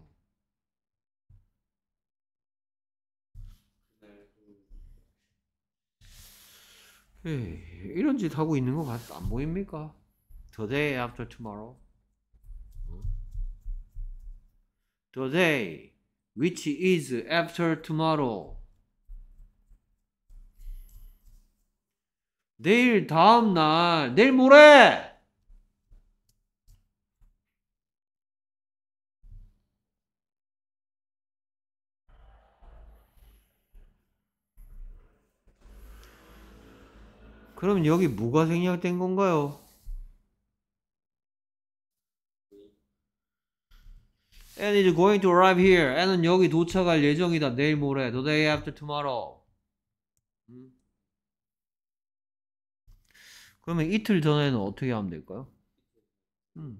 그날 에이, 이런 짓 하고 있는 거 같, 안 보입니까? The day after tomorrow. The day which is after tomorrow. 내일 다음 날, 내일 모레. 그럼 여기 뭐가 생략된 건가요? Anne is going to arrive here. Anne은 여기 도착할 예정이다. 내일 모레. The day after tomorrow. 음. 그러면 이틀 전에는 어떻게 하면 될까요? 음.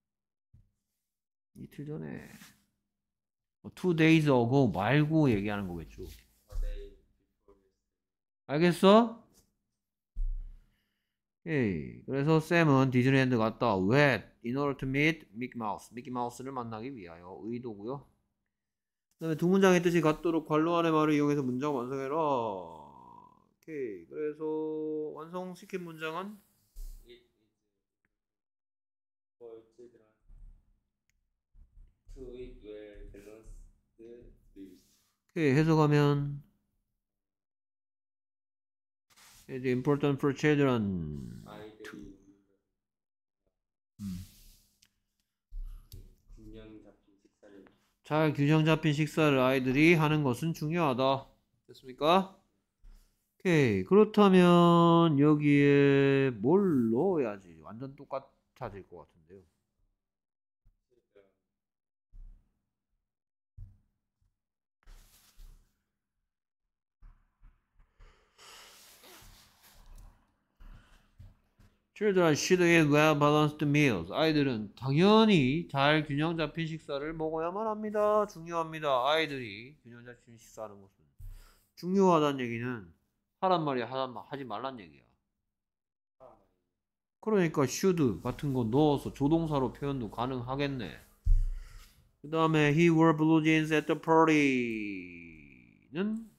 이틀 전에. Two days ago 말고 얘기하는 거겠죠. a day before 알겠어? 오케이. 그래서 샘은 디즈니랜드 갔다. 왜? In order to meet 미키 마우스. 미키 마우스를 만나기 위하여. 의도고요. 그 다음에 두 문장의 뜻이 같도록 관로 안의 말을 이용해서 문장 완성해라. 오케이. 그래서 완성시킨 문장은 It is for children to eat well balanced meals. 오케이. 해석하면 It's important for children. 아이들이 음. 균형 잡힌 식사를 잘 균형 잡힌 식사를 아이들이 하는 것은 중요하다. 됐습니까? 오케이. 그렇다면 여기에 뭘 넣어야지 완전 똑같아질 것 같은데요. Children should eat well-balanced meals. 아이들은 당연히 잘 균형 잡힌 식사를 먹어야만 합니다. 중요합니다. 아이들이 균형 잡힌 식사하는 것은 중요하다는 얘기는 하란 말이야, 하란 말, 하지 말란 얘기야. 그러니까 should 같은 거 넣어서 조동사로 표현도 가능하겠네. 그 다음에 he wore blue jeans at the party는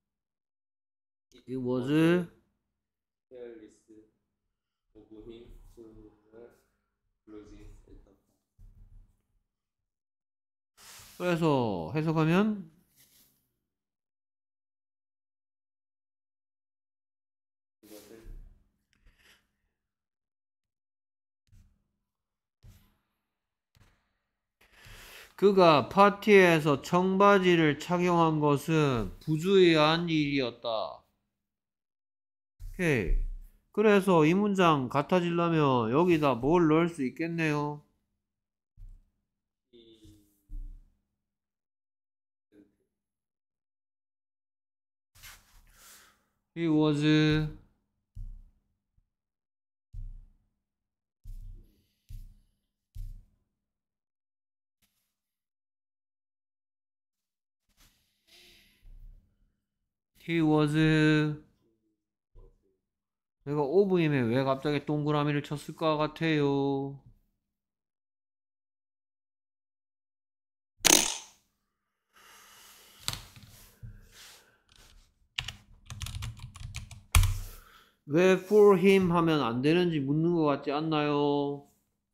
it was careless of him to wear blue jeans at the party. 그래서 해석하면 이것은 그가 파티에서 청바지를 착용한 것은 부주의한 일이었다. 오케이. 그래서 이 문장 같아지려면 여기다 뭘 넣을 수 있겠네요. he He was He was 내가 오브임에 왜 갑자기 동그라미를 쳤을까 같아요. 왜 for him 하면 안 되는지 묻는 것 같지 않나요?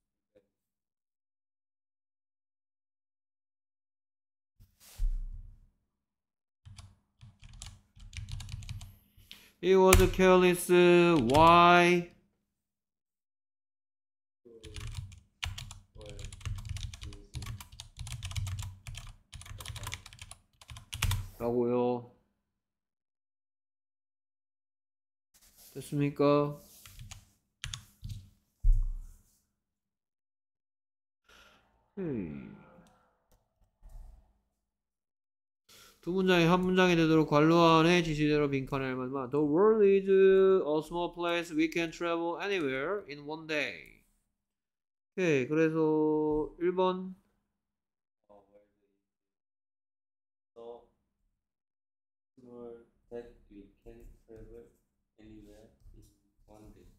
He was careless. Why? wear blue jeans. 라고요. 됐습니까? 헤이. 두 문장이 한 문장이 되도록 관로 안에 지시대로 빈칸에 알맞마. The world is a small place. We can travel anywhere in one day. 오케이. 그래서 일 번 어, where so small that we can travel anywhere in one day.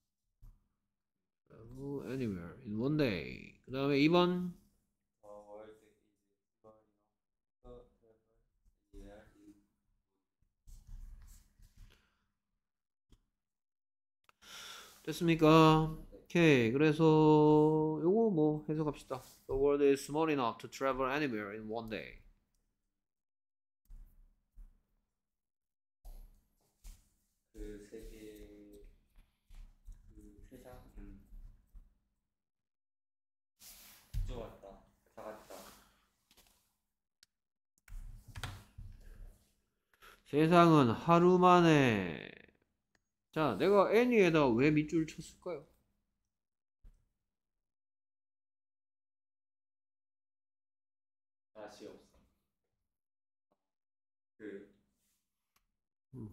travel anywhere in one day. 그 다음에 이 번 The world is small enough to travel anywhere in 됐습니까? 오케이. 그래서 요거 뭐 해석합시다. The world is small enough to travel anywhere in one day. 그 세계 그 세상은 좁았다, 작았다. 세상은 하루 만에 자, 내가 애니에다 왜 밑줄을 쳤을까요? 맛이 없어. 그 음.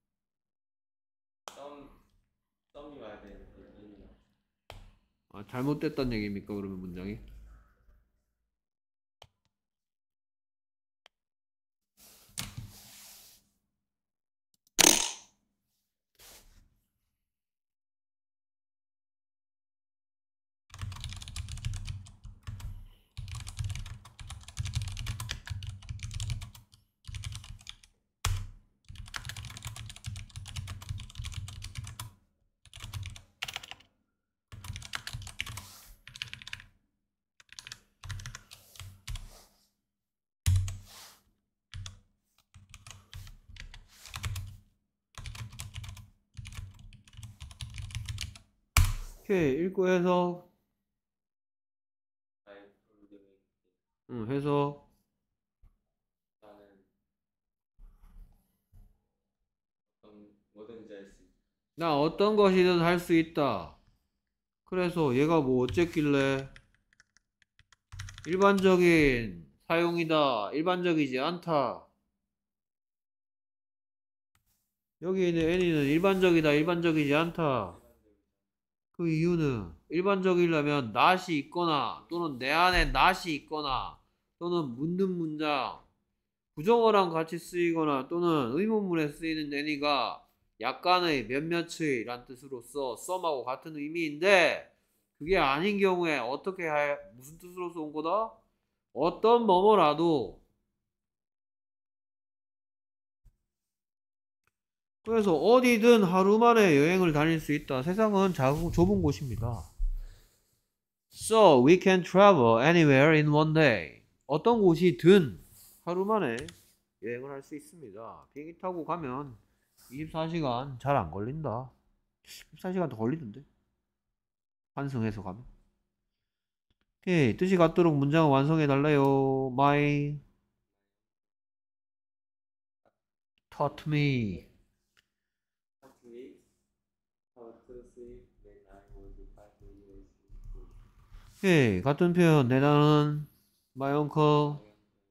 썸, 썸이 와야 되는데 의미가 아, 잘못됐단 얘기입니까? 그러면 문장이? 오케이, 읽고 해서, I told him 응, 해서, 나는 어떤 뭐든지 할 수 있다. 나 어떤 것이든 할 수 있다. 그래서 얘가 뭐 어쨌길래, 일반적인 사용이다. 일반적이지 않다. 여기 있는 any는 일반적이다. 일반적이지 않다. 그 이유는 일반적이려면 not이 있거나 또는 내 안에 not이 있거나 또는 묻는 문장 부정어랑 같이 쓰이거나 또는 의문문에 쓰이는 any가 약간의 몇몇의 란 뜻으로서 some하고 같은 의미인데 그게 아닌 경우에 어떻게 해? 무슨 뜻으로서 온 거다? 어떤 뭐뭐라도 그래서 어디든 하루 만에 여행을 다닐 수 있다. 세상은 작은 좁은 곳입니다. So we can travel anywhere in one day. 어떤 곳이든 하루 만에 여행을 할 수 있습니다. 비행기 타고 가면 이십사 시간 잘 안 걸린다. 이십사 시간 더 걸리던데. 환승해서 가면. 오케이. 뜻이 같도록 문장을 완성해 달래요. My taught me. Taught me how to sleep when I was five years old. 오케이. 같은 표현. 내 나는 my uncle.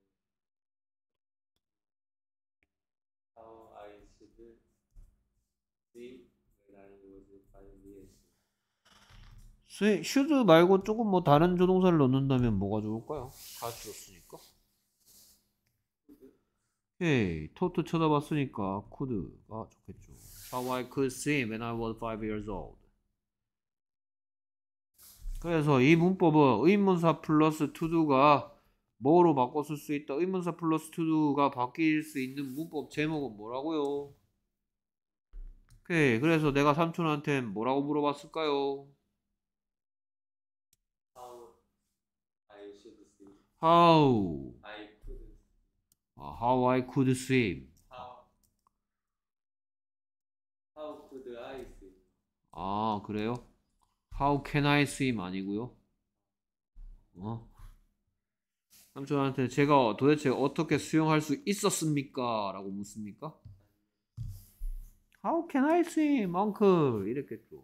How I should sleep when I was five years old. should 말고 조금 뭐 다른 조동사를 넣는다면 뭐가 좋을까요? 다 줄었으니까. 오케이. 토트 쳐다봤으니까 could가 좋겠죠. How I could swim when I was five years old. 그래서 이 문법은 의문사 플러스 to도가 뭐로 바꿔 쓸 수 있다. 의문사 플러스 to도가 바뀔 수 있는 문법 제목은 뭐라고요? 오케이. 그래서 내가 삼촌한테 뭐라고 물어봤을까요? How I should sleep. How I could. 아, How I could swim. How How could I sleep? 아, 그래요? How can I swim 아니고요. 어? 삼촌한테 제가 도대체 어떻게 수영할 수 있었습니까? 라고 묻습니까? How can I swim, uncle? 이랬겠죠.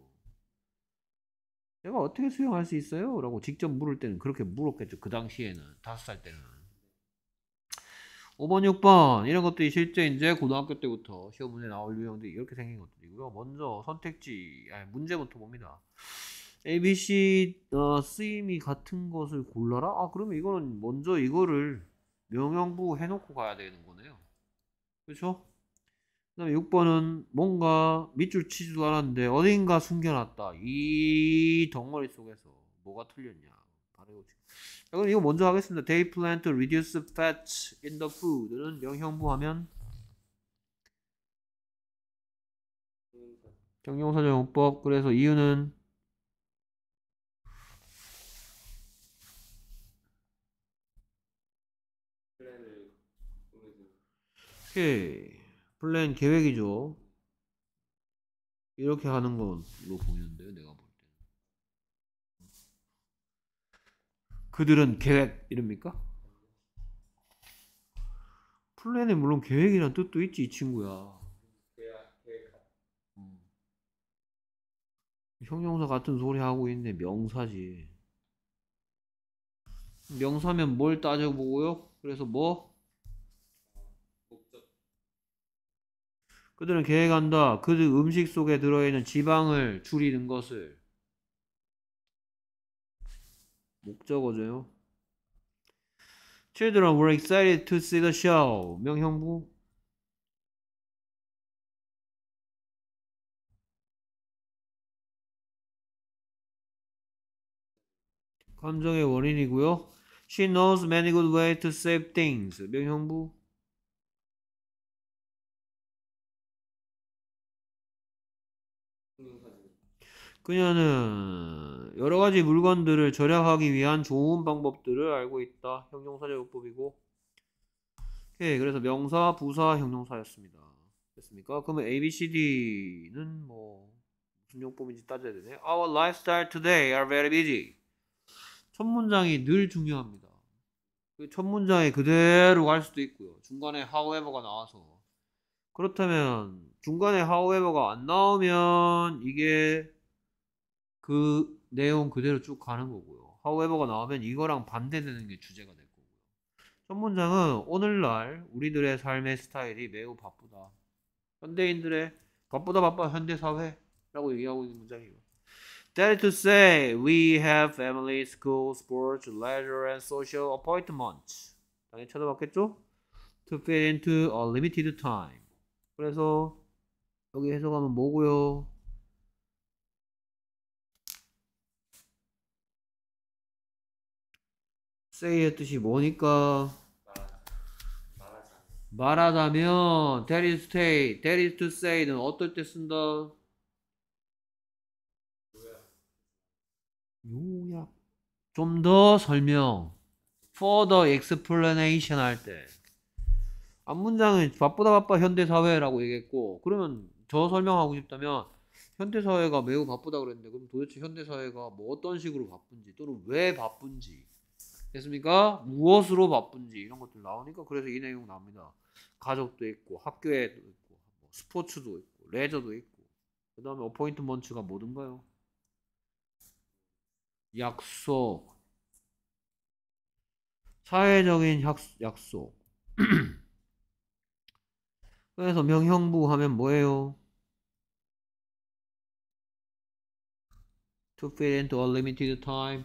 제가 어떻게 수영할 수 있어요? 라고 직접 물을 때는 그렇게 물었겠죠. 그 당시에는. 다섯 살 때는. 오 번, 육 번 이런 것들이 실제 이제 고등학교 때부터 시험 문제 나올 유형들이 이렇게 생긴 것들이고요. 먼저 선택지, 아니 문제부터 봅니다. A, B, C 어, 쓰임이 같은 것을 골라라? 아 그러면 이거는 먼저 이거를 명령부 해놓고 가야 되는 거네요. 그렇죠? 그 다음에 육 번은 뭔가 밑줄 치지도 않았는데 어딘가 숨겨놨다. 이 덩어리 속에서 뭐가 틀렸냐. 바로 자, 그럼 이거 먼저 하겠습니다. They plan to reduce fat in the food는 명형부 하면 정용사정용법. 그래서 이유는 플랜을 꾸미는. 오케이. 플랜 계획이죠. 이렇게 하는 걸로 보이는데요. 내가 볼 때는. 그들은 계획 이럽니까? 플랜에 물론 계획이란 뜻도 있지 이 친구야. 계약 계획. 음. 형용사 같은 소리 하고 있네. 명사지. 명사면 뭘 따져보고요? 그래서 뭐? 목적. 그들은 계획한다. 그들 음식 속에 들어있는 지방을 줄이는 것을. 목적어죠. Children were excited to see the show. 명형부. 감정의 원인이고요. She knows many good ways to save things. 명형부. 그녀는 여러 가지 물건들을 절약하기 위한 좋은 방법들을 알고 있다. 형용사제요법이고. 오케이. 그래서 명사, 부사, 형용사였습니다. 됐습니까? 그러면 A, B, C, D는 뭐 무슨 무슨 용법인지 따져야 되네. Our lifestyle today are very busy. 첫 문장이 늘 중요합니다. 그 첫 문장이 그대로 갈 수도 있고요. 중간에 however가 나와서. 그렇다면 중간에 however가 안 나오면 이게 그 내용 그대로 쭉 가는 거고요. however가 나오면 이거랑 반대되는 게 주제가 될 거고요. 첫 문장은 오늘날 우리들의 삶의 스타일이 매우 바쁘다. 현대인들의 바쁘다 바빠 현대사회라고 얘기하고 있는 문장이에요. That is to say, we have family, school, sports, leisure, and social appointments. 당연히 찾아봤겠죠? To fit into a limited time. 그래서 여기 해석하면 뭐고요? say의 뜻이 뭐니까? 말하자면 말하자면 that is to say, that is to say는 어떨 때 쓴다? 요약. 좀 더 설명. further explanation 할 때. 앞문장은 바쁘다 바빠 현대사회라고 얘기했고, 그러면 저 설명하고 싶다면 현대사회가 매우 바쁘다 그랬는데, 그럼 도대체 현대사회가 뭐 어떤 식으로 바쁜지 또는 왜 바쁜지 됐습니까? 무엇으로 바쁜지 이런 것들 나오니까 그래서 이 내용 나옵니다. 가족도 있고 학교에도 있고 뭐 스포츠도 있고 레저도 있고 그 다음에 어포인트먼트가 뭐든가요? 약속, 사회적인 약, 약속. 그래서 명형부 하면 뭐예요? To fit into a limited time.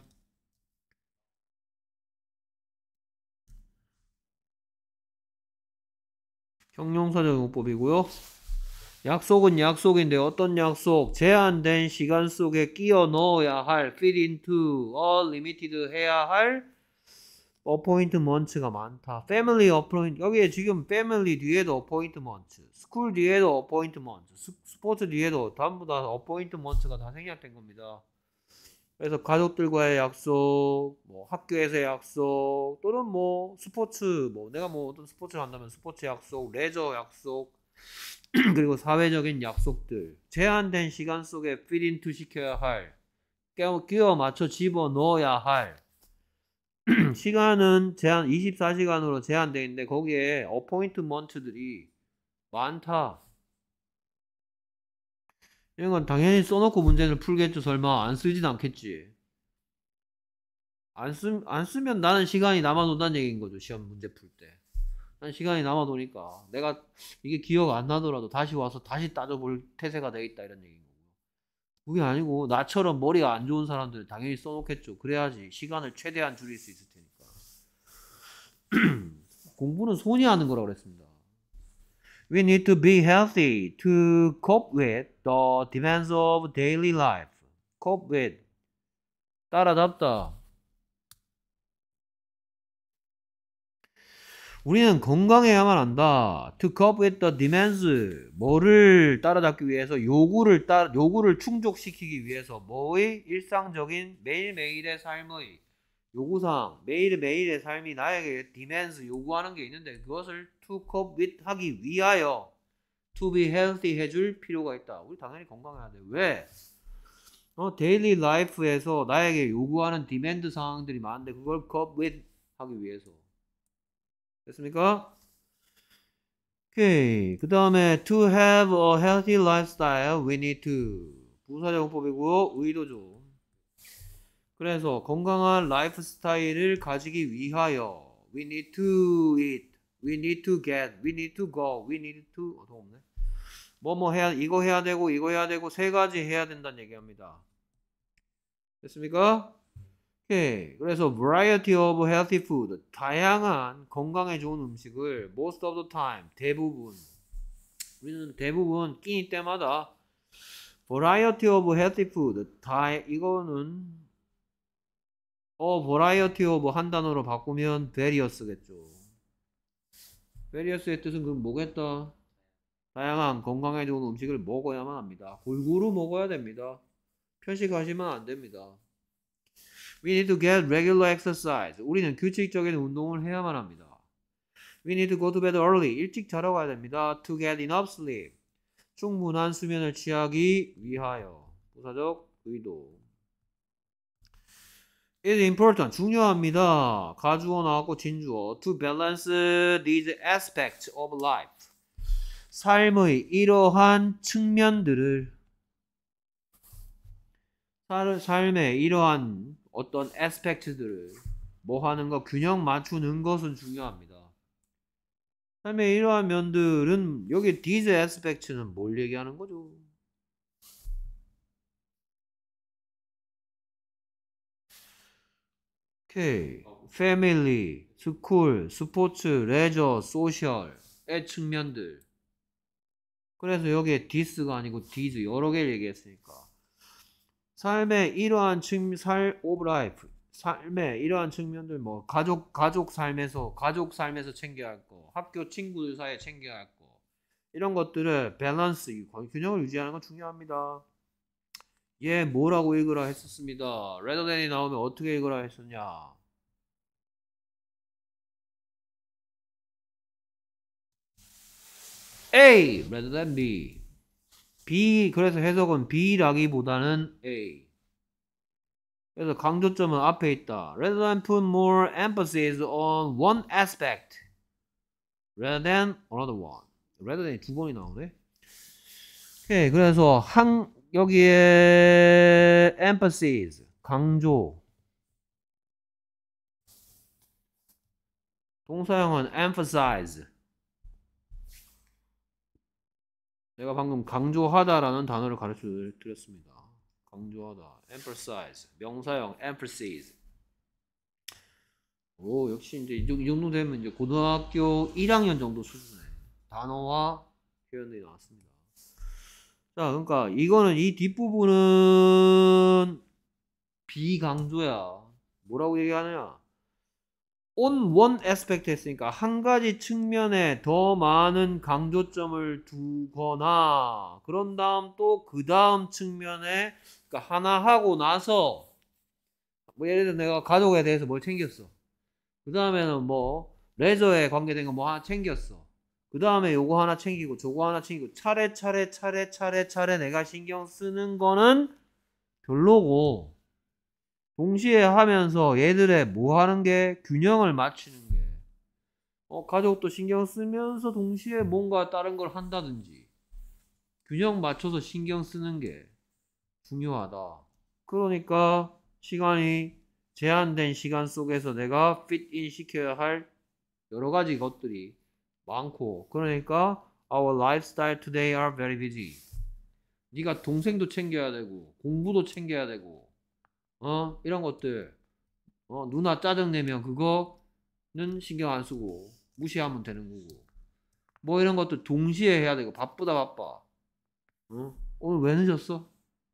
형용사적 용법이고요. 약속은 약속인데 어떤 약속? 제한된 시간 속에 끼워 넣어야 할 fit into a limited 해야 할 appointments가 많다. family appointment 여기에 지금 family 뒤에도 appointment, school 뒤에도 appointment, 스포츠 뒤에도 전부 다 appointments가 다 생략된 겁니다. 그래서 가족들과의 약속, 뭐 학교에서의 약속, 또는 뭐 스포츠, 뭐 내가 뭐 어떤 스포츠를 한다면 스포츠 약속, 레저 약속, 그리고 사회적인 약속들, 제한된 시간 속에 fit into 시켜야 할, 끼워 맞춰 집어 넣어야 할 시간은 제한 이십사 시간으로 제한되어 있는데 거기에 어포인트먼트들이 많다. 이런 건 당연히 써놓고 문제를 풀겠죠. 설마 안 쓰진 않겠지. 안, 쓰, 안 쓰면 나는 시간이 남아돈다는 얘기인 거죠. 시험 문제 풀 때. 난 시간이 남아도니까 내가 이게 기억 안 나더라도 다시 와서 다시 따져볼 태세가 돼 있다 이런 얘기인 거고요. 그게 아니고 나처럼 머리가 안 좋은 사람들은 당연히 써놓겠죠. 그래야지 시간을 최대한 줄일 수 있을 테니까. 공부는 손이 하는 거라고 그랬습니다. We need to be healthy to cope with the demands of daily life. cope with 따라잡다. 우리는 건강해야만 한다. To cope with the demands. 뭐를 따라잡기 위해서 요구를 따 요구를 충족시키기 위해서 뭐의 일상적인 매일매일의 삶의 요구사항, 매일매일의 삶이 나에게 demands 요구하는 게 있는데 그것을 to cope with 하기 위하여 to be healthy 해줄 필요가 있다. 우리 당연히 건강해야 돼. 왜? 어, daily life에서 나에게 요구하는 demand 사항들이 많은데 그걸 cope with 하기 위해서. 됐습니까? 오케이. 그 다음에 to have a healthy lifestyle we need to 부사적용법이고 의도죠. 그래서 건강한 라이프 스타일을 가지기 위하여 we need to eat, we need to get, we need to go, we need to 어, 더 없네. 뭐 뭐 해야 이거 해야 되고 이거 해야 되고 세 가지 해야 된다는 얘기합니다. 됐습니까? 오케이. 그래서 variety of healthy food 다양한 건강에 좋은 음식을 most of the time 대부분 우리는 대부분 끼니 때마다 variety of healthy food 다 이거는 어 variety of 한 단어로 바꾸면 various겠죠. various의 뜻은 그럼 뭐겠다? 다양한 건강에 좋은 음식을 먹어야만 합니다. 골고루 먹어야 됩니다. 편식하시면 안 됩니다. We need to get regular exercise. 우리는 규칙적인 운동을 해야만 합니다. We need to go to bed early. 일찍 자러 가야 됩니다. To get enough sleep. 충분한 수면을 취하기 위하여. 부사적 의도. It is important. 중요합니다. 가주어 나왔고 진주어. To balance these aspects of life. 삶의 이러한 측면들을 살, 삶의 이러한 어떤 aspect들을 뭐 하는 거 균형 맞추는 것은 중요합니다. 삶의 이러한 면들은 여기 these aspects는 뭘 얘기하는 거죠? 오케이. 패밀리, 스쿨, 스포츠, 레저, 소셜의 측면들. 그래서 여기에 this가 아니고 these 여러 개를 얘기했으니까. 삶의 이러한 측면, 살, of life. 삶의 이러한 측면들 뭐 가족 가족 삶에서 가족 삶에서 챙겨야 할 거, 학교 친구들 사이에 챙겨야 할 거. 이런 것들을 밸런스, 균형을 유지하는 건 중요합니다. 얘 뭐라고 읽으라 했었습니다. rather than이 나오면 어떻게 읽으라 했었냐? A rather than B. B 그래서 해석은 B라기보다는 A. 그래서 강조점은 앞에 있다. rather than put more emphasis on one aspect rather than another one. rather than이 두 번이 나오네. 오케이. 그래서 한 여기에 emphasis 강조. 동사형은 emphasize. 내가 방금 강조하다라는 단어를 가르쳐 드렸습니다. 강조하다. emphasize. 명사형 emphasis. 오, 역시 이제 이 정도 되면 이제 고등학교 일 학년 정도 수준의 단어와 표현들이 나왔습니다. 자, 그러니까 이거는 이 뒷부분은 비강조야. 뭐라고 얘기하느냐? on one aspect 했으니까 한 가지 측면에 더 많은 강조점을 두거나 그런 다음 또 그 다음 측면에 그러니까 하나 하고 나서 뭐 예를 들어 내가 가족에 대해서 뭘 챙겼어. 그 다음에는 뭐 레저에 관계된 거 뭐 하나 챙겼어. 그 다음에 요거 하나 챙기고 저거 하나 챙기고 차례차례 차례차례 차례 내가 신경 쓰는 거는 별로고 동시에 하면서 얘들의 뭐 하는 게 균형을 맞추는 게 어, 가족도 신경 쓰면서 동시에 뭔가 다른 걸 한다든지 균형 맞춰서 신경 쓰는 게 중요하다. 그러니까 시간이 제한된 시간 속에서 내가 fit in 시켜야 할 여러 가지 것들이 많고 그러니까 our lifestyle today are very busy. 네가 동생도 챙겨야 되고 공부도 챙겨야 되고 어 이런 것들 어 누나 짜증내면 그거는 신경 안 쓰고 무시하면 되는 거고 뭐 이런 것도 동시에 해야 되고 바쁘다 바빠. 어? 오늘 왜 늦었어?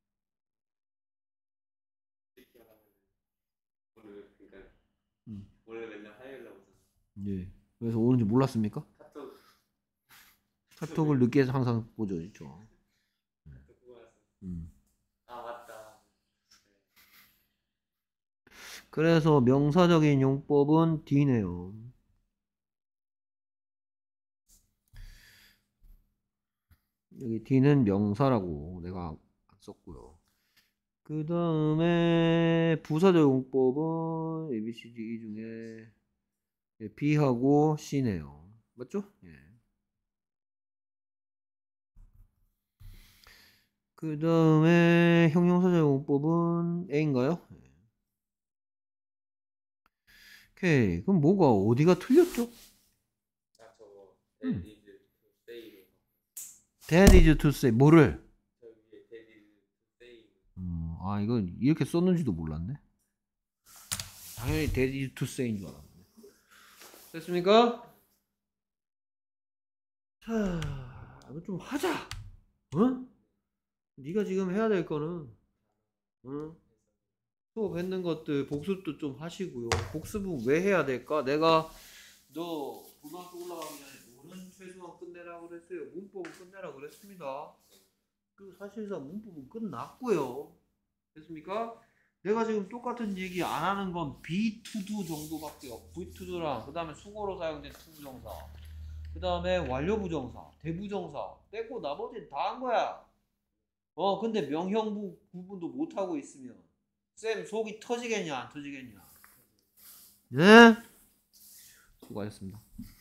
오늘 그러니까 음. 원래 맨날 화요일 날 오잖아. 예. 그래서 오는지 몰랐습니까? 카톡 카톡을 늦게 해서 항상 보죠, 저. 카톡 보고 왔어. 음. 아 맞다. 그래서 명사적인 용법은 D네요. 여기 D는 명사라고 내가 안 썼고요. 그 다음에 부사적 용법은 A, B, C, D 이 중에 B하고 C네요. 맞죠? 예. 그 다음에 형용사적 용법은 A인가요? 예. 오케이. 그럼 뭐가 어디가 틀렸죠? 아 저거 음. 데디즈 투 세이로. That is to say 뭐를? 저 위에 데디즈 투 세이. 음, 아 이거 이렇게 썼는지도 몰랐네. 당연히 that is to say인 줄 알았네. 됐습니까? 자, 이거 좀 하자. 어? 네가 지금 해야 될 거는 어? 수업했는 것들 복습도 좀 하시고요. 복습은 왜 해야 될까? 내가 너 고등학교 올라가기 전에 뭐는 최소한 끝내라고 그랬어요. 문법은 끝내라고 그랬습니다. 그리고 사실상 문법은 끝났고요. 됐습니까? 내가 지금 똑같은 얘기 안 하는 건 be to do 정도밖에 없고 be to do랑 그 다음에 수거로 사용된 투부정사 그 다음에 완료부정사 대부정사 빼고 나머지는 다 한 거야. 어 근데 명형 구분도 못하고 있으면 쌤 속이 터지겠냐 안 터지겠냐. 네? 수고하셨습니다.